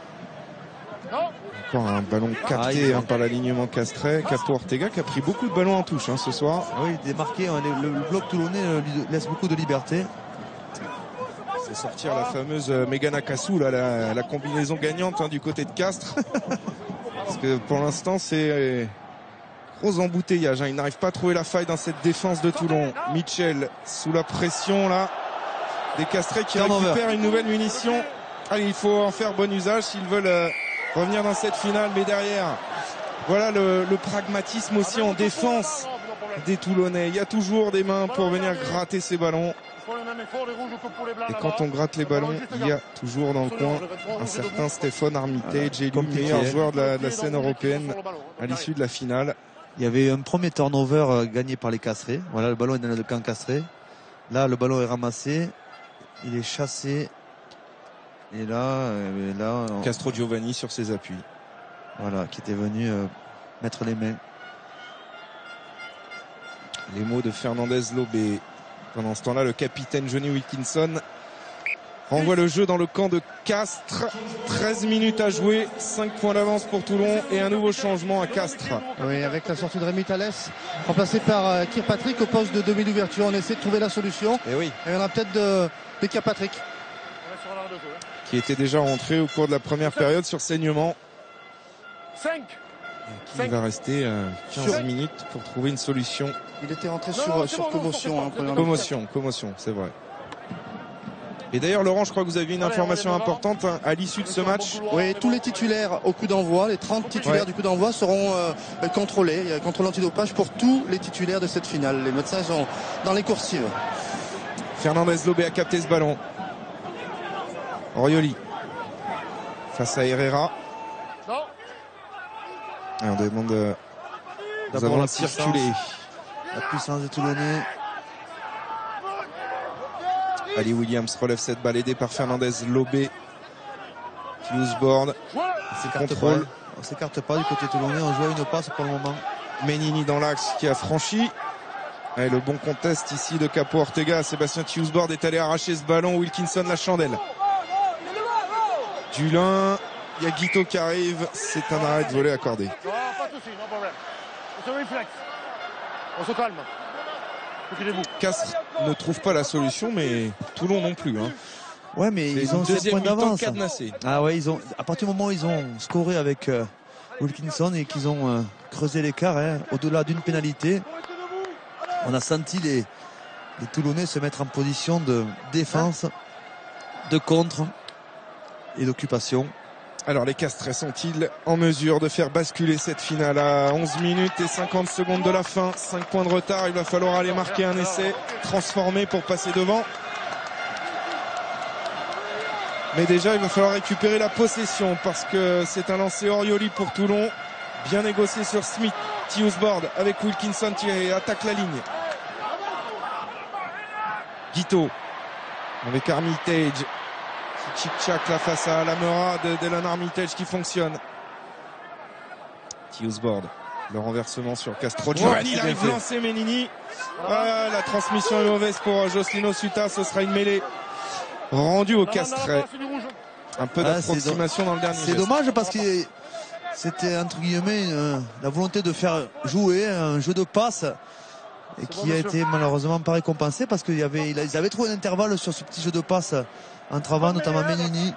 [SPEAKER 2] Encore un ballon capté ah, hein, par l'alignement Castré. Capo Ortega qui a pris beaucoup de ballons en touche hein, ce soir.
[SPEAKER 3] Oui, il est démarqué. Hein, le, le bloc toulonnais lui laisse beaucoup de liberté.
[SPEAKER 2] C'est sortir la fameuse Megana Kassou, là, la, la combinaison gagnante hein, du côté de Castres. Parce que pour l'instant, c'est gros embouteillage. Hein. Il n'arrive pas à trouver la faille dans cette défense de Toulon. Mitchell sous la pression là. Des Castrés qui récupèrent une nouvelle munition. Allez, il faut en faire bon usage s'ils veulent euh, revenir dans cette finale. Mais derrière, voilà le, le pragmatisme aussi en défense des Toulonnais. Il y a toujours des mains pour venir gratter ces ballons. Et quand on gratte les ballons, il y a toujours dans le coin un certain Stéphane Armitage, élu meilleur joueur de la, de la scène européenne à l'issue de la finale.
[SPEAKER 3] Il y avait un premier turnover euh, gagné par les Castrés. Voilà, le ballon est dans le camp Castré. Là, le ballon est ramassé. Il est chassé. Et là, euh, là on...
[SPEAKER 2] Castro Giovanni sur ses appuis.
[SPEAKER 3] Voilà, qui était venu euh, mettre les mains.
[SPEAKER 2] Les mots de Fernandez Lobé. Pendant ce temps-là, le capitaine Johnny Wilkinson renvoie le jeu dans le camp de Castres. treize minutes à jouer, cinq points d'avance pour Toulon et un nouveau changement à Castres.
[SPEAKER 1] Oui, avec la sortie de Rémi Thalès, remplacé par euh, Kirkpatrick au poste de demi d'ouverture. On essaie de trouver la solution.
[SPEAKER 2] Et oui.
[SPEAKER 1] Et on a peut-être de, de Kirkpatrick.
[SPEAKER 2] Qui était déjà rentré au cours de la première période sur saignement.
[SPEAKER 19] cinq.
[SPEAKER 2] Qui va rester euh, quinze sur... minutes pour trouver une solution.
[SPEAKER 1] Il était rentré sur, non, non, sur bon, commotion.
[SPEAKER 2] Non, hein, commotion, commotion, c'est vrai. Et d'ailleurs, Laurent, je crois que vous aviez une allez, information allez, importante hein, à l'issue de ce match.
[SPEAKER 1] Oui, tous les titulaires au coup d'envoi, les trente titulaires ouais. du coup d'envoi seront euh, contrôlés. Il y a un contrôle antidopage pour tous les titulaires de cette finale. Les médecins sont dans les coursives.
[SPEAKER 2] Fernandez Lobé a capté ce ballon. Orioli face à Herrera. Et on demande de... Nous avons la circulé.
[SPEAKER 3] La puissance des Toulonnais.
[SPEAKER 2] Ali Williams relève cette balle aidé par Fernandez Lobé. Fuseboard. Contrôle.
[SPEAKER 3] On s'écarte pas du côté toulonnais. On joue à une passe pour le moment.
[SPEAKER 2] Menini dans l'axe qui a franchi. Et le bon contest ici de Capo Ortega. Sébastien Fuseboard est allé arracher ce ballon. Wilkinson la chandelle. Dulin. Il y a Guito qui arrive. C'est un arrêt de volée accordé.
[SPEAKER 19] Non, pas de soucis, non problème. C'est un réflexe. On se calme.
[SPEAKER 2] Castres ne trouve pas la solution, mais Toulon non plus. Hein.
[SPEAKER 3] Ouais, mais ils ont sept points d'avance. Ah ouais, ils ont. À partir du moment où ils ont scoré avec euh, Wilkinson et qu'ils ont euh, creusé l'écart, hein, au-delà d'une pénalité, on a senti les, les Toulonnais se mettre en position de défense, de contre et d'occupation.
[SPEAKER 2] Alors les Castrais sont-ils en mesure de faire basculer cette finale à onze minutes et cinquante secondes de la fin? cinq points de retard, il va falloir aller marquer un essai transformé pour passer devant. Mais déjà il va falloir récupérer la possession parce que c'est un lancer Orioli pour Toulon. Bien négocié sur Smith. Fuseboard avec Wilkinson qui attaque la ligne. Guito avec Armitage. Chic-chac là face à Lamera de Delan Armitage qui fonctionne. Fuseboard. Le renversement sur Castro Giovanni. Il arrive lancer Menini. Ah, la transmission est mauvaise pour Jocelyn Suta. Ce sera une mêlée rendue au Castrais. Un peu d'approximation ah, dans le dernier
[SPEAKER 3] C'est dommage parce que c'était entre guillemets une, la volonté de faire jouer un jeu de passe et qui a été malheureusement pas récompensé parce qu'ils avaient, ils avaient trouvé un intervalle sur ce petit jeu de passe entre avant, notamment Menini.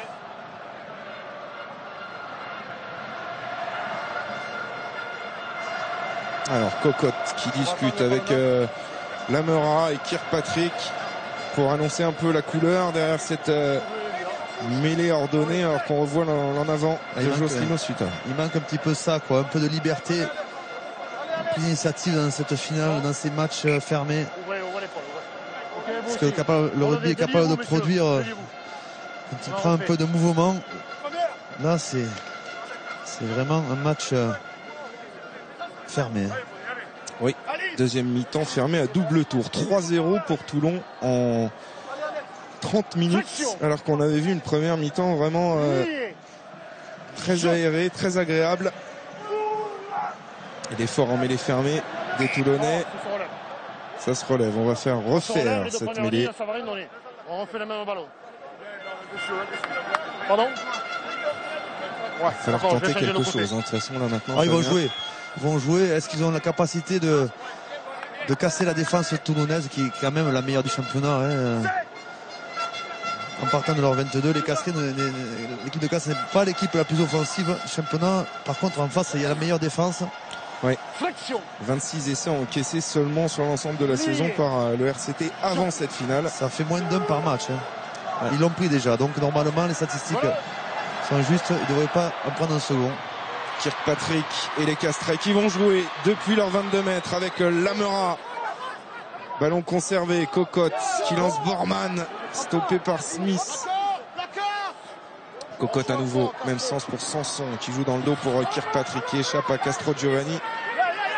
[SPEAKER 2] Alors Cocotte qui discute avec euh, Lamera et Kirkpatrick pour annoncer un peu la couleur derrière cette euh, mêlée ordonnée, alors qu'on revoit l'en avant
[SPEAKER 3] ah,
[SPEAKER 2] de Jocelyn Suta.
[SPEAKER 3] Il manque un petit peu ça, quoi, un peu de liberté, plus d'initiative dans cette finale, dans ces matchs euh, fermés. Parce que le, capable, le rugby est capable de produire euh, quand il prend un peu de mouvement. Là, c'est c'est vraiment un match euh, fermé.
[SPEAKER 2] Oui, deuxième mi-temps fermé à double tour. trois zéro pour Toulon en trente minutes, alors qu'on avait vu une première mi-temps vraiment euh, très aérée, très agréable. Et l'effort en mêlée fermée des Toulonnais. Ça se relève, on va faire refaire cette mêlée.
[SPEAKER 19] On refait le même ballon. Pardon?
[SPEAKER 2] Il va falloir tenter quelque chose, hein. De toute façon là maintenant.
[SPEAKER 3] Ah, ils vont jouer. Ils vont jouer. Est-ce qu'ils ont la capacité de, de casser la défense toulonnaise qui est quand même la meilleure du championnat, hein. En partant de leur vingt-deux, les Castres, l'équipe de Castres n'est pas l'équipe la plus offensive du championnat. Par contre, en face, il y a la meilleure défense.
[SPEAKER 2] Oui. vingt-six essais encaissés seulement sur l'ensemble de la saison par le R C T avant cette finale.
[SPEAKER 3] Ça fait moins d'un par match, hein. Ouais. Ils l'ont pris déjà. Donc normalement, les statistiques sont justes. Ils ne devraient pas en prendre un second.
[SPEAKER 2] Kirkpatrick et les Castrais qui vont jouer depuis leurs vingt-deux mètres avec Lamera. Ballon conservé. Cocotte qui lance Borman. Stoppé par Smith. Cocotte à nouveau. Même sens pour Sanson qui joue dans le dos pour Kirkpatrick qui échappe à Castro Giovanni.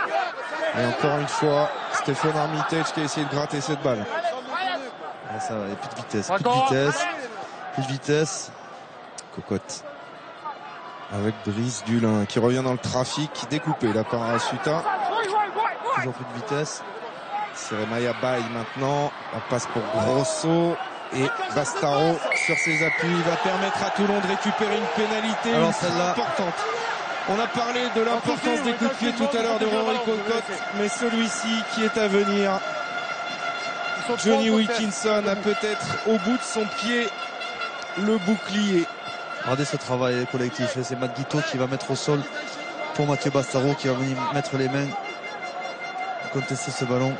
[SPEAKER 2] Et encore une fois, Stéphane Armitage qui a essayé de gratter cette balle.
[SPEAKER 3] Ouais, ça, il n'y a plus de vitesse, plus de vitesse, plus de vitesse.
[SPEAKER 2] Cocotte. Avec Brice Dulin qui revient dans le trafic, découpé là par Suta.
[SPEAKER 3] Toujours plus de vitesse.
[SPEAKER 2] Seremaya Baye maintenant. La passe pour Grosso. Et Bastaro sur ses appuis. Il va permettre à Toulon de récupérer une pénalité
[SPEAKER 3] Alors, celle-là
[SPEAKER 2] importante. On a parlé de l'importance des coups de pied tout à l'heure de Rory Cocotte, mais celui-ci qui est à venir, Johnny Wilkinson a peut-être au bout de son pied le bouclier.
[SPEAKER 3] Regardez ce travail collectif, c'est Matt Guito qui va mettre au sol pour Mathieu Bastaro qui va venir mettre les mains, contester ce ballon.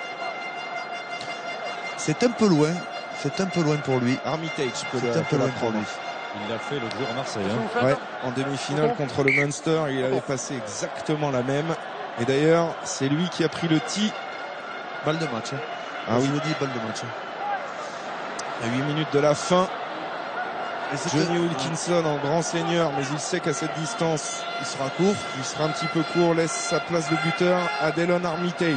[SPEAKER 3] C'est un peu loin, c'est un peu loin pour lui.
[SPEAKER 2] Armitage peut
[SPEAKER 3] c'est un peu loin pour lui.
[SPEAKER 4] Il l'a fait l'autre jour à Marseille. Hein.
[SPEAKER 2] Ouais, en demi-finale contre le Munster, il avait passé exactement la même. Et d'ailleurs, c'est lui qui a pris le tee.
[SPEAKER 3] Balle de match. Hein.
[SPEAKER 2] Ah oui,
[SPEAKER 3] je vous dis balle de match.
[SPEAKER 2] À huit minutes de la fin, Johnny Wilkinson en grand seigneur, mais il sait qu'à cette distance,
[SPEAKER 3] il sera court.
[SPEAKER 2] Il sera un petit peu court, laisse sa place de buteur à Delon Armitage,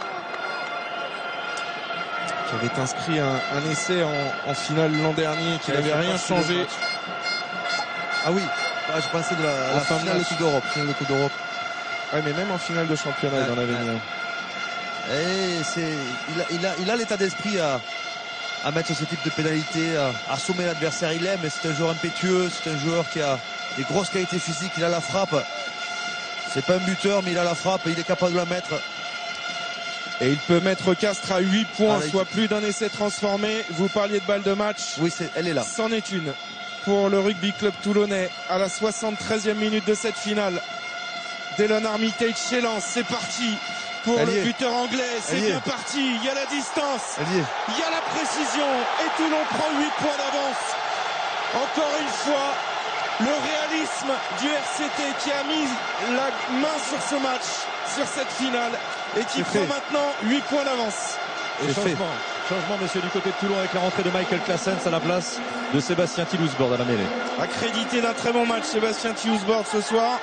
[SPEAKER 2] qui avait inscrit un, un essai en, en finale l'an dernier, qui n'avait rien changé.
[SPEAKER 3] Ah oui, ah, je pensais de la, la
[SPEAKER 2] fin
[SPEAKER 3] finale de Coupe d'Europe. Finale de Coupe d'Europe.
[SPEAKER 2] Ouais, mais même en finale de championnat, ouais, il en avait mis un.
[SPEAKER 3] Et c'est, il a, il a, il a l'état d'esprit à, à mettre ce type de pénalité, à, à sommer l'adversaire. Il aime, c'est un joueur impétueux, c'est un joueur qui a des grosses qualités physiques, il a la frappe. C'est pas un buteur, mais il a la frappe et il est capable de la mettre.
[SPEAKER 2] Et il peut mettre Castres à huit points, ah, soit plus d'un essai transformé. Vous parliez de balle de match.
[SPEAKER 3] Oui, c'est, elle est là.
[SPEAKER 2] C'en est une pour le rugby club toulonnais à la soixante-treizième minute de cette finale. Delon Armitage s'élance, c'est parti pour le buteur anglais, c'est bien parti, il y a la distance, il y a la précision et Toulon prend huit points d'avance. Encore une fois, le réalisme du R C T qui a mis la main sur ce match, sur cette finale et qui prend maintenant huit points d'avance.
[SPEAKER 4] Et changement, changement messieurs du côté de Toulon avec la rentrée de Michael Claessens à la place de Sébastien Tillousbord à la mêlée.
[SPEAKER 2] Accrédité d'un très bon match Sébastien Tillousbord ce soir.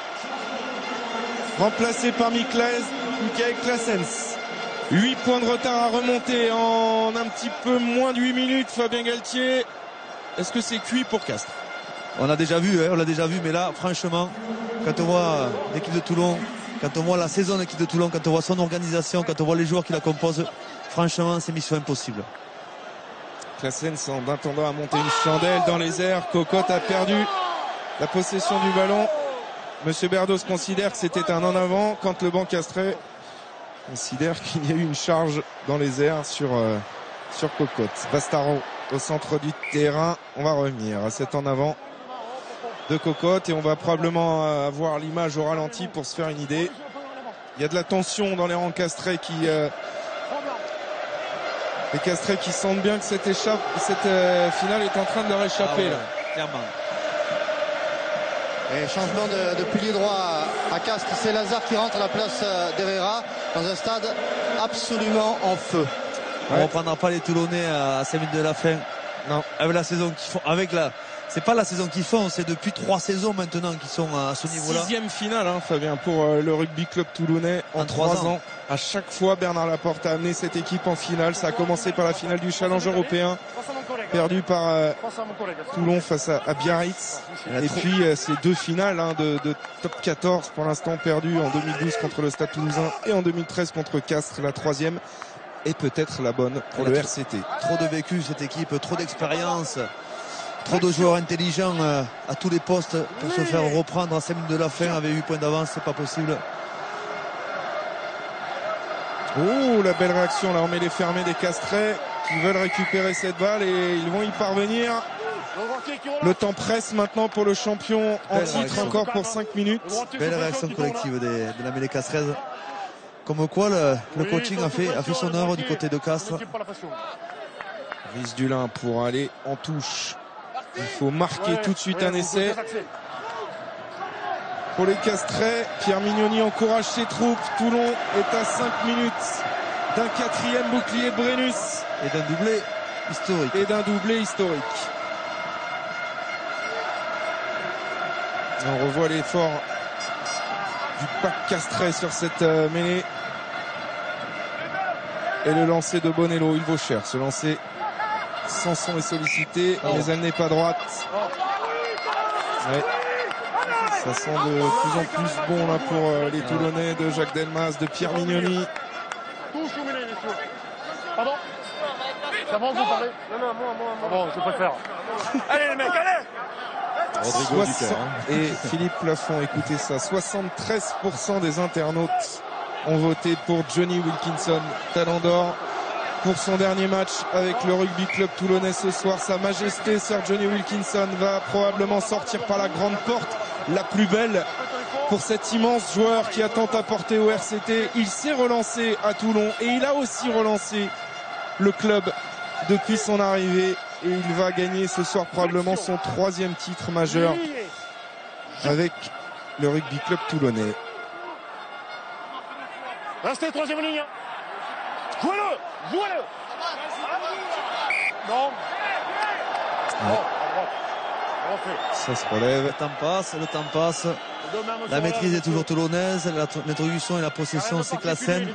[SPEAKER 2] Remplacé par Michael Claessens. huit points de retard à remonter en un petit peu moins de huit minutes. Fabien Galtier, est-ce que c'est cuit pour Castres?
[SPEAKER 3] On a déjà vu, hein, on l'a déjà vu, mais là, franchement, quand on voit l'équipe de Toulon, quand on voit la saison de l'équipe de Toulon, quand on voit son organisation, quand on voit les joueurs qui la composent, franchement, c'est mission impossible.
[SPEAKER 2] Claessens en attendant à monter une chandelle dans les airs. Cocotte a perdu la possession du ballon. Monsieur Berdos considère que c'était un en avant quand le banc castrais considère qu'il y a eu une charge dans les airs sur, euh, sur Cocotte. Bastaro au centre du terrain. On va revenir à cet en avant de Cocotte et on va probablement avoir l'image au ralenti pour se faire une idée. Il y a de la tension dans les rangs castrais qui... Euh, les Castrais qui sentent bien que cette, échappe, cette euh, finale est en train de leur échapper. Ah ouais, là.
[SPEAKER 3] Clairement.
[SPEAKER 1] Et changement de, de pilier droit à, à Castres, c'est Lazare qui rentre à la place d'Herrera dans un stade absolument en feu.
[SPEAKER 3] Ouais. On ne reprendra pas les Toulonnais à cinq minutes de la fin. Non. Avec la saison qu'ils font, avec la, c'est pas la saison qu'ils font, c'est depuis trois saisons maintenant qu'ils sont à ce niveau-là.
[SPEAKER 2] Sixième finale, hein, Fabien, pour euh, le rugby club toulonnais en, en trois ans. ans. À chaque fois, Bernard Laporte a amené cette équipe en finale. Ça a commencé par la finale du Challenge européen, perdu par euh, Toulon face à, à Biarritz. Et puis euh, ces deux finales hein, de, de top quatorze pour l'instant perdues en deux mille douze contre le Stade Toulousain et en deux mille treize contre Castres, la troisième. Et peut-être la bonne pour le R C T.
[SPEAKER 3] Trop de vécu cette équipe, trop d'expérience, trop de joueurs intelligents euh, à tous les postes pour se faire reprendre à cinq minutes de la fin avec huit points d'avance, c'est pas possible.
[SPEAKER 2] Oh, la belle réaction, là on met les fermés des Castrais qui veulent récupérer cette balle et ils vont y parvenir. Le temps presse maintenant pour le champion en belle titre, réaction. Encore pour cinq minutes.
[SPEAKER 3] Belle réaction collective des, de la mêlée castраise. Comme quoi le, le coaching a fait, a fait son œuvre du côté de Castres.
[SPEAKER 2] Brice Dulin pour aller en touche. Il faut marquer tout de suite un essai. Pour les Castrais, Pierre Mignoni encourage ses troupes. Toulon est à cinq minutes d'un quatrième bouclier de Brennus.
[SPEAKER 3] Et d'un doublé historique.
[SPEAKER 2] Et d'un doublé historique. Et on revoit l'effort du pack Castrais sur cette euh, mêlée. Et le lancer de Bonello, il vaut cher. Ce lancer, Sanson est sollicité, mais elle n'est pas droite. Ouais. Ça sent de plus en plus bon là pour euh, les Toulonnais de Jacques Delmas, de Pierre Mignoni.
[SPEAKER 19] Pardon? Ça va, vous parlez? Non, non, moi, moi, moi. Bon, je préfère. Allez, les mecs, allez!
[SPEAKER 2] Rodrigo Ducœur, hein. Et Philippe Plafond, écoutez ça, soixante-treize pour cent des internautes ont voté pour Johnny Wilkinson, talent d'or pour son dernier match avec le Rugby Club Toulonnais ce soir. Sa Majesté Sir Johnny Wilkinson va probablement sortir par la grande porte, la plus belle pour cet immense joueur qui a tant apporté au R C T. Il s'est relancé à Toulon et il a aussi relancé le club depuis son arrivée. Et il va gagner ce soir probablement son troisième titre majeur avec le Rugby Club Toulonnais.
[SPEAKER 19] Restez troisième ligne. Jouez-le, jouez-le. Non. Non.
[SPEAKER 2] Ça se relève.
[SPEAKER 3] Le temps passe, le temps passe. La maîtrise est toujours toulonnaise, l'introduction et la possession, c'est que la scène.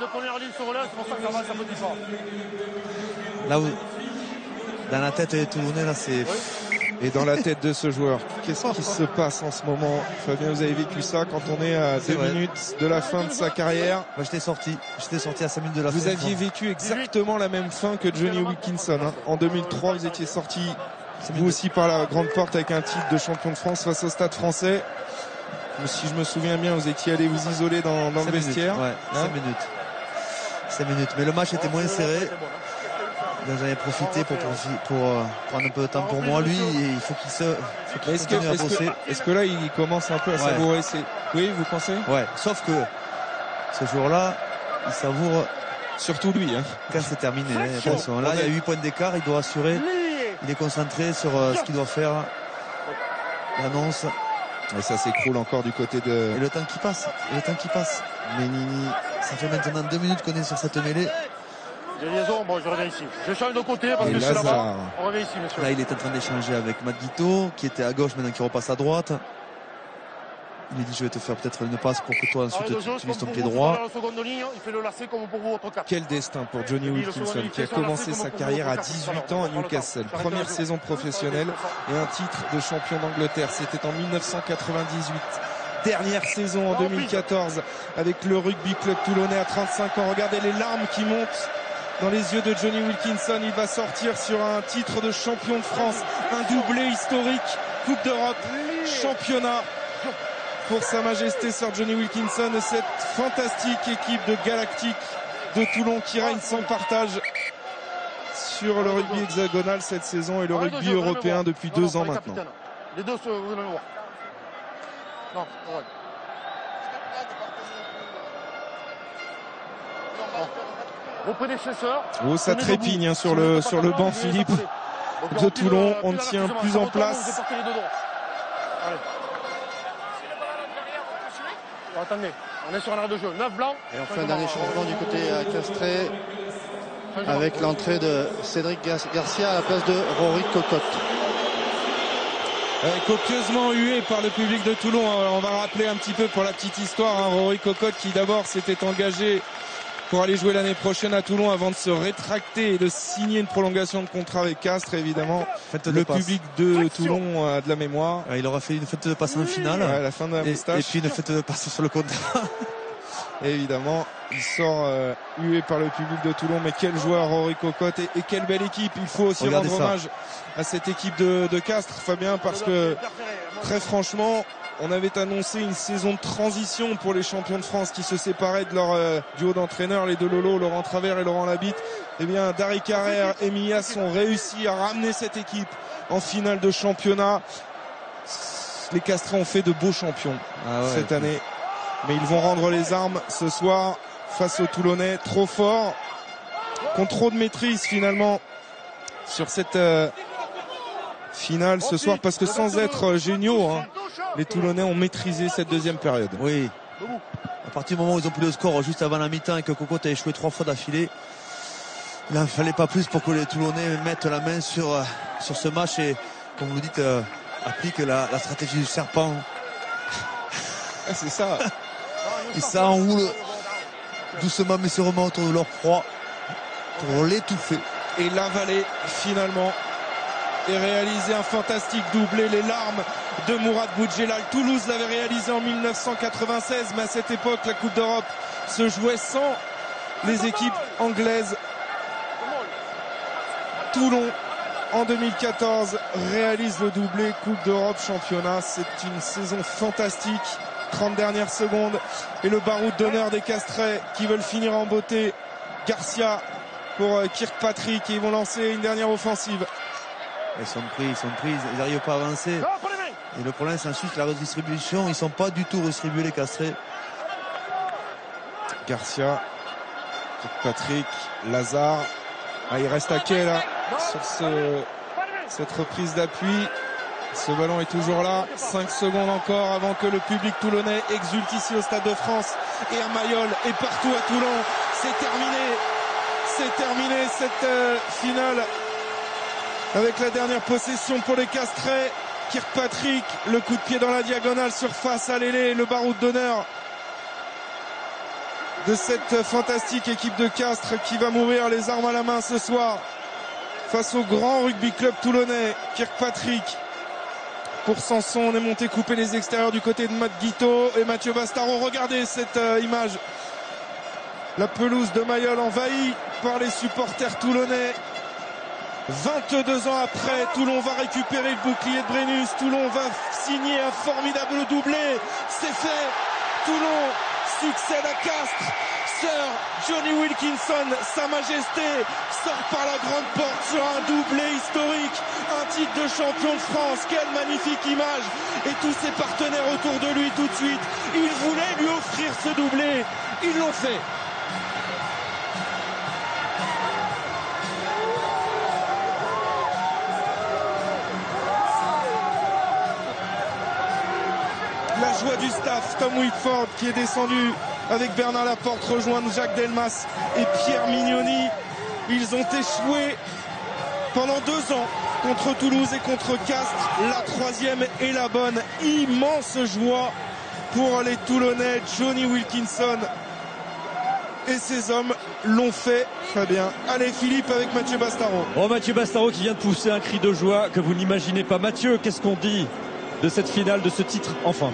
[SPEAKER 3] Là où, dans la tête des Toulonnais, là c'est...
[SPEAKER 2] Et dans la tête de ce joueur, qu'est-ce qui se passe en ce moment? Fabien, vous avez vécu ça quand on est à deux minutes de la fin de sa carrière.
[SPEAKER 3] Moi j'étais sorti, j'étais sorti à cinq minutes de la
[SPEAKER 2] vous
[SPEAKER 3] fin.
[SPEAKER 2] Vous aviez vécu exactement la même fin que Johnny Wilkinson. Hein. En deux mille trois, vous étiez sorti, vous aussi, par la grande porte avec un titre de champion de France face au Stade Français. Si je me souviens bien, vous étiez allé vous isoler dans, dans le vestiaire.
[SPEAKER 3] Ouais,
[SPEAKER 2] hein
[SPEAKER 3] cinq minutes. cinq minutes. Mais le match était moins serré. J'en ai profité pour, pour, pour euh, prendre un peu de temps pour moi. Lui, et il faut qu'il se faut qu'il
[SPEAKER 2] est-ce
[SPEAKER 3] continue
[SPEAKER 2] que,
[SPEAKER 3] à
[SPEAKER 2] est-ce
[SPEAKER 3] bosser.
[SPEAKER 2] Que, est-ce que là, il commence un peu à ouais. savourer ses... Oui, vous pensez?
[SPEAKER 3] Ouais, sauf que ce jour-là, il savoure...
[SPEAKER 2] Surtout lui. Hein.
[SPEAKER 3] Quand c'est terminé. Hein, attention, là, il y a huit points d'écart, il doit assurer. Il est concentré sur euh, ce qu'il doit faire. L'annonce.
[SPEAKER 2] Et ça s'écroule encore du côté de...
[SPEAKER 3] Et le temps qui passe. Et le temps qui passe. Ménini, ça fait maintenant deux minutes qu'on est sur cette mêlée.
[SPEAKER 19] J'ai liaison, bon je reviens ici. Je change de côté parce
[SPEAKER 2] et
[SPEAKER 19] que je suis là-bas. On revient ici, monsieur.
[SPEAKER 3] Là, il est en train d'échanger avec Matt Guito, qui était à gauche, maintenant qui repasse à droite. Il lui dit, je vais te faire peut-être une passe pour que toi ensuite tu utilises ton pied droit.
[SPEAKER 19] Ligne, il fait le lacet comme pour vous, votre
[SPEAKER 2] Quel destin pour Johnny Wilkinson qui a commencé sa carrière à dix-huit ans à Newcastle. Première saison professionnelle et un titre de champion d'Angleterre. C'était en mille neuf cent quatre-vingt-dix-huit. Dernière saison en deux mille quatorze avec le Rugby Club Toulonnais à trente-cinq ans. Regardez les larmes qui montent dans les yeux de Johnny Wilkinson. Il va sortir sur un titre de champion de France, un doublé historique, Coupe d'Europe, championnat pour Sa Majesté Sir Johnny Wilkinson et cette fantastique équipe de Galactique de Toulon qui règne sans partage sur le rugby hexagonal cette saison et le rugby européen depuis deux ans maintenant.
[SPEAKER 19] Les deux, vous allez le voir. Non, ouais. Vos prédécesseurs.
[SPEAKER 2] Oh, ça trépigne hein, sur le sur le banc, Philippe de Toulon. On ne tient plus en place.
[SPEAKER 19] Attendez, on est sur un arrêt de jeu. neuf blancs.
[SPEAKER 1] Et on fait un dernier changement du côté castré avec l'entrée de Cédric Garcia à la place de Rory Cocotte.
[SPEAKER 2] Euh, copieusement hué par le public de Toulon. Alors, on va rappeler un petit peu pour la petite histoire, hein, Rory Cocotte qui d'abord s'était engagé pour aller jouer l'année prochaine à Toulon avant de se rétracter et de signer une prolongation de contrat avec Castres. Évidemment, le public de Toulon a de la mémoire.
[SPEAKER 3] Il aura fait une fête de passe en finale.
[SPEAKER 2] Ouais, à la fin de la moustache.
[SPEAKER 3] Et, et puis une fête de passe sur le contrat.
[SPEAKER 2] Et évidemment, il sort euh, hué par le public de Toulon. Mais quel joueur, Rory Cocotte, et, et quelle belle équipe. Il faut aussi Regardez rendre ça. hommage à cette équipe de, de Castres, Fabien, parce que très franchement, on avait annoncé une saison de transition pour les champions de France qui se séparaient de leur euh, duo d'entraîneurs, les deux Lolo, Laurent Travers et Laurent Labitte. Eh bien, Dari Carrère et Mias ont réussi à ramener cette équipe en finale de championnat. Les Castrés ont fait de beaux champions ah ouais, cette année. Mais ils vont rendre les armes ce soir face aux Toulonnais, trop forts, qui ont trop de maîtrise finalement sur cette euh, finale ce soir, parce que sans être géniaux, hein, les Toulonnais ont maîtrisé cette deuxième période.
[SPEAKER 3] Oui. À partir du moment où ils ont pris le score juste avant la mi-temps et que Cocotte a échoué trois fois d'affilée, il n'en fallait pas plus pour que les Toulonnais mettent la main sur, euh, sur ce match et, comme vous le dites, euh, appliquent la, la stratégie du serpent.
[SPEAKER 2] Ah, c'est ça.
[SPEAKER 3] Et ça enroule doucement mais sûrement autour de leur proie. pour l'étouffer.
[SPEAKER 2] Et l'avaler finalement et réaliser un fantastique doublé. Les larmes de Mourad Boudjelal. Toulouse l'avait réalisé en mille neuf cent quatre-vingt-seize, mais à cette époque la Coupe d'Europe se jouait sans les équipes anglaises. Toulon en deux mille quatorze réalise le doublé Coupe d'Europe championnat. C'est une saison fantastique. trente dernières secondes et le baroud d'honneur des Castrets qui veulent finir en beauté. Garcia pour Kirkpatrick et ils vont lancer une dernière offensive.
[SPEAKER 3] Ils sont pris, ils sont pris, ils n'arrivent pas à avancer. Et le problème c'est ensuite la redistribution. Ils ne sont pas du tout redistribués les Castrets.
[SPEAKER 2] Garcia, Kirkpatrick, Lazare. Ah, il reste à quai là sur ce, cette reprise d'appui. Ce ballon est toujours là. cinq secondes encore avant que le public toulonnais exulte ici au Stade de France et à Mayol et partout à Toulon. C'est terminé. C'est terminé cette euh, finale avec la dernière possession pour les Castrets. Kirkpatrick, le coup de pied dans la diagonale, surface à l'ailé, le baroud d'honneur de cette fantastique équipe de Castres qui va mourir les armes à la main ce soir face au grand rugby club toulonnais. Kirkpatrick pour Sanson, on est monté couper les extérieurs du côté de Matt Guiteau et Mathieu Bastaro. Regardez cette euh, image. La pelouse de Mayol envahie par les supporters toulonnais. vingt-deux ans après, Toulon va récupérer le bouclier de Brennus. Toulon va signer un formidable doublé. C'est fait. Toulon succède à Castres. Sir Johnny Wilkinson, Sa Majesté, sort par la grande porte sur un doublé historique. Un titre de champion de France. Quelle magnifique image. Et tous ses partenaires autour de lui tout de suite. Ils voulaient lui offrir ce doublé. Ils l'ont fait. La joie du staff, Tom Whitford qui est descendu avec Bernard Laporte, rejoindre Jacques Delmas et Pierre Mignoni. Ils ont échoué pendant deux ans contre Toulouse et contre Castres. La troisième est la bonne. Immense joie pour les Toulonnais. Johnny Wilkinson et ses hommes l'ont fait très bien. Allez Philippe avec Mathieu Bastaro.
[SPEAKER 4] Oh, Mathieu Bastaro qui vient de pousser un cri de joie que vous n'imaginez pas. Mathieu, qu'est-ce qu'on dit de cette finale, de ce titre enfin?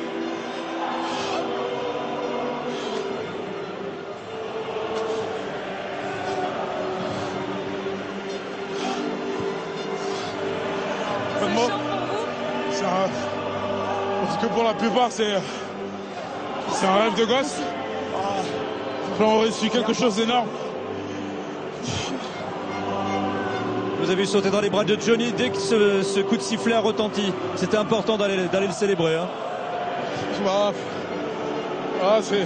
[SPEAKER 19] Parce que pour la plupart, c'est c'est un rêve de gosse. On aurait su quelque chose d'énorme.
[SPEAKER 4] Vous avez sauté dans les bras de Johnny dès que ce, ce coup de sifflet a retenti. C'était important d'aller d'aller le célébrer. Hein.
[SPEAKER 19] Bah, ah, c'est,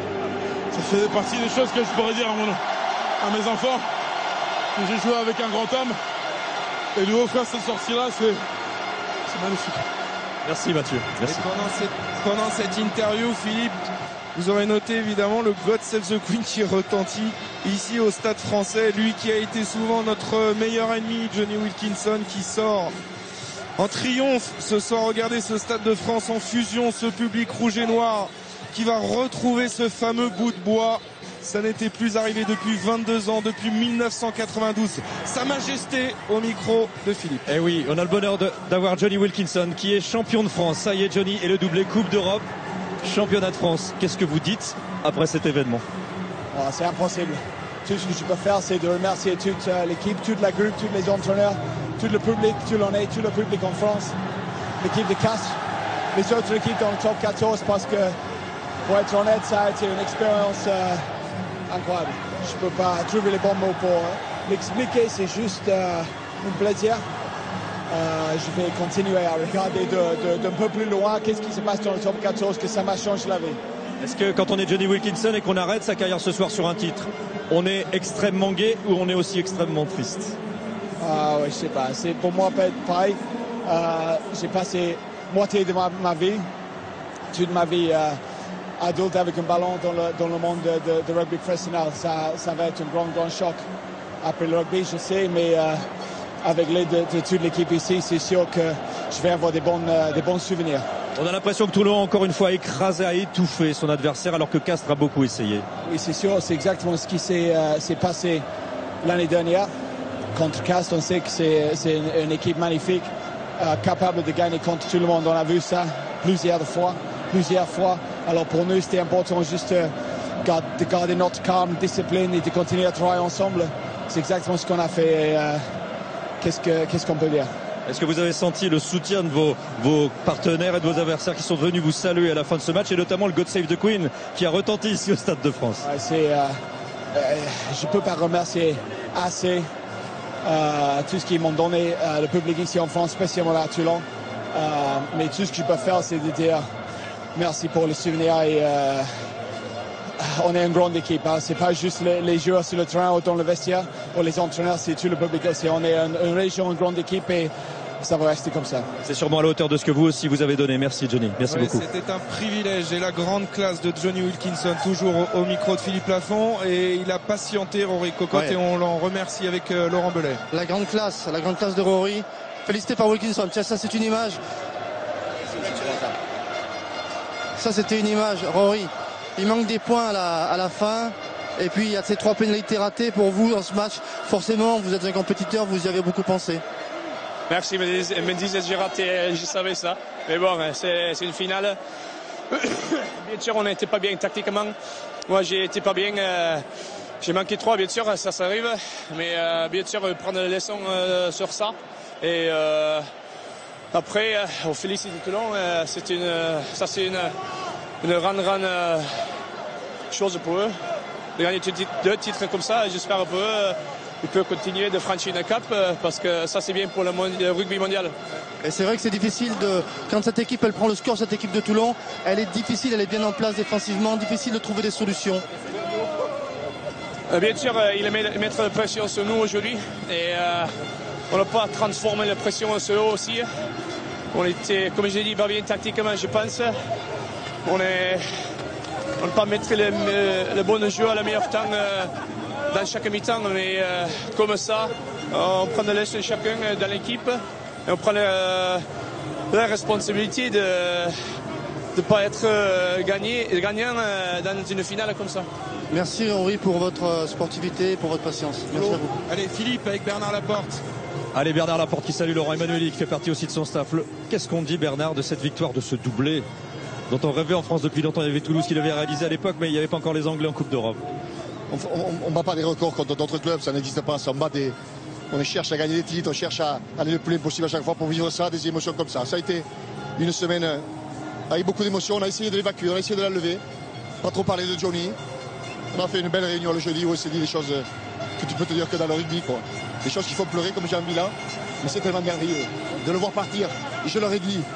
[SPEAKER 19] ça fait partie des choses que je pourrais dire à, mon, à mes enfants. J'ai joué avec un grand homme. Et lui offrir cette sortie-là, c'est, c'est magnifique.
[SPEAKER 4] Merci Mathieu. Merci.
[SPEAKER 2] Et pendant cette, pendant cette interview, Philippe, vous aurez noté évidemment le God Save the Queen qui retentit ici au Stade français. Lui qui a été souvent notre meilleur ennemi, Johnny Wilkinson, qui sort en triomphe ce soir. Regardez ce Stade de France en fusion, ce public rouge et noir qui va retrouver ce fameux bout de bois. Ça n'était plus arrivé depuis vingt-deux ans, depuis mille neuf cent quatre-vingt-douze. Sa Majesté au micro de Philippe.
[SPEAKER 4] Eh oui, on a le bonheur d'avoir Johnny Wilkinson qui est champion de France. Ça y est, Johnny, et le doublé Coupe d'Europe, championnat de France. Qu'est-ce que vous dites après cet événement?
[SPEAKER 20] Oh, c'est impossible. Tout ce que je peux faire, c'est de remercier toute euh, l'équipe, toute la groupe, tous les entraîneurs, tout le public, tout l'année, tout le public en France, l'équipe de Castres, les autres équipes dans le top quatorze, parce que, pour être honnête, ça a été une expérience euh, incroyable. Je ne peux pas trouver les bons mots pour euh, l'expliquer, c'est juste euh, un plaisir. Euh, je vais continuer à regarder d'un de, de, peu plus loin qu'est-ce qui se passe dans le top quatorze, que ça m'a changé la vie.
[SPEAKER 4] Est-ce que quand on est Johnny Wilkinson et qu'on arrête sa carrière ce soir sur un titre, on est extrêmement gai ou on est aussi extrêmement triste?
[SPEAKER 20] Ah ouais, je sais pas, c'est pour moi pareil. Euh, j'ai passé moitié de ma, ma vie, toute ma vie euh, adulte avec un ballon dans le, dans le monde de, de, de rugby professionnel. Ça, ça va être un grand, grand choc après le rugby, je sais, mais euh, avec l'aide de, de toute l'équipe ici, c'est sûr que je vais avoir des, bonnes, euh, des bons souvenirs.
[SPEAKER 4] On a l'impression que Toulon a encore une fois écrasé, a étouffé son adversaire alors que Castres a beaucoup essayé.
[SPEAKER 20] Oui, c'est sûr, c'est exactement ce qui s'est euh, passé l'année dernière. Contre Castres, on sait que c'est une, une équipe magnifique, euh, capable de gagner contre tout le monde. On a vu ça plusieurs fois, plusieurs fois. Alors pour nous, c'était important juste euh, de garder notre calme, discipline et de continuer à travailler ensemble. C'est exactement ce qu'on a fait. Et, euh, qu'est-ce que, qu'est-ce qu'on peut dire?
[SPEAKER 4] Est-ce que vous avez senti le soutien de vos, vos partenaires et de vos adversaires qui sont venus vous saluer à la fin de ce match, et notamment le God Save the Queen qui a retenti ici au Stade de France?
[SPEAKER 20] Ouais, c'est, euh, euh, je ne peux pas remercier assez euh, tout ce qu'ils m'ont donné, euh, le public ici en France, spécialement à Toulon. Euh, mais tout ce que je peux faire, c'est de dire merci pour les souvenirs. Et, euh, on est une grande équipe. Hein. Ce n'est pas juste les, les joueurs sur le terrain ou dans le vestiaire ou les entraîneurs, c'est tout le public aussi. On est une, une région, une grande équipe et ça va rester comme ça.
[SPEAKER 4] C'est sûrement à la hauteur de ce que vous aussi vous avez donné. Merci Johnny, merci
[SPEAKER 2] oui,
[SPEAKER 4] beaucoup.
[SPEAKER 2] C'était un privilège et la grande classe de Johnny Wilkinson, toujours au, au micro de Philippe Lafont, et il a patienté Rory Cocotte ouais. et on l'en remercie avec euh, Laurent Belay.
[SPEAKER 1] La grande classe, la grande classe de Rory, félicité par Wilkinson. Tiens, ça c'est une image. Ça c'était une image, Rory. Il manque des points à la, à la fin. Et puis il y a ces trois pénalités ratées pour vous dans ce match. Forcément, vous êtes un compétiteur, vous y avez beaucoup pensé.
[SPEAKER 21] Merci, ils me disent que j'ai raté, je savais ça. Mais bon, c'est une finale. Bien sûr, on n'était pas bien tactiquement. Moi, j'ai été pas bien. Euh, j'ai manqué trois, bien sûr, ça, ça arrive. Mais euh, bien sûr, prendre des leçons euh, sur ça. Et euh, après, euh, on félicite Toulon. Euh, c'est une, ça, c'est une, une grande, grande euh, chose pour eux. De gagner deux titres comme ça, j'espère pour eux. Il peut continuer de franchir une cap parce que ça c'est bien pour le, le rugby mondial.
[SPEAKER 1] Et c'est vrai que c'est difficile de, quand cette équipe elle prend le score, cette équipe de Toulon, elle est difficile, elle est bien en place défensivement, difficile de trouver des solutions.
[SPEAKER 21] Euh, bien sûr, euh, il aimait mettre la pression sur nous aujourd'hui et euh, on n'a pas transformé la pression sur eux aussi. On était, comme je l'ai dit, pas bien tactiquement, je pense. On est, on n'a pas mettre le, le, le bon jeu à la meilleure temps. Euh, dans chaque mi-temps, mais euh, comme ça, on prend de l'aise chacun dans l'équipe et on prend euh, la responsabilité de ne pas être euh, gagné, gagnant euh, dans une finale comme ça.
[SPEAKER 1] Merci Henri pour votre sportivité et pour votre patience. Merci à vous.
[SPEAKER 2] Allez Philippe avec Bernard Laporte.
[SPEAKER 4] Allez Bernard Laporte qui salue Laurent Emmanueli qui fait partie aussi de son staff. Qu'est-ce qu'on dit Bernard de cette victoire, de ce doublé dont on rêvait en France depuis longtemps? Il y avait Toulouse qui l'avait réalisé à l'époque, mais il n'y avait pas encore les Anglais en Coupe d'Europe.
[SPEAKER 5] On ne bat pas des records contre d'autres clubs, ça n'existe pas. On, bat des... on cherche à gagner des titres, on cherche à aller le plus possible à chaque fois pour vivre ça, des émotions comme ça. Ça a été une semaine avec beaucoup d'émotions. On a essayé de l'évacuer, on a essayé de la lever. Pas trop parler de Johnny. On a fait une belle réunion le jeudi où on s'est dit des choses que tu peux te dire que dans le rugby, quoi. Des choses qui font pleurer comme j'ai envie là. Mais c'est tellement merveilleux de le voir partir. Et je leur ai dit,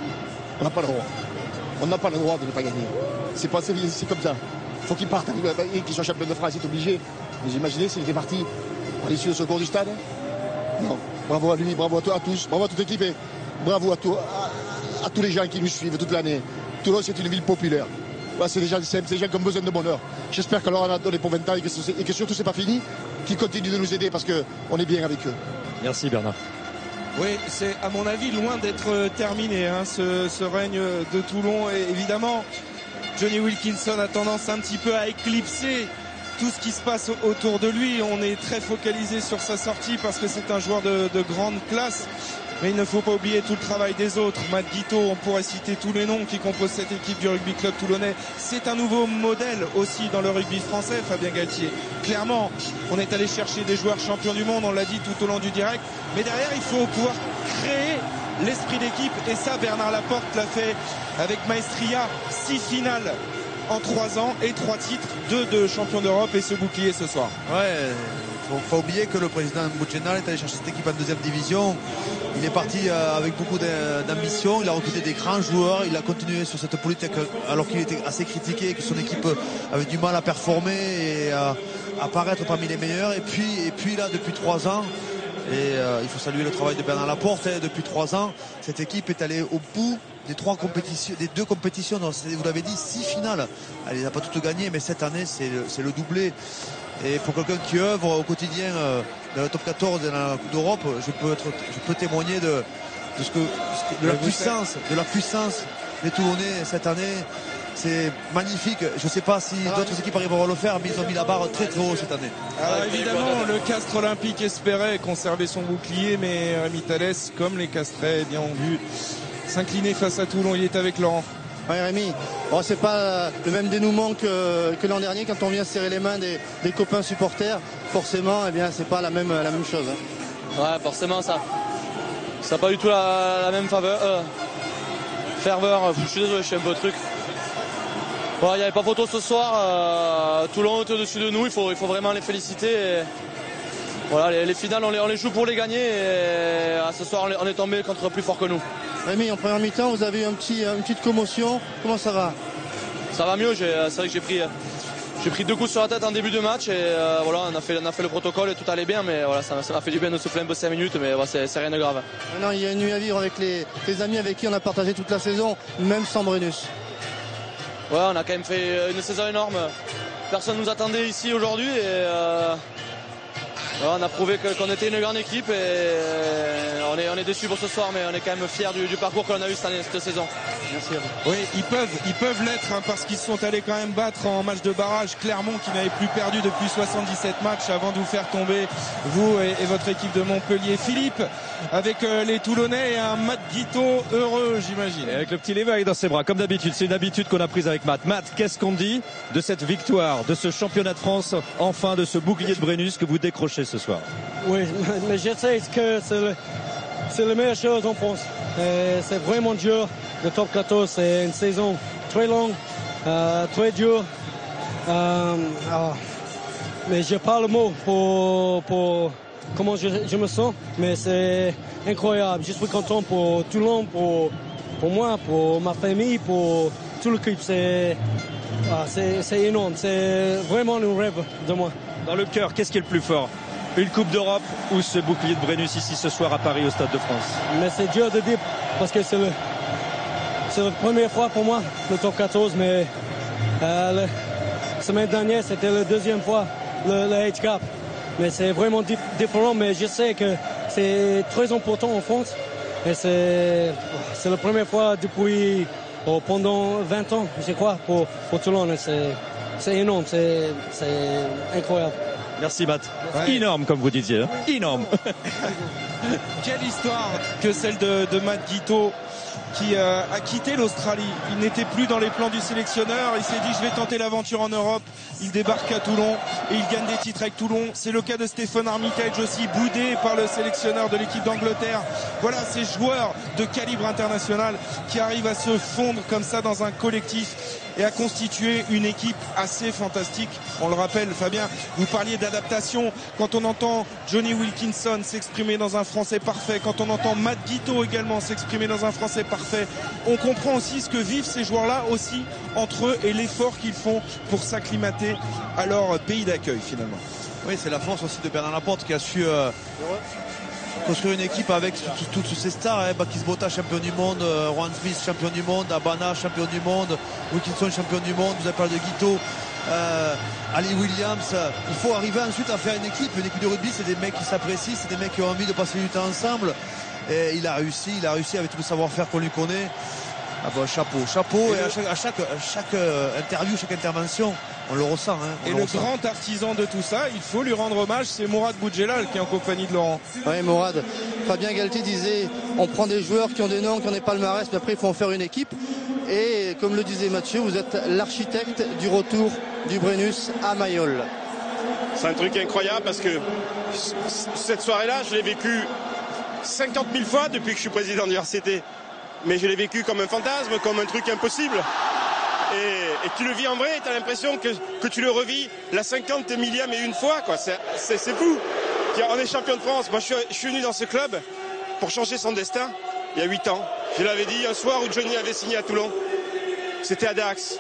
[SPEAKER 5] on n'a pas le droit. On n'a pas le droit de ne pas gagner. C'est pas, c'est comme ça. Il faut qu'il parte et qu'il soit champion de France, c'est obligé. Vous imaginez s'il était parti à l'issue de ce cours du stade? Non. Bravo à lui, bravo à, toi, à tous, bravo à toute l'équipe et bravo à, tout, à, à tous les gens qui nous suivent toute l'année. Toulon, c'est une ville populaire. Voilà, c'est des gens simples, c'est des gens qui ont besoin de bonheur. J'espère qu'on leur en a donné pour vingt ans et que, et que surtout c'est pas fini, qu'ils continuent de nous aider parce qu'on est bien avec eux.
[SPEAKER 4] Merci Bernard.
[SPEAKER 2] Oui, c'est à mon avis loin d'être terminé, hein, ce, ce règne de Toulon. Et évidemment, Johnny Wilkinson a tendance un petit peu à éclipser tout ce qui se passe autour de lui. On est très focalisé sur sa sortie parce que c'est un joueur de, de grande classe. Mais il ne faut pas oublier tout le travail des autres. Matt Guiteau, on pourrait citer tous les noms qui composent cette équipe du rugby club toulonnais. C'est un nouveau modèle aussi dans le rugby français, Fabien Galtier. Clairement, on est allé chercher des joueurs champions du monde, on l'a dit tout au long du direct. Mais derrière, il faut pouvoir créer l'esprit d'équipe. Et ça, Bernard Laporte l'a fait avec Maestria. Six finales en trois ans et trois titres, deux de champion d'Europe et ce bouclier ce soir.
[SPEAKER 3] Ouais, faut pas oublier que le président Bouchenal est allé chercher cette équipe en deuxième division. Il est parti avec beaucoup d'ambition, il a recruté des grands joueurs, il a continué sur cette politique alors qu'il était assez critiqué, que son équipe avait du mal à performer et à apparaître parmi les meilleurs. Et puis, et puis là, depuis trois ans, et euh, il faut saluer le travail de Bernard Laporte, hein, depuis trois ans, cette équipe est allée au bout des trois compétitions, des deux compétitions, donc, vous l'avez dit, six finales. Elle n'a pas toutes gagnées, mais cette année, c'est le, le doublé. Et pour quelqu'un qui œuvre au quotidien euh, dans le top quatorze et dans la Coupe d'Europe, je peux être, je peux témoigner de, de ce que, de la puissance, de la puissance des Toulonnais cette année. c'est magnifique. Je ne sais pas si d'autres équipes arriveront à le faire, mais ils ont mis la barre très très haut cette année.
[SPEAKER 2] Alors évidemment, le Castres Olympique espérait conserver son bouclier, mais Rémi Thalès, comme les Castrais, eh bien, ont vu s'incliner face à Toulon. Il est avec Laurent.
[SPEAKER 1] Oui, Rémi, bon, c'est pas le même dénouement que, que l'an dernier quand on vient serrer les mains des, des copains supporters. Forcément, eh bien, c'est pas la même, la même chose. Hein.
[SPEAKER 6] Ouais, forcément, ça ça n'a pas du tout la, la même faveur, euh, ferveur. Je suis désolé, je suis un peu truc. Il ouais, n'y avait pas photo ce soir. Euh, Toulon est au-dessus de nous. Il faut, il faut vraiment les féliciter. Et, voilà, les, les finales, on les, on les joue pour les gagner. Et à ce soir, on, les, on est tombé contre plus fort que nous.
[SPEAKER 1] Rémi, en première mi-temps, vous avez eu un petit, une petite commotion. Comment ça va?
[SPEAKER 6] Ça va mieux. C'est vrai que j'ai pris, j'ai pris deux coups sur la tête en début de match. Et euh, voilà, on a, fait, on a fait le protocole et tout allait bien. Mais voilà, ça m'a fait du bien de souffler un peu cinq minutes. Mais voilà, c'est rien de grave.
[SPEAKER 1] Maintenant, il y a une nuit à vivre avec les, les amis avec qui on a partagé toute la saison, même sans Brennus.
[SPEAKER 6] Ouais, on a quand même fait une saison énorme. Personne ne nous attendait ici aujourd'hui. Et euh, ouais, on a prouvé qu'on était une grande équipe. Et on est, on est déçus pour ce soir, mais on est quand même fiers du, du parcours qu'on a eu cette année, cette saison.
[SPEAKER 1] Merci à vous.
[SPEAKER 2] Oui, ils peuvent, ils peuvent l'être hein, parce qu'ils sont allés quand même battre en match de barrage Clermont qui n'avait plus perdu depuis soixante-dix-sept matchs avant de vous faire tomber, vous et, et votre équipe de Montpellier. Philippe, avec euh, les Toulonnais et un Matt Guiteau heureux, j'imagine.
[SPEAKER 4] Et avec le petit Lévesque dans ses bras, comme d'habitude. C'est une habitude qu'on a prise avec Matt. Matt, qu'est-ce qu'on dit de cette victoire, de ce championnat de France, enfin de ce bouclier de Brennus que vous décrochez ce soir?
[SPEAKER 18] Oui, mais je sais que c'est le, c'est la meilleure chose en France. C'est vraiment dur. Le top quatorze, c'est une saison très longue, euh, très dure. Euh, alors, mais je parle le mot pour, pour comment je, je me sens, mais c'est incroyable. Je suis content pour Toulon, pour, pour moi, pour ma famille, pour toute l'équipe. C'est ah, énorme. C'est vraiment un rêve de moi.
[SPEAKER 4] Dans le cœur, qu'est-ce qui est le plus fort? Une Coupe d'Europe ou ce bouclier de Brennus ici ce soir à Paris au Stade de France?
[SPEAKER 18] Mais c'est dur de dire parce que c'est le, c'est la première fois pour moi, le top quatorze, mais euh, la semaine dernière c'était la deuxième fois, le, le H Cup. Mais c'est vraiment di différent, mais je sais que c'est très important en France. Et c'est la première fois depuis oh, pendant vingt ans, je crois, pour, pour Toulon. C'est énorme, c'est incroyable.
[SPEAKER 4] Merci Matt. Ouais. Énorme comme vous disiez. Hein. Énorme.
[SPEAKER 2] Quelle histoire que celle de, de Matt Guiteau qui euh, a quitté l'Australie. Il n'était plus dans les plans du sélectionneur. Il s'est dit je vais tenter l'aventure en Europe. Il débarque à Toulon et il gagne des titres avec Toulon. C'est le cas de Stéphane Armitage aussi, boudé par le sélectionneur de l'équipe d'Angleterre. Voilà ces joueurs de calibre international qui arrivent à se fondre comme ça dans un collectif et à constituer une équipe assez fantastique. On le rappelle, Fabien, vous parliez d'adaptation. Quand on entend Johnny Wilkinson s'exprimer dans un français parfait, quand on entend Matt Guiteau également s'exprimer dans un français parfait, on comprend aussi ce que vivent ces joueurs-là aussi entre eux et l'effort qu'ils font pour s'acclimater à leur pays d'accueil finalement.
[SPEAKER 3] Oui, c'est la force aussi de Bernard Laporte qui a su euh, construire une équipe avec toutes ces stars, hein, Bakis Bota champion du monde, euh, Juan Smith champion du monde, Abana champion du monde, Wilkinson champion du monde, vous avez parlé de Guiteau, euh, Ali Williams. Il faut arriver ensuite à faire une équipe. Une équipe de rugby, c'est des mecs qui s'apprécient, c'est des mecs qui ont envie de passer du temps ensemble. Et il a réussi, il a réussi avec tout le savoir-faire qu'on lui connaît. Ah bon, chapeau, chapeau. Et, et à, chaque, à, chaque, à chaque euh, interview, chaque intervention, on le ressent. Hein, on
[SPEAKER 2] et
[SPEAKER 3] le,
[SPEAKER 2] le
[SPEAKER 3] ressent.
[SPEAKER 2] grand artisan de tout ça, il faut lui rendre hommage, c'est Mourad Boudjelal qui est en compagnie de Laurent.
[SPEAKER 1] Oui, Mourad. Fabien Galtier disait, on prend des joueurs qui ont des noms, qui ont des palmarès, mais après il faut en faire une équipe. Et comme le disait Mathieu, vous êtes l'architecte du retour du Brennus à Mayol.
[SPEAKER 22] C'est un truc incroyable parce que cette soirée-là, je l'ai vécu cinquante mille fois depuis que je suis président du R C T. Mais je l'ai vécu comme un fantasme, comme un truc impossible. Et, et tu le vis en vrai, tu as l'impression que, que tu le revis la cinquante millième et une fois, quoi. C'est fou. On est champion de France. Moi, je suis, je suis venu dans ce club pour changer son destin il y a huit ans. Je l'avais dit un soir où Johnny avait signé à Toulon. C'était à Dax.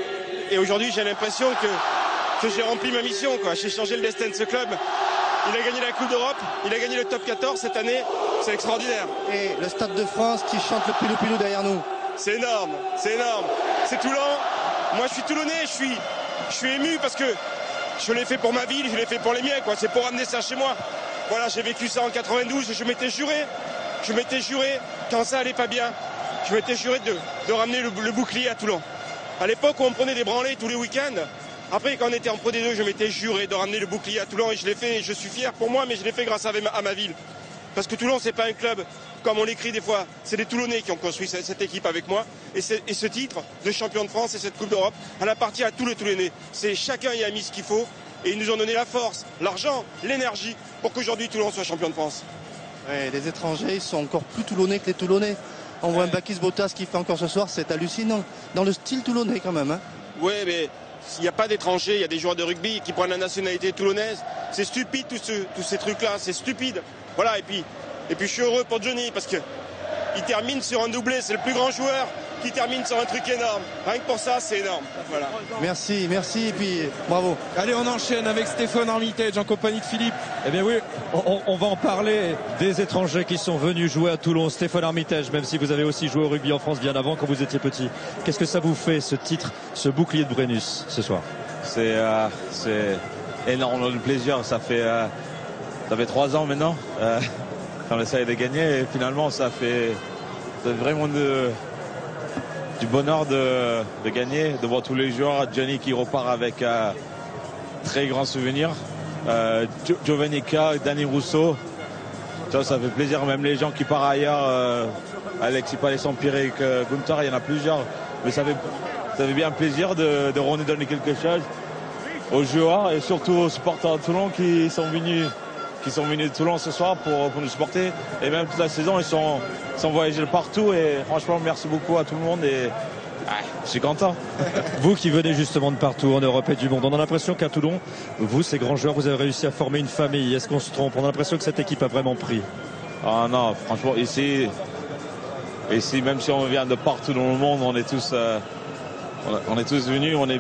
[SPEAKER 22] Et aujourd'hui, j'ai l'impression que, que j'ai rempli ma mission, quoi. J'ai changé le destin de ce club. Il a gagné la Coupe d'Europe, il a gagné le top quatorze cette année, c'est extraordinaire.
[SPEAKER 1] Et le Stade de France qui chante le pilou-pilou derrière nous.
[SPEAKER 22] C'est énorme, c'est énorme. C'est Toulon. Moi je suis Toulonnais, je suis, je suis ému parce que je l'ai fait pour ma ville, je l'ai fait pour les miens, quoi. C'est pour amener ça chez moi. Voilà, j'ai vécu ça en quatre-vingt-douze et je m'étais juré, je m'étais juré, quand ça allait pas bien, je m'étais juré de, de ramener le, le bouclier à Toulon. À l'époque où on prenait des branlées tous les week-ends, après quand on était en Pro D deux, je m'étais juré de ramener le bouclier à Toulon et je l'ai fait. Et je suis fier pour moi, mais je l'ai fait grâce à ma, à ma ville. Parce que Toulon, c'est pas un club comme on l'écrit des fois. C'est les Toulonnais qui ont construit cette, cette équipe avec moi. Et, et ce titre de champion de France et cette Coupe d'Europe, elle appartient à tous les Toulonnais. C'est chacun y a mis ce qu'il faut. Et ils nous ont donné la force, l'argent, l'énergie pour qu'aujourd'hui Toulon soit champion de France.
[SPEAKER 1] Ouais, les étrangers sont encore plus toulonnais que les Toulonnais. On voit un Bakis Bottas qui fait encore ce soir, c'est hallucinant. Dans le style toulonnais quand même. Hein.
[SPEAKER 22] Oui, mais s'il n'y a pas d'étrangers, il y a des joueurs de rugby qui prennent la nationalité toulonnaise. C'est stupide tous, ce, tous ces trucs-là, c'est stupide. Voilà, et puis, et puis je suis heureux pour Johnny parce qu'il termine sur un doublé, c'est le plus grand joueur qui termine sur un truc énorme. Rien que pour ça, c'est énorme. Voilà.
[SPEAKER 1] Merci, merci, et puis bravo.
[SPEAKER 2] Allez, on enchaîne avec Stéphane Armitage en compagnie de Philippe.
[SPEAKER 4] Eh bien oui, on, on va en parler des étrangers qui sont venus jouer à Toulon. Stéphane Armitage, même si vous avez aussi joué au rugby en France bien avant quand vous étiez petit. Qu'est-ce que ça vous fait, ce titre, ce bouclier de Brennus, ce soir?
[SPEAKER 7] C'est euh, énorme de plaisir. Ça fait, euh, ça fait trois ans maintenant euh, qu'on essaye de gagner et finalement ça fait, ça fait vraiment de... du bonheur de, de gagner, de voir tous les joueurs. Johnny qui repart avec un euh, très grand souvenir. Euh, Giovannica, Danny Rousseau. Ça, ça fait plaisir. Même les gens qui partent ailleurs, euh, Alexis Palais-Sampiré, Gunther, il y en a plusieurs. Mais ça fait, ça fait bien plaisir de, de redonner quelque chose aux joueurs et surtout aux supporters de Toulon qui sont venus, qui sont venus de Toulon ce soir pour, pour nous supporter. Et même toute la saison, ils sont, ils sont voyagés partout. Et franchement, merci beaucoup à tout le monde. Et ah, je suis content.
[SPEAKER 4] Vous qui venez justement de partout en Europe et du monde, on a l'impression qu'à Toulon, vous, ces grands joueurs, vous avez réussi à former une famille. Est-ce qu'on se trompe? On a l'impression que cette équipe a vraiment pris.
[SPEAKER 7] Ah non, franchement, ici, ici, même si on vient de partout dans le monde, on est tous, euh, on est tous venus, on est,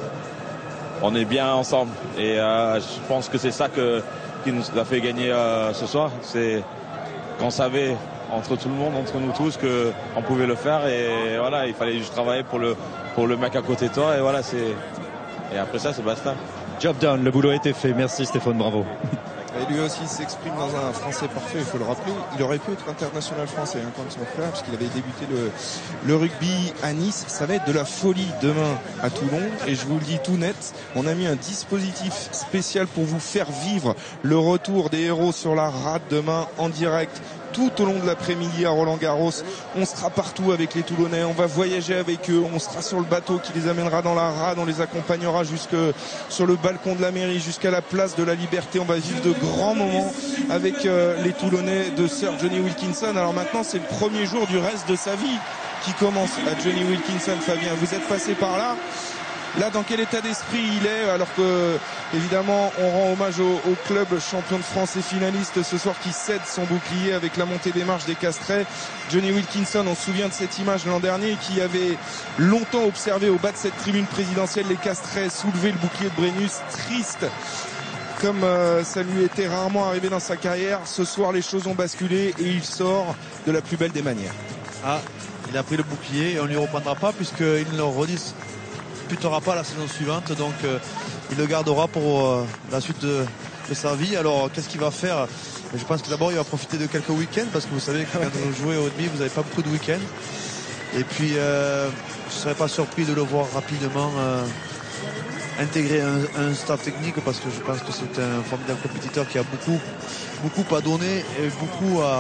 [SPEAKER 7] on est bien ensemble. Et euh, je pense que c'est ça que, qui nous a fait gagner euh, ce soir. C'est qu'on savait entre tout le monde, entre nous tous, qu'on pouvait le faire. Et voilà, il fallait juste travailler pour le, pour le mec à côté de toi. Et voilà, c'est, et après ça, c'est basta.
[SPEAKER 4] Job done, le boulot a été fait. Merci Stéphane, bravo.
[SPEAKER 2] Et lui aussi s'exprime dans un français parfait, il faut le rappeler. Il aurait pu être international français hein, comme son frère, puisqu'il avait débuté le, le rugby à Nice. Ça va être de la folie demain à Toulon. Et je vous le dis tout net, on a mis un dispositif spécial pour vous faire vivre le retour des héros sur la rade demain en direct. Tout au long de l'après-midi à Roland-Garros, on sera partout avec les Toulonnais, on va voyager avec eux, on sera sur le bateau qui les amènera dans la rade, on les accompagnera jusque sur le balcon de la mairie, jusqu'à la place de la Liberté. On va vivre de grands moments avec euh, les Toulonnais de Sir Johnny Wilkinson. Alors maintenant, c'est le premier jour du reste de sa vie qui commence à Johnny Wilkinson. Fabien, vous êtes passé par là. Là, dans quel état d'esprit il est, alors que, évidemment, on rend hommage au, au club champion de France et finaliste ce soir qui cède son bouclier avec la montée des marches des Castrets. Johnny Wilkinson, on se souvient de cette image l'an dernier, qui avait longtemps observé au bas de cette tribune présidentielle les Castrets soulever le bouclier de Brennus, triste. Comme euh, ça lui était rarement arrivé dans sa carrière, ce soir les choses ont basculé et il sort de la plus belle des manières.
[SPEAKER 3] Ah, il a pris le bouclier et on ne lui reprendra pas puisqu'il ne le redit disputera pas la saison suivante, donc euh, il le gardera pour euh, la suite de, de sa vie. Alors qu'est-ce qu'il va faire? Je pense que d'abord il va profiter de quelques week-ends, parce que vous savez que quand vous jouez au rugby vous n'avez pas beaucoup de week-ends. Et puis euh, je ne serais pas surpris de le voir rapidement euh, intégrer un, un staff technique, parce que je pense que c'est un formidable compétiteur qui a beaucoup, beaucoup à donner et beaucoup à,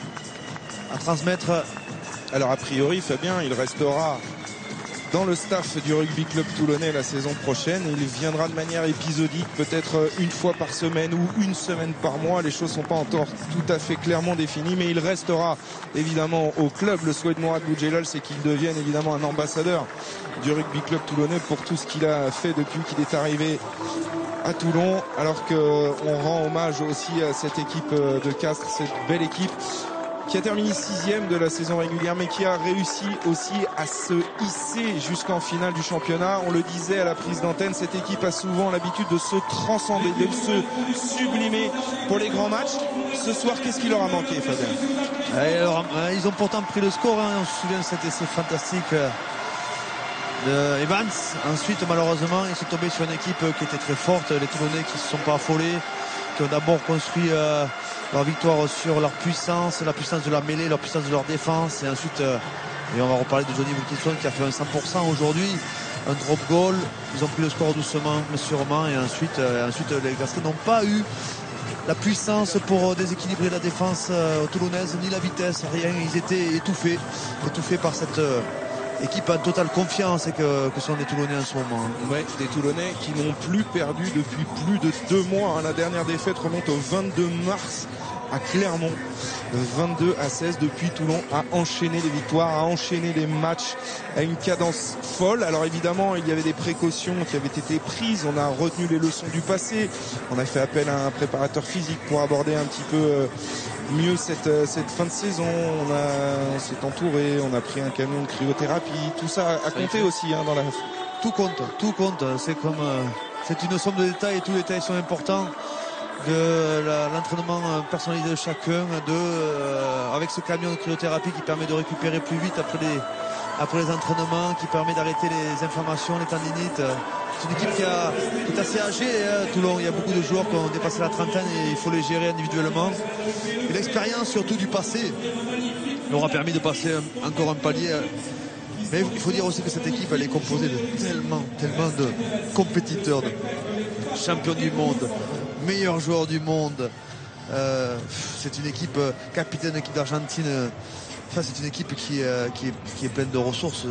[SPEAKER 3] à transmettre.
[SPEAKER 2] Alors a priori, Fabien, il restera dans le staff du rugby club toulonnais la saison prochaine. Il viendra de manière épisodique, peut-être une fois par semaine ou une semaine par mois. Les choses ne sont pas encore tout à fait clairement définies, mais il restera évidemment au club. Le souhait de Mourad Boudjelal, c'est qu'il devienne évidemment un ambassadeur du rugby club toulonnais pour tout ce qu'il a fait depuis qu'il est arrivé à Toulon, alors qu'on rend hommage aussi à cette équipe de Castres, cette belle équipe qui a terminé sixième de la saison régulière, mais qui a réussi aussi à se hisser jusqu'en finale du championnat. On le disait à la prise d'antenne, cette équipe a souvent l'habitude de se transcender, de se sublimer pour les grands matchs. Ce soir, qu'est-ce qui leur a manqué, Fabien?
[SPEAKER 3] Alors, ils ont pourtant pris le score, hein. On se souvient de cet essai fantastique de Evans. Ensuite, malheureusement, ils sont tombés sur une équipe qui était très forte, les Toulonnais qui ne se sont pas affolés, qui ont d'abord construit euh, leur victoire sur leur puissance, la puissance de la mêlée, leur puissance de leur défense, et ensuite, euh, et on va reparler de Johnny Wilkinson qui a fait un cent pour cent aujourd'hui, un drop goal, ils ont pris le score doucement mais sûrement, et ensuite, euh, ensuite les Castrés n'ont pas eu la puissance pour déséquilibrer la défense euh, toulonnaise, ni la vitesse, rien, ils étaient étouffés, étouffés par cette euh, équipe en totale confiance et que, que sont les Toulonnais en ce moment.
[SPEAKER 2] Ouais, des Toulonnais qui n'ont plus perdu depuis plus de deux mois. La dernière défaite remonte au vingt-deux mars à Clermont. vingt-deux à seize depuis Toulon a enchaîné les victoires, a enchaîné les matchs à une cadence folle. Alors évidemment, il y avait des précautions qui avaient été prises. On a retenu les leçons du passé. On a fait appel à un préparateur physique pour aborder un petit peu mieux cette, cette fin de saison. On, a, on s'est entouré, on a pris un camion de cryothérapie. Tout ça a compté aussi hein, dans la...
[SPEAKER 3] Tout compte, tout compte. C'est comme, euh, c'est une somme de détails et tous les détails sont importants. De l'entraînement personnalisé de chacun, de, euh, avec ce camion de cryothérapie qui permet de récupérer plus vite après les, après les entraînements, qui permet d'arrêter les inflammations, les tendinites. C'est une équipe qui, a, qui est assez âgée, hein, Toulon. Il y a beaucoup de joueurs qui ont dépassé la trentaine et il faut les gérer individuellement. Et l'expérience surtout du passé leur a permis de passer un, encore un palier. Mais il faut dire aussi que cette équipe elle est composée de tellement, tellement de compétiteurs, de champions du monde, meilleur joueur du monde. Euh, c'est une équipe euh, capitaine d'équipe d'Argentine. Euh, enfin, c'est une équipe qui, euh, qui, est, qui est pleine de ressources.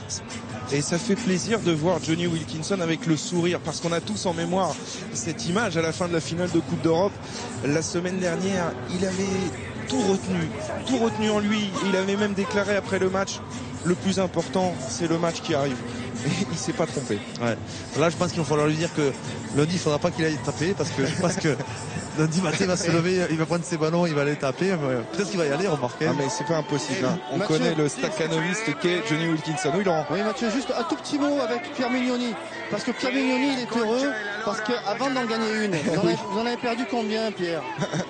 [SPEAKER 2] Et ça fait plaisir de voir Johnny Wilkinson avec le sourire, parce qu'on a tous en mémoire cette image à la fin de la finale de Coupe d'Europe. La semaine dernière, il avait tout retenu, tout retenu en lui. Il avait même déclaré après le match, le plus important, c'est le match qui arrive. Et il s'est pas trompé.
[SPEAKER 3] Ouais. Là, je pense qu'il va falloir lui dire que lundi, il ne faudra pas qu'il aille taper, parce que je pense que lundi matin, il va se lever, il va prendre ses ballons, il va aller taper. Peut-être qu'il va y aller, remarquez.
[SPEAKER 2] Ah, mais c'est pas impossible. Hein. On
[SPEAKER 1] Mathieu,
[SPEAKER 2] connaît le staccanoviste qu'est Johnny Wilkinson. Oui, Laurent.
[SPEAKER 1] Oui, Mathieu, juste un tout petit mot avec Pierre Mignoni. Parce que Pierre Mignoni, il est heureux, parce qu'avant d'en gagner une, vous en, avez, vous en avez perdu combien, Pierre?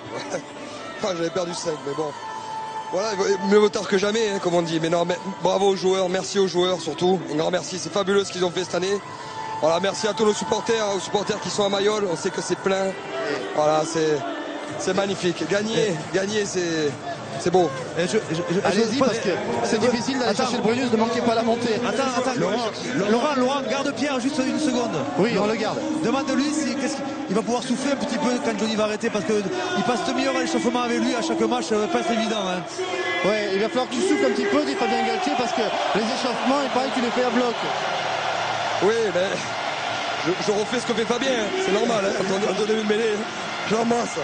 [SPEAKER 17] Ah, j'avais perdu cinq, mais bon. Voilà, mieux vaut tard que jamais, hein, comme on dit. Mais non, mais bravo aux joueurs, merci aux joueurs surtout. Un grand merci, c'est fabuleux ce qu'ils ont fait cette année. Voilà, merci à tous nos supporters, aux supporters qui sont à Mayol. On sait que c'est plein. Voilà, c'est c'est magnifique. Gagner, gagner, c'est c'est beau.
[SPEAKER 1] Allez-y, parce que c'est difficile d'aller chercher le bonus, ne manquez pas la montée.
[SPEAKER 3] Attends, attends, Laurent, Laurent, Laurent, garde Pierre juste une seconde.
[SPEAKER 1] Oui, on le garde.
[SPEAKER 3] Demande-lui si, qu'est-ce qu'il va pouvoir souffler un petit peu quand Johnny va arrêter, parce qu'il passe demi-heure à l'échauffement avec lui à chaque match, ça va pas être évident. Hein.
[SPEAKER 1] Ouais, il va falloir que tu souffles un petit peu, dit Fabien Galtier, parce que les échauffements, il paraît que tu les fais à bloc.
[SPEAKER 17] Oui, mais je, je refais ce que fait Fabien, c'est normal, hein, quand on donne une mêlée, j'en masse.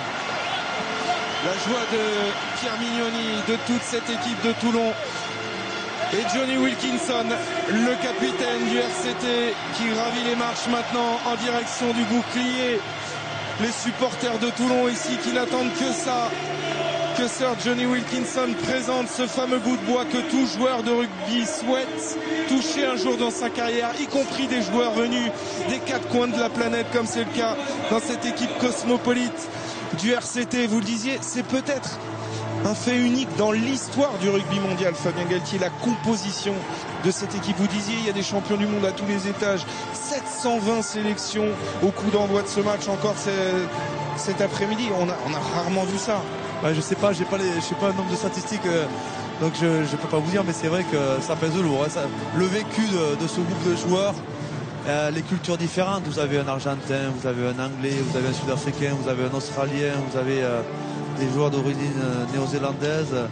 [SPEAKER 2] La joie de Pierre Mignoni, de toute cette équipe de Toulon. Et Johnny Wilkinson, le capitaine du R C T, qui gravit les marches maintenant en direction du bouclier. Les supporters de Toulon ici qui n'attendent que ça, que Sir Johnny Wilkinson présente ce fameux bout de bois que tout joueur de rugby souhaite toucher un jour dans sa carrière, y compris des joueurs venus des quatre coins de la planète, comme c'est le cas dans cette équipe cosmopolite du R C T. Vous le disiez, c'est peut-être un fait unique dans l'histoire du rugby mondial, Fabien Galtier, la composition de cette équipe. Vous disiez, il y a des champions du monde à tous les étages, sept cent vingt sélections au coup d'envoi de ce match encore cet après-midi. On a, on a rarement vu ça.
[SPEAKER 3] Ouais, je sais pas, j'ai pas les, je sais pas le nombre de statistiques, euh, donc je, je peux pas vous dire, mais c'est vrai que ça pèse lourd. Hein, ça, le vécu de, de ce groupe de joueurs, euh, les cultures différentes. Vous avez un Argentin, vous avez un Anglais, vous avez un Sud-Africain, vous avez un Australien, vous avez euh, des joueurs d'origine euh, néo-zélandaise. Euh,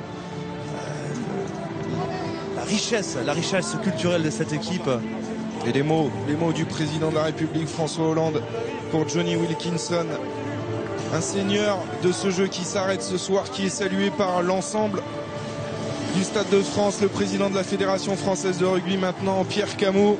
[SPEAKER 3] la richesse, la richesse culturelle de cette équipe.
[SPEAKER 2] Et les mots, les mots du président de la République, François Hollande, pour Johnny Wilkinson. Un seigneur de ce jeu qui s'arrête ce soir, qui est salué par l'ensemble du Stade de France, le président de la Fédération française de rugby maintenant, Pierre Camus.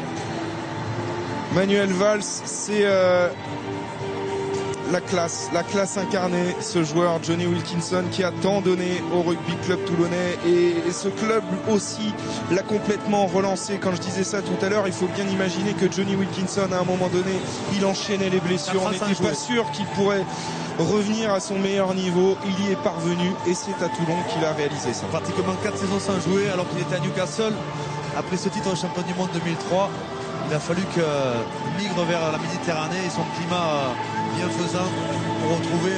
[SPEAKER 2] Manuel Valls, c'est euh, la classe, la classe incarnée, ce joueur Johnny Wilkinson qui a tant donné au rugby club toulonnais, et, et ce club aussi l'a complètement relancé. Quand je disais ça tout à l'heure, il faut bien imaginer que Johnny Wilkinson, à un moment donné, il enchaînait les blessures, on n'était pas sûr qu'il pourrait revenir à son meilleur niveau. Il y est parvenu et c'est à Toulon qu'il a réalisé ça.
[SPEAKER 3] Pratiquement quatre saisons sans jouer alors qu'il était à Newcastle. après ce titre de champion du monde deux mille trois, il a fallu qu'il migre vers la Méditerranée et son climat bienfaisant pour retrouver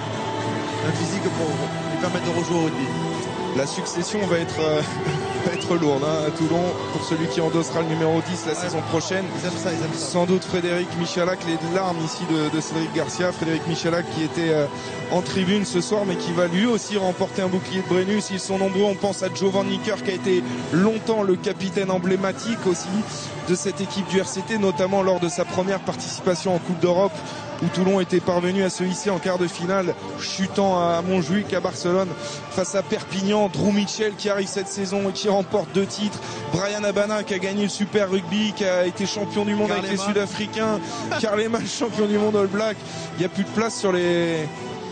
[SPEAKER 3] un physique pour lui permettre de rejouer au rugby.
[SPEAKER 2] La succession va être, euh, va être lourde hein, à Toulon pour celui qui endossera le numéro dix la ouais, saison prochaine.
[SPEAKER 3] Ils aiment ça, ils aiment ça.
[SPEAKER 2] Sans doute Frédéric Michalak, les larmes ici de, de Cédric Garcia. Frédéric Michalak qui était euh, en tribune ce soir mais qui va lui aussi remporter un bouclier de Brennus. Ils sont nombreux, on pense à Jovan Nicker qui a été longtemps le capitaine emblématique aussi de cette équipe du R C T, notamment lors de sa première participation en Coupe d'Europe, où Toulon était parvenu à se hisser en quart de finale, chutant à Montjuic, à Barcelone, face à Perpignan. Drew Mitchell qui arrive cette saison et qui remporte deux titres. Brian Abana qui a gagné le Super Rugby, qui a été champion du monde Karl avec Lehmann. Les Sud-Africains. Karl Lehmann, champion du monde All Black. Il n'y a plus de place sur les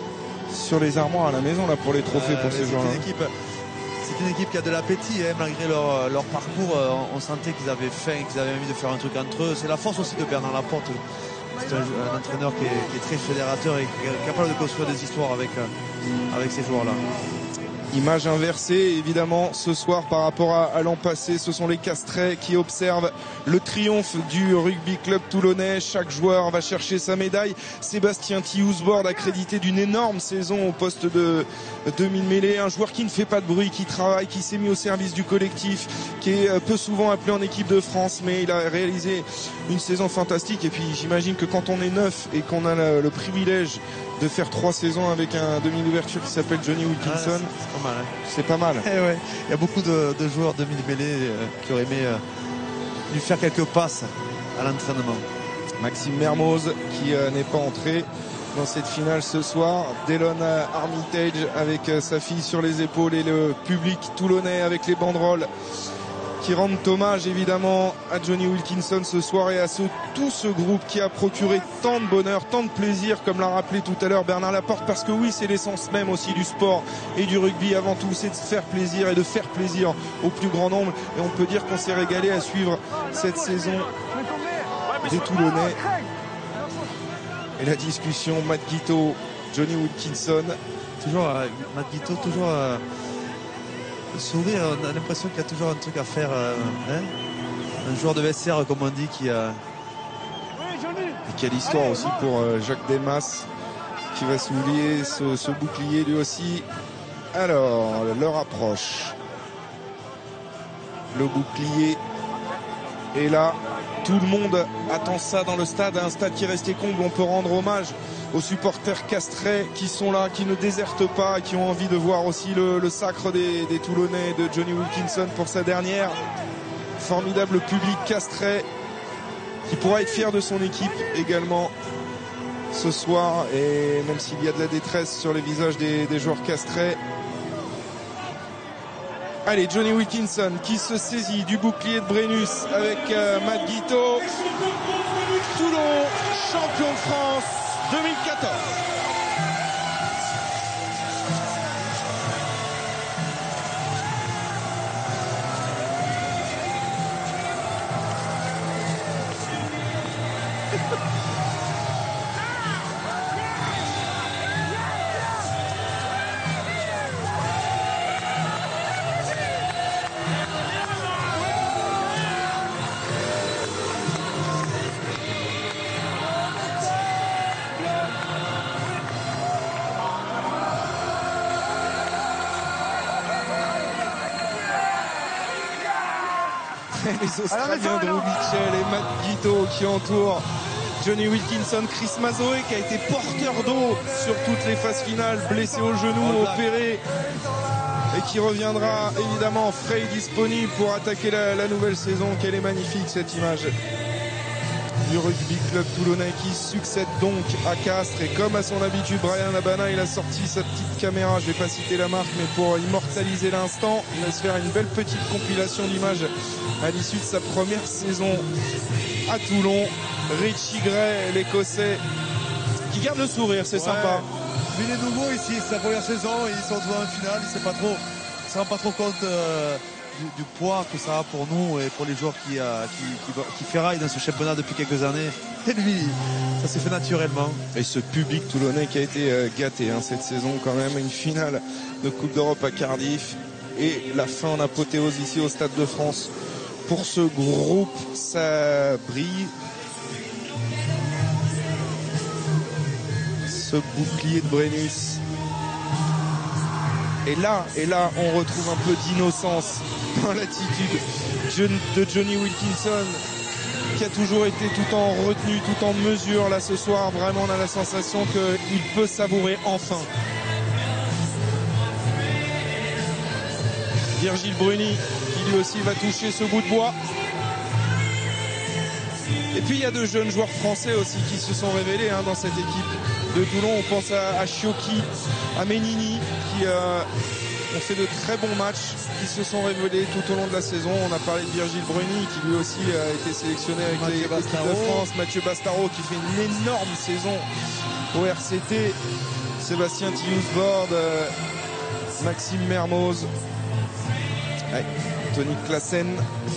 [SPEAKER 2] sur les armoires à la maison là pour les trophées euh, pour ces joueurs-là.
[SPEAKER 3] C'est une équipe qui a de l'appétit, hein, malgré leur, leur parcours. On, on sentait qu'ils avaient faim, qu'ils avaient envie de faire un truc entre eux. C'est la force aussi de Bernard Laporte. C'est un, un entraîneur qui est, qui est très fédérateur et qui est capable de construire des histoires avec, euh, avec ces joueurs-là.
[SPEAKER 2] Image inversée évidemment ce soir par rapport à, à l'an passé. Ce sont les Castrets qui observent le triomphe du rugby club toulonnais. Chaque joueur va chercher sa médaille. Sébastien Thiousbord, accrédité d'une énorme saison au poste de demi-mêlée, un joueur qui ne fait pas de bruit, qui travaille, qui s'est mis au service du collectif, qui est peu souvent appelé en équipe de France, mais il a réalisé une saison fantastique. Et puis j'imagine que quand on est neuf et qu'on a le, le privilège de faire trois saisons avec un demi d'ouverture qui s'appelle Johnny Wilkinson,
[SPEAKER 3] ah, c'est pas mal. Hein.
[SPEAKER 2] C'est pas mal.
[SPEAKER 3] Eh ouais. Il y a beaucoup de, de joueurs demi-mêlés euh, qui auraient aimé euh, lui faire quelques passes à l'entraînement.
[SPEAKER 2] Maxime Mermoz qui euh, n'est pas entré dans cette finale ce soir. Delon Armitage avec euh, sa fille sur les épaules et le public toulonnais avec les banderoles qui rendent hommage évidemment à Johnny Wilkinson ce soir et à ce, tout ce groupe qui a procuré tant de bonheur, tant de plaisir, comme l'a rappelé tout à l'heure Bernard Laporte, parce que oui, c'est l'essence même aussi du sport et du rugby avant tout, c'est de se faire plaisir et de faire plaisir au plus grand nombre. Et on peut dire qu'on s'est régalé à suivre cette saison des Toulonnais. Et la discussion, Matt Guiteau, Johnny Wilkinson.
[SPEAKER 3] Toujours, euh, Matt Guiteau, toujours... Euh... Le sourire, on a l'impression qu'il y a toujours un truc à faire. Euh, hein, un joueur de vestiaire, comme on dit, qui a...
[SPEAKER 2] Et quelle histoire aussi pour euh, Jacques Desmas, qui va soulier ce, ce bouclier lui aussi. Alors, l'heure approche. Le bouclier est là. Tout le monde attend ça dans le stade, un stade qui est resté comble. On peut rendre hommage aux supporters castrés qui sont là, qui ne désertent pas, qui ont envie de voir aussi le, le sacre des, des Toulonnais, de Johnny Wilkinson pour sa dernière. Formidable public castré qui pourra être fier de son équipe également ce soir. Et même s'il y a de la détresse sur les visages des, des joueurs castrés. Allez, Johnny Wilkinson qui se saisit du bouclier de Brennus avec euh, Matt Guiteau. Toulon, champion de France deux mille quatorze. Les Australiens Drew Mitchell et Matt Guiteau qui entourent Johnny Wilkinson, Chris Mazoé qui a été porteur d'eau sur toutes les phases finales, blessé au genou, opéré et qui reviendra évidemment frais et disponible pour attaquer la, la nouvelle saison. Quelle est magnifique cette image du rugby club toulonnais qui succède donc à Castres. Et comme à son habitude, Brian Abana, il a sorti sa petite caméra, je vais pas citer la marque, mais pour immortaliser l'instant, il va se faire une belle petite compilation d'images à l'issue de sa première saison à Toulon. Richie Gray, l'Écossais, qui garde le sourire, c'est ouais, sympa.
[SPEAKER 3] Mais il est nouveau ici, c'est sa première saison, ils sont devant un final, il ne sait pas trop, il se rend pas trop compte euh, du, du poids que ça a pour nous et pour les joueurs qui, euh, qui, qui, qui ferraillent dans ce championnat depuis quelques années. Et lui, ça s'est fait naturellement.
[SPEAKER 2] Et ce public toulonnais qui a été euh, gâté hein, cette saison quand même, une finale de Coupe d'Europe à Cardiff et la fin en apothéose ici au Stade de France pour ce groupe, ça brille. Ce bouclier de Brennus. Et là, et là, on retrouve un peu d'innocence dans l'attitude de Johnny Wilkinson, qui a toujours été tout en retenue, tout en mesure. Là, ce soir, vraiment, on a la sensation qu'il peut savourer enfin. Virgile Bruni, qui lui aussi va toucher ce bout de bois. Et puis, il y a deux jeunes joueurs français aussi qui se sont révélés hein, dans cette équipe de Toulon. On pense à, à Chiocchi, à Menini, qui euh, ont fait de très bons matchs, qui se sont révélés tout au long de la saison. On a parlé de Virgile Bruni, qui lui aussi a été sélectionné avec l'équipe de France. Mathieu Bastaro, qui fait une énorme saison au R C T. Sébastien Tillous-Bord, euh, Maxime Mermoz, ouais, Tony Classen,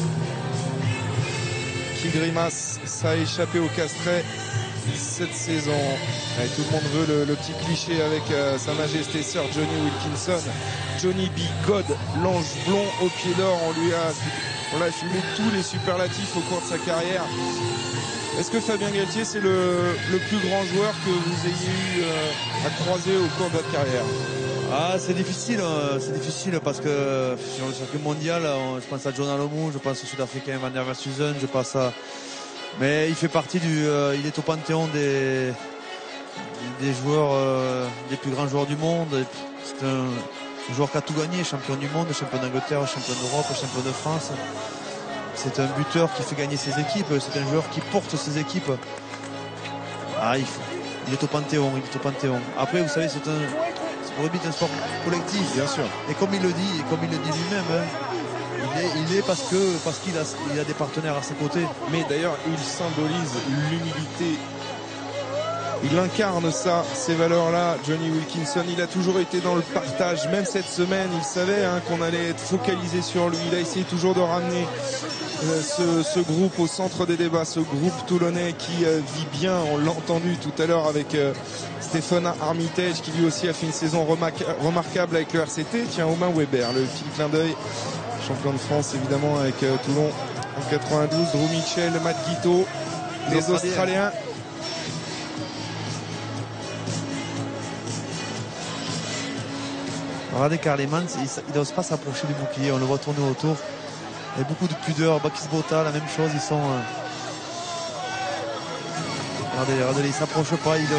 [SPEAKER 2] qui grimace. Ça a échappé au Castrais cette saison. Ouais, tout le monde veut le, le petit cliché avec euh, Sa Majesté Sir Johnny Wilkinson. Johnny B. God, l'ange blond au pied d'or. On lui a, on l'a filé tous les superlatifs au cours de sa carrière. Est-ce que Fabien Galtier, c'est le, le plus grand joueur que vous ayez eu euh, à croiser au cours de votre carrière?
[SPEAKER 3] Ah, c'est difficile, euh, c'est difficile parce que sur le circuit mondial, on, je pense à John Alomou, je pense au Sud-Africain Van der Versuzen, je pense à... Mais il fait partie du... Euh, il est au panthéon des, des joueurs, euh, des plus grands joueurs du monde. C'est un joueur qui a tout gagné, champion du monde, champion d'Angleterre, champion d'Europe, champion de France. C'est un buteur qui fait gagner ses équipes, c'est un joueur qui porte ses équipes. Ah, il, faut, il est au panthéon, il est au panthéon. Après, vous savez, c'est un... Le rugby est un sport collectif, bien sûr. Et comme il le dit, et comme il le dit lui-même, hein, il, est, il est parce que parce qu'il a, il a des partenaires à ses côtés.
[SPEAKER 2] Mais d'ailleurs, il symbolise l'humilité. Il incarne ça, ces valeurs-là, Johnny Wilkinson. Il a toujours été dans le partage, même cette semaine. Il savait hein, qu'on allait être focalisé sur lui. Il a essayé toujours de ramener euh, ce, ce groupe au centre des débats, ce groupe toulonnais qui euh, vit bien. On l'a entendu tout à l'heure avec euh, Stéphane Armitage, qui lui aussi a fait une saison remarquable avec le R C T. Tiens, Romain Weber, le petit clin d'œil, champion de France évidemment avec euh, Toulon en quatre-vingt-douze. Drew Mitchell, Matt Guito, les, les Australiens. Australiens.
[SPEAKER 3] Regardez Carlemans, il n'ose pas s'approcher du bouclier, on le voit tourner autour. Il y a beaucoup de pudeur. Bakis Bota, la même chose, ils sont... Euh... Regardez, regardez, il ne s'approche pas. Il...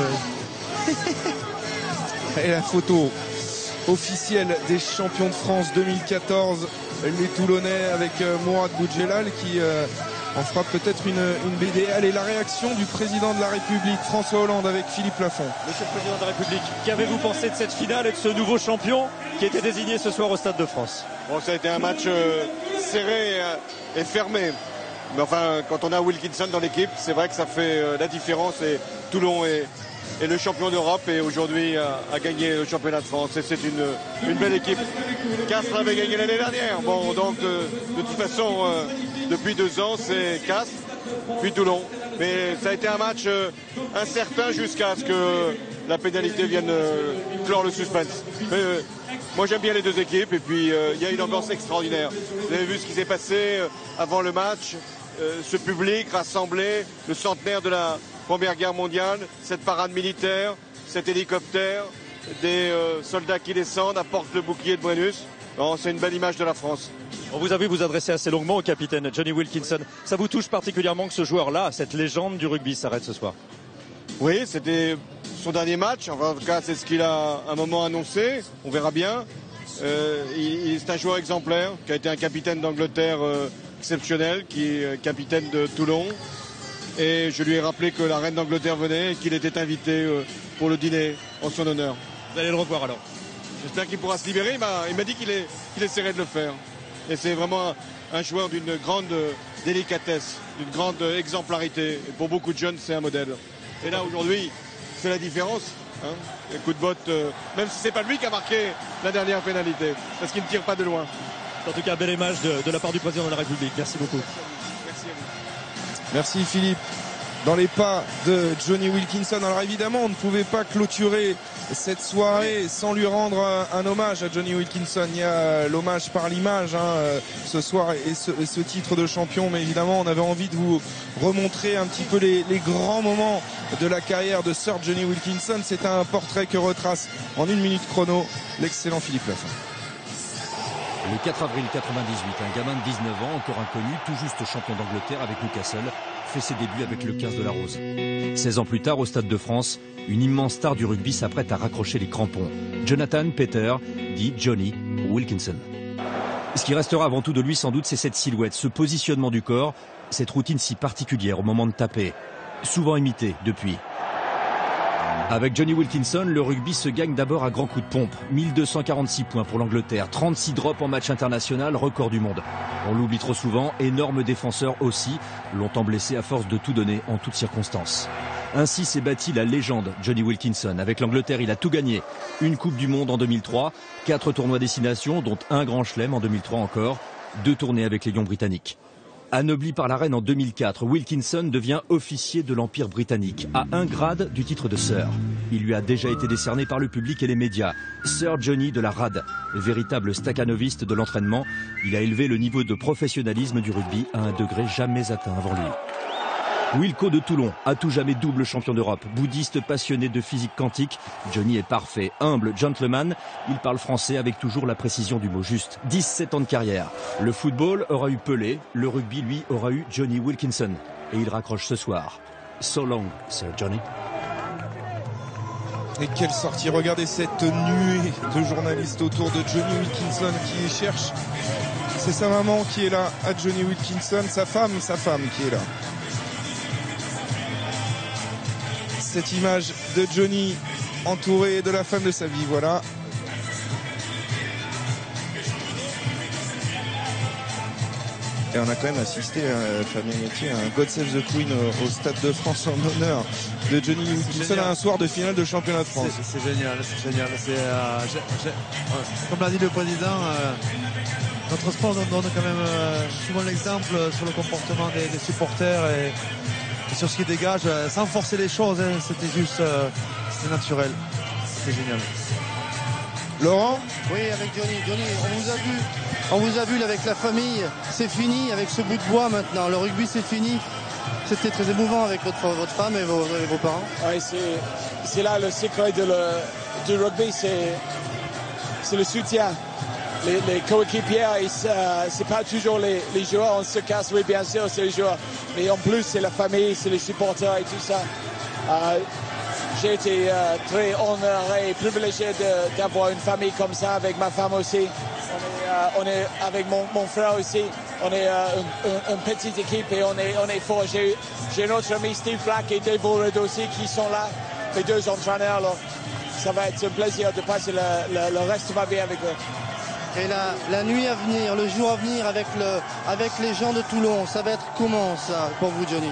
[SPEAKER 2] Et la photo officielle des champions de France deux mille quatorze, les Toulonnais avec euh, Mourad Boudjelal qui euh, en fera peut-être une, une B D. Allez, la réaction du président de la République, François Hollande, avec Philippe Lafont.
[SPEAKER 4] Monsieur le président de la République, qu'avez-vous pensé de cette finale et de ce nouveau champion qui était désigné ce soir au Stade de France?
[SPEAKER 22] Bon, ça a été un match euh, serré euh, et fermé. Mais enfin, quand on a Wilkinson dans l'équipe, c'est vrai que ça fait euh, la différence. Et Toulon est, est le champion d'Europe et aujourd'hui a, a gagné le championnat de France. Et c'est une, une belle équipe. Castres avait gagné l'année dernière. Bon, donc de, de toute façon, euh, depuis deux ans, c'est Castres, puis Toulon. Mais ça a été un match euh, incertain jusqu'à ce que la pénalité vienne euh, clore le suspense. Mais, euh, moi j'aime bien les deux équipes et puis il euh, y a une ambiance extraordinaire. Vous avez vu ce qui s'est passé euh, avant le match, euh, ce public rassemblé, le centenaire de la Première Guerre mondiale, cette parade militaire, cet hélicoptère, des euh, soldats qui descendent, apportent le bouclier de Brennus. C'est une belle image de la France.
[SPEAKER 4] On vous a vu vous adresser assez longuement au capitaine Johnny Wilkinson. Ça vous touche particulièrement que ce joueur-là, cette légende du rugby, s'arrête ce soir?
[SPEAKER 22] Oui, c'était son dernier match. Enfin, en tout cas, c'est ce qu'il a à un moment annoncé. On verra bien. Euh, il, il, c'est un joueur exemplaire qui a été un capitaine d'Angleterre euh, exceptionnel, qui est capitaine de Toulon. Et je lui ai rappelé que la reine d'Angleterre venait et qu'il était invité euh, pour le dîner en son honneur.
[SPEAKER 4] Vous allez le revoir alors?
[SPEAKER 22] J'espère qu'il pourra se libérer. Il m'a, il m'a dit qu'il, est, qu'il essaierait de le faire. Et c'est vraiment un, un joueur d'une grande délicatesse, d'une grande exemplarité. Et pour beaucoup de jeunes, c'est un modèle. Et là, aujourd'hui, c'est la différence. Hein, les coups de botte, euh, même si c'est pas lui qui a marqué la dernière pénalité, parce qu'il ne tire pas de loin.
[SPEAKER 4] En tout cas, belle image de, de la part du président de la République. Merci beaucoup.
[SPEAKER 22] Merci à vous.
[SPEAKER 2] Merci Philippe. dans les pas de Johnny Wilkinson. Alors évidemment, on ne pouvait pas clôturer cette soirée sans lui rendre un, un hommage à Johnny Wilkinson. Il y a l'hommage par l'image hein, ce soir et ce, et ce titre de champion, mais évidemment on avait envie de vous remontrer un petit peu les, les grands moments de la carrière de Sir Johnny Wilkinson. C'est un portrait que retrace en une minute chrono l'excellent Philippe Lafont.
[SPEAKER 16] Le quatre avril quatre-vingt-dix-huit, un gamin de dix-neuf ans, encore inconnu, tout juste champion d'Angleterre avec Newcastle, fait ses débuts avec le quinze de la Rose. seize ans plus tard, au Stade de France, une immense star du rugby s'apprête à raccrocher les crampons. Jonathan Peter, dit Johnny Wilkinson. Ce qui restera avant tout de lui, sans doute, c'est cette silhouette, ce positionnement du corps, cette routine si particulière au moment de taper, souvent imitée depuis. Avec Johnny Wilkinson, le rugby se gagne d'abord à grands coups de pompe. mille deux cent quarante-six points pour l'Angleterre, trente-six drops en match international, record du monde. On l'oublie trop souvent, énorme défenseur aussi, longtemps blessé à force de tout donner en toutes circonstances. Ainsi s'est bâtie la légende Johnny Wilkinson. Avec l'Angleterre, il a tout gagné. Une Coupe du Monde en deux mille trois, quatre tournois destination, dont un Grand Chelem en deux mille trois encore, deux tournées avec les Lions britanniques. Anobli par la reine en deux mille quatre, Wilkinson devient officier de l'Empire britannique, à un grade du titre de Sir. Il lui a déjà été décerné par le public et les médias. Sir Johnny de la R A D, véritable staccanoviste de l'entraînement, il a élevé le niveau de professionnalisme du rugby à un degré jamais atteint avant lui. Wilco de Toulon, à tout jamais double champion d'Europe. Bouddhiste passionné de physique quantique, Johnny est parfait, humble, gentleman. Il parle français avec toujours la précision du mot juste. dix-sept ans de carrière. Le football aura eu Pelé, le rugby, lui, aura eu Johnny Wilkinson. Et il raccroche ce soir. So long, Sir Johnny.
[SPEAKER 2] Et quelle sortie, regardez cette nuée de journalistes autour de Johnny Wilkinson qui cherche. C'est sa maman qui est là, à Johnny Wilkinson, sa femme, sa femme qui est là. Cette image de Johnny entouré de la femme de sa vie, voilà. Et on a quand même assisté, hein, Fabien Galtier, à un God Save the Queen au, au Stade de France en honneur de Johnny Wilkinson à un soir de finale de championnat de France.
[SPEAKER 3] C'est génial, c'est génial. Euh, j'ai, j'ai, euh, comme l'a dit le président, euh, notre sport donne, donne quand même euh, souvent l'exemple sur le comportement des, des supporters et, et sur ce qui dégage, euh, sans forcer les choses. Hein, c'était juste, euh, c'était naturel, c'était génial.
[SPEAKER 2] Laurent ?
[SPEAKER 1] Oui, avec Johnny. Johnny, on vous a vu, on vous a vu là, avec la famille. C'est fini avec ce bout de bois maintenant. Le rugby, c'est fini. C'était très émouvant avec votre, votre femme et vos, et vos parents.
[SPEAKER 21] Oui, c'est, c'est là le secret de le, du rugby, c'est, c'est le soutien. Les, les coéquipiers, euh, c'est pas toujours les, les joueurs, on se casse, oui, bien sûr, c'est les joueurs. Mais en plus, c'est la famille, c'est les supporters et tout ça. Euh, J'ai été euh, très honoré et privilégié de, d'avoir une famille comme ça, avec ma femme aussi. On est, euh, on est avec mon, mon frère aussi. On est euh, une, une petite équipe et on est, on est fort. J'ai, j'ai notre ami Steve Black et Dave Allred aussi qui sont là, les deux entraîneurs. Alors, ça va être un plaisir de passer le, le, le reste de ma vie avec eux.
[SPEAKER 1] Et la, la nuit à venir, le jour à venir avec, le, avec les gens de Toulon, ça va être comment ça pour vous, Johnny?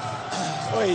[SPEAKER 21] Oui.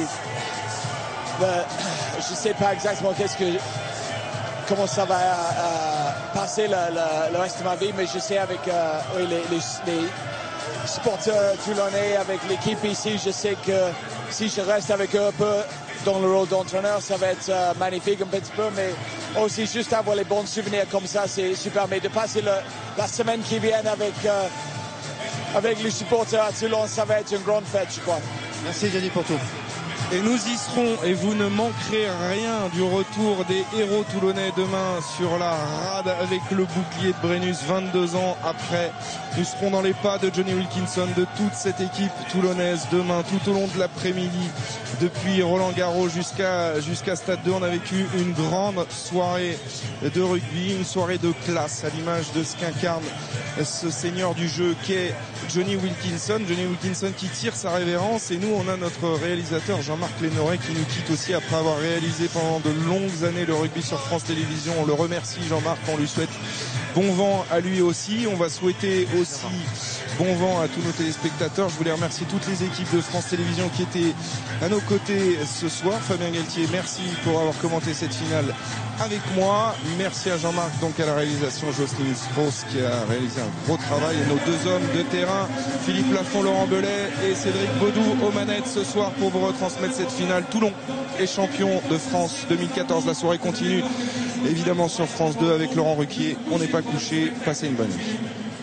[SPEAKER 21] Le, je ne sais pas exactement qu'est-ce que, comment ça va euh, passer le, le, le reste de ma vie, mais je sais avec euh, oui, les, les, les supporters toulonnais, avec l'équipe ici, je sais que si je reste avec eux un peu dans le rôle d'entraîneur, ça va être euh, magnifique un petit peu, mais aussi juste avoir les bons souvenirs comme ça, c'est super. Mais de passer le, la semaine qui vient avec, euh, avec les supporters à Toulon, ça va être une grande fête, je crois.
[SPEAKER 1] Merci Johnny pour tout.
[SPEAKER 2] Et nous y serons et vous ne manquerez rien du retour des héros toulonnais demain sur la rade avec le bouclier de Brennus, vingt-deux ans après. Nous serons dans les pas de Johnny Wilkinson, de toute cette équipe toulonnaise demain, tout au long de l'après-midi. Depuis Roland Garros jusqu'à jusqu'à Stade deux, on a vécu une grande soirée de rugby, une soirée de classe à l'image de ce qu'incarne ce seigneur du jeu qu'est Johnny Wilkinson. Johnny Wilkinson qui tire sa révérence et nous on a notre réalisateur Jean-Marc Lénoré qui nous quitte aussi après avoir réalisé pendant de longues années le rugby sur France Télévisions. On le remercie Jean-Marc, on lui souhaite bon vent à lui aussi. On va souhaiter aussi bon vent à tous nos téléspectateurs. Je voulais remercier toutes les équipes de France Télévisions qui étaient à nos côtés ce soir. Fabien Galtier, merci pour avoir commenté cette finale avec moi. Merci à Jean-Marc, donc à la réalisation, Jocelyne Strauss qui a réalisé un gros travail, et nos deux hommes de terrain, Philippe Lafont, Laurent Belay et Cédric Baudou aux manettes ce soir pour vous retransmettre cette finale. Toulon est champion de France deux mille quatorze. La soirée continue évidemment sur France deux avec Laurent Ruquier. On n'est pas couché. Passez une bonne nuit.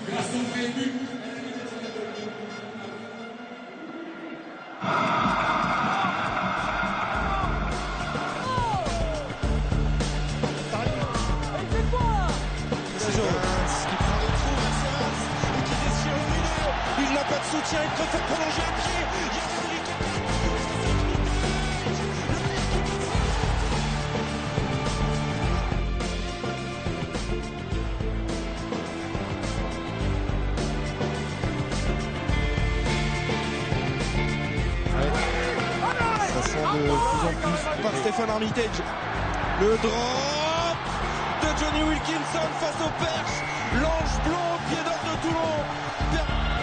[SPEAKER 2] Il préfère prolonger un pied. Ça sent de plus en plus par Stéphane Armitage. Le drop de Johnny Wilkinson face au perche. L'ange blond au pied d'or de Toulon.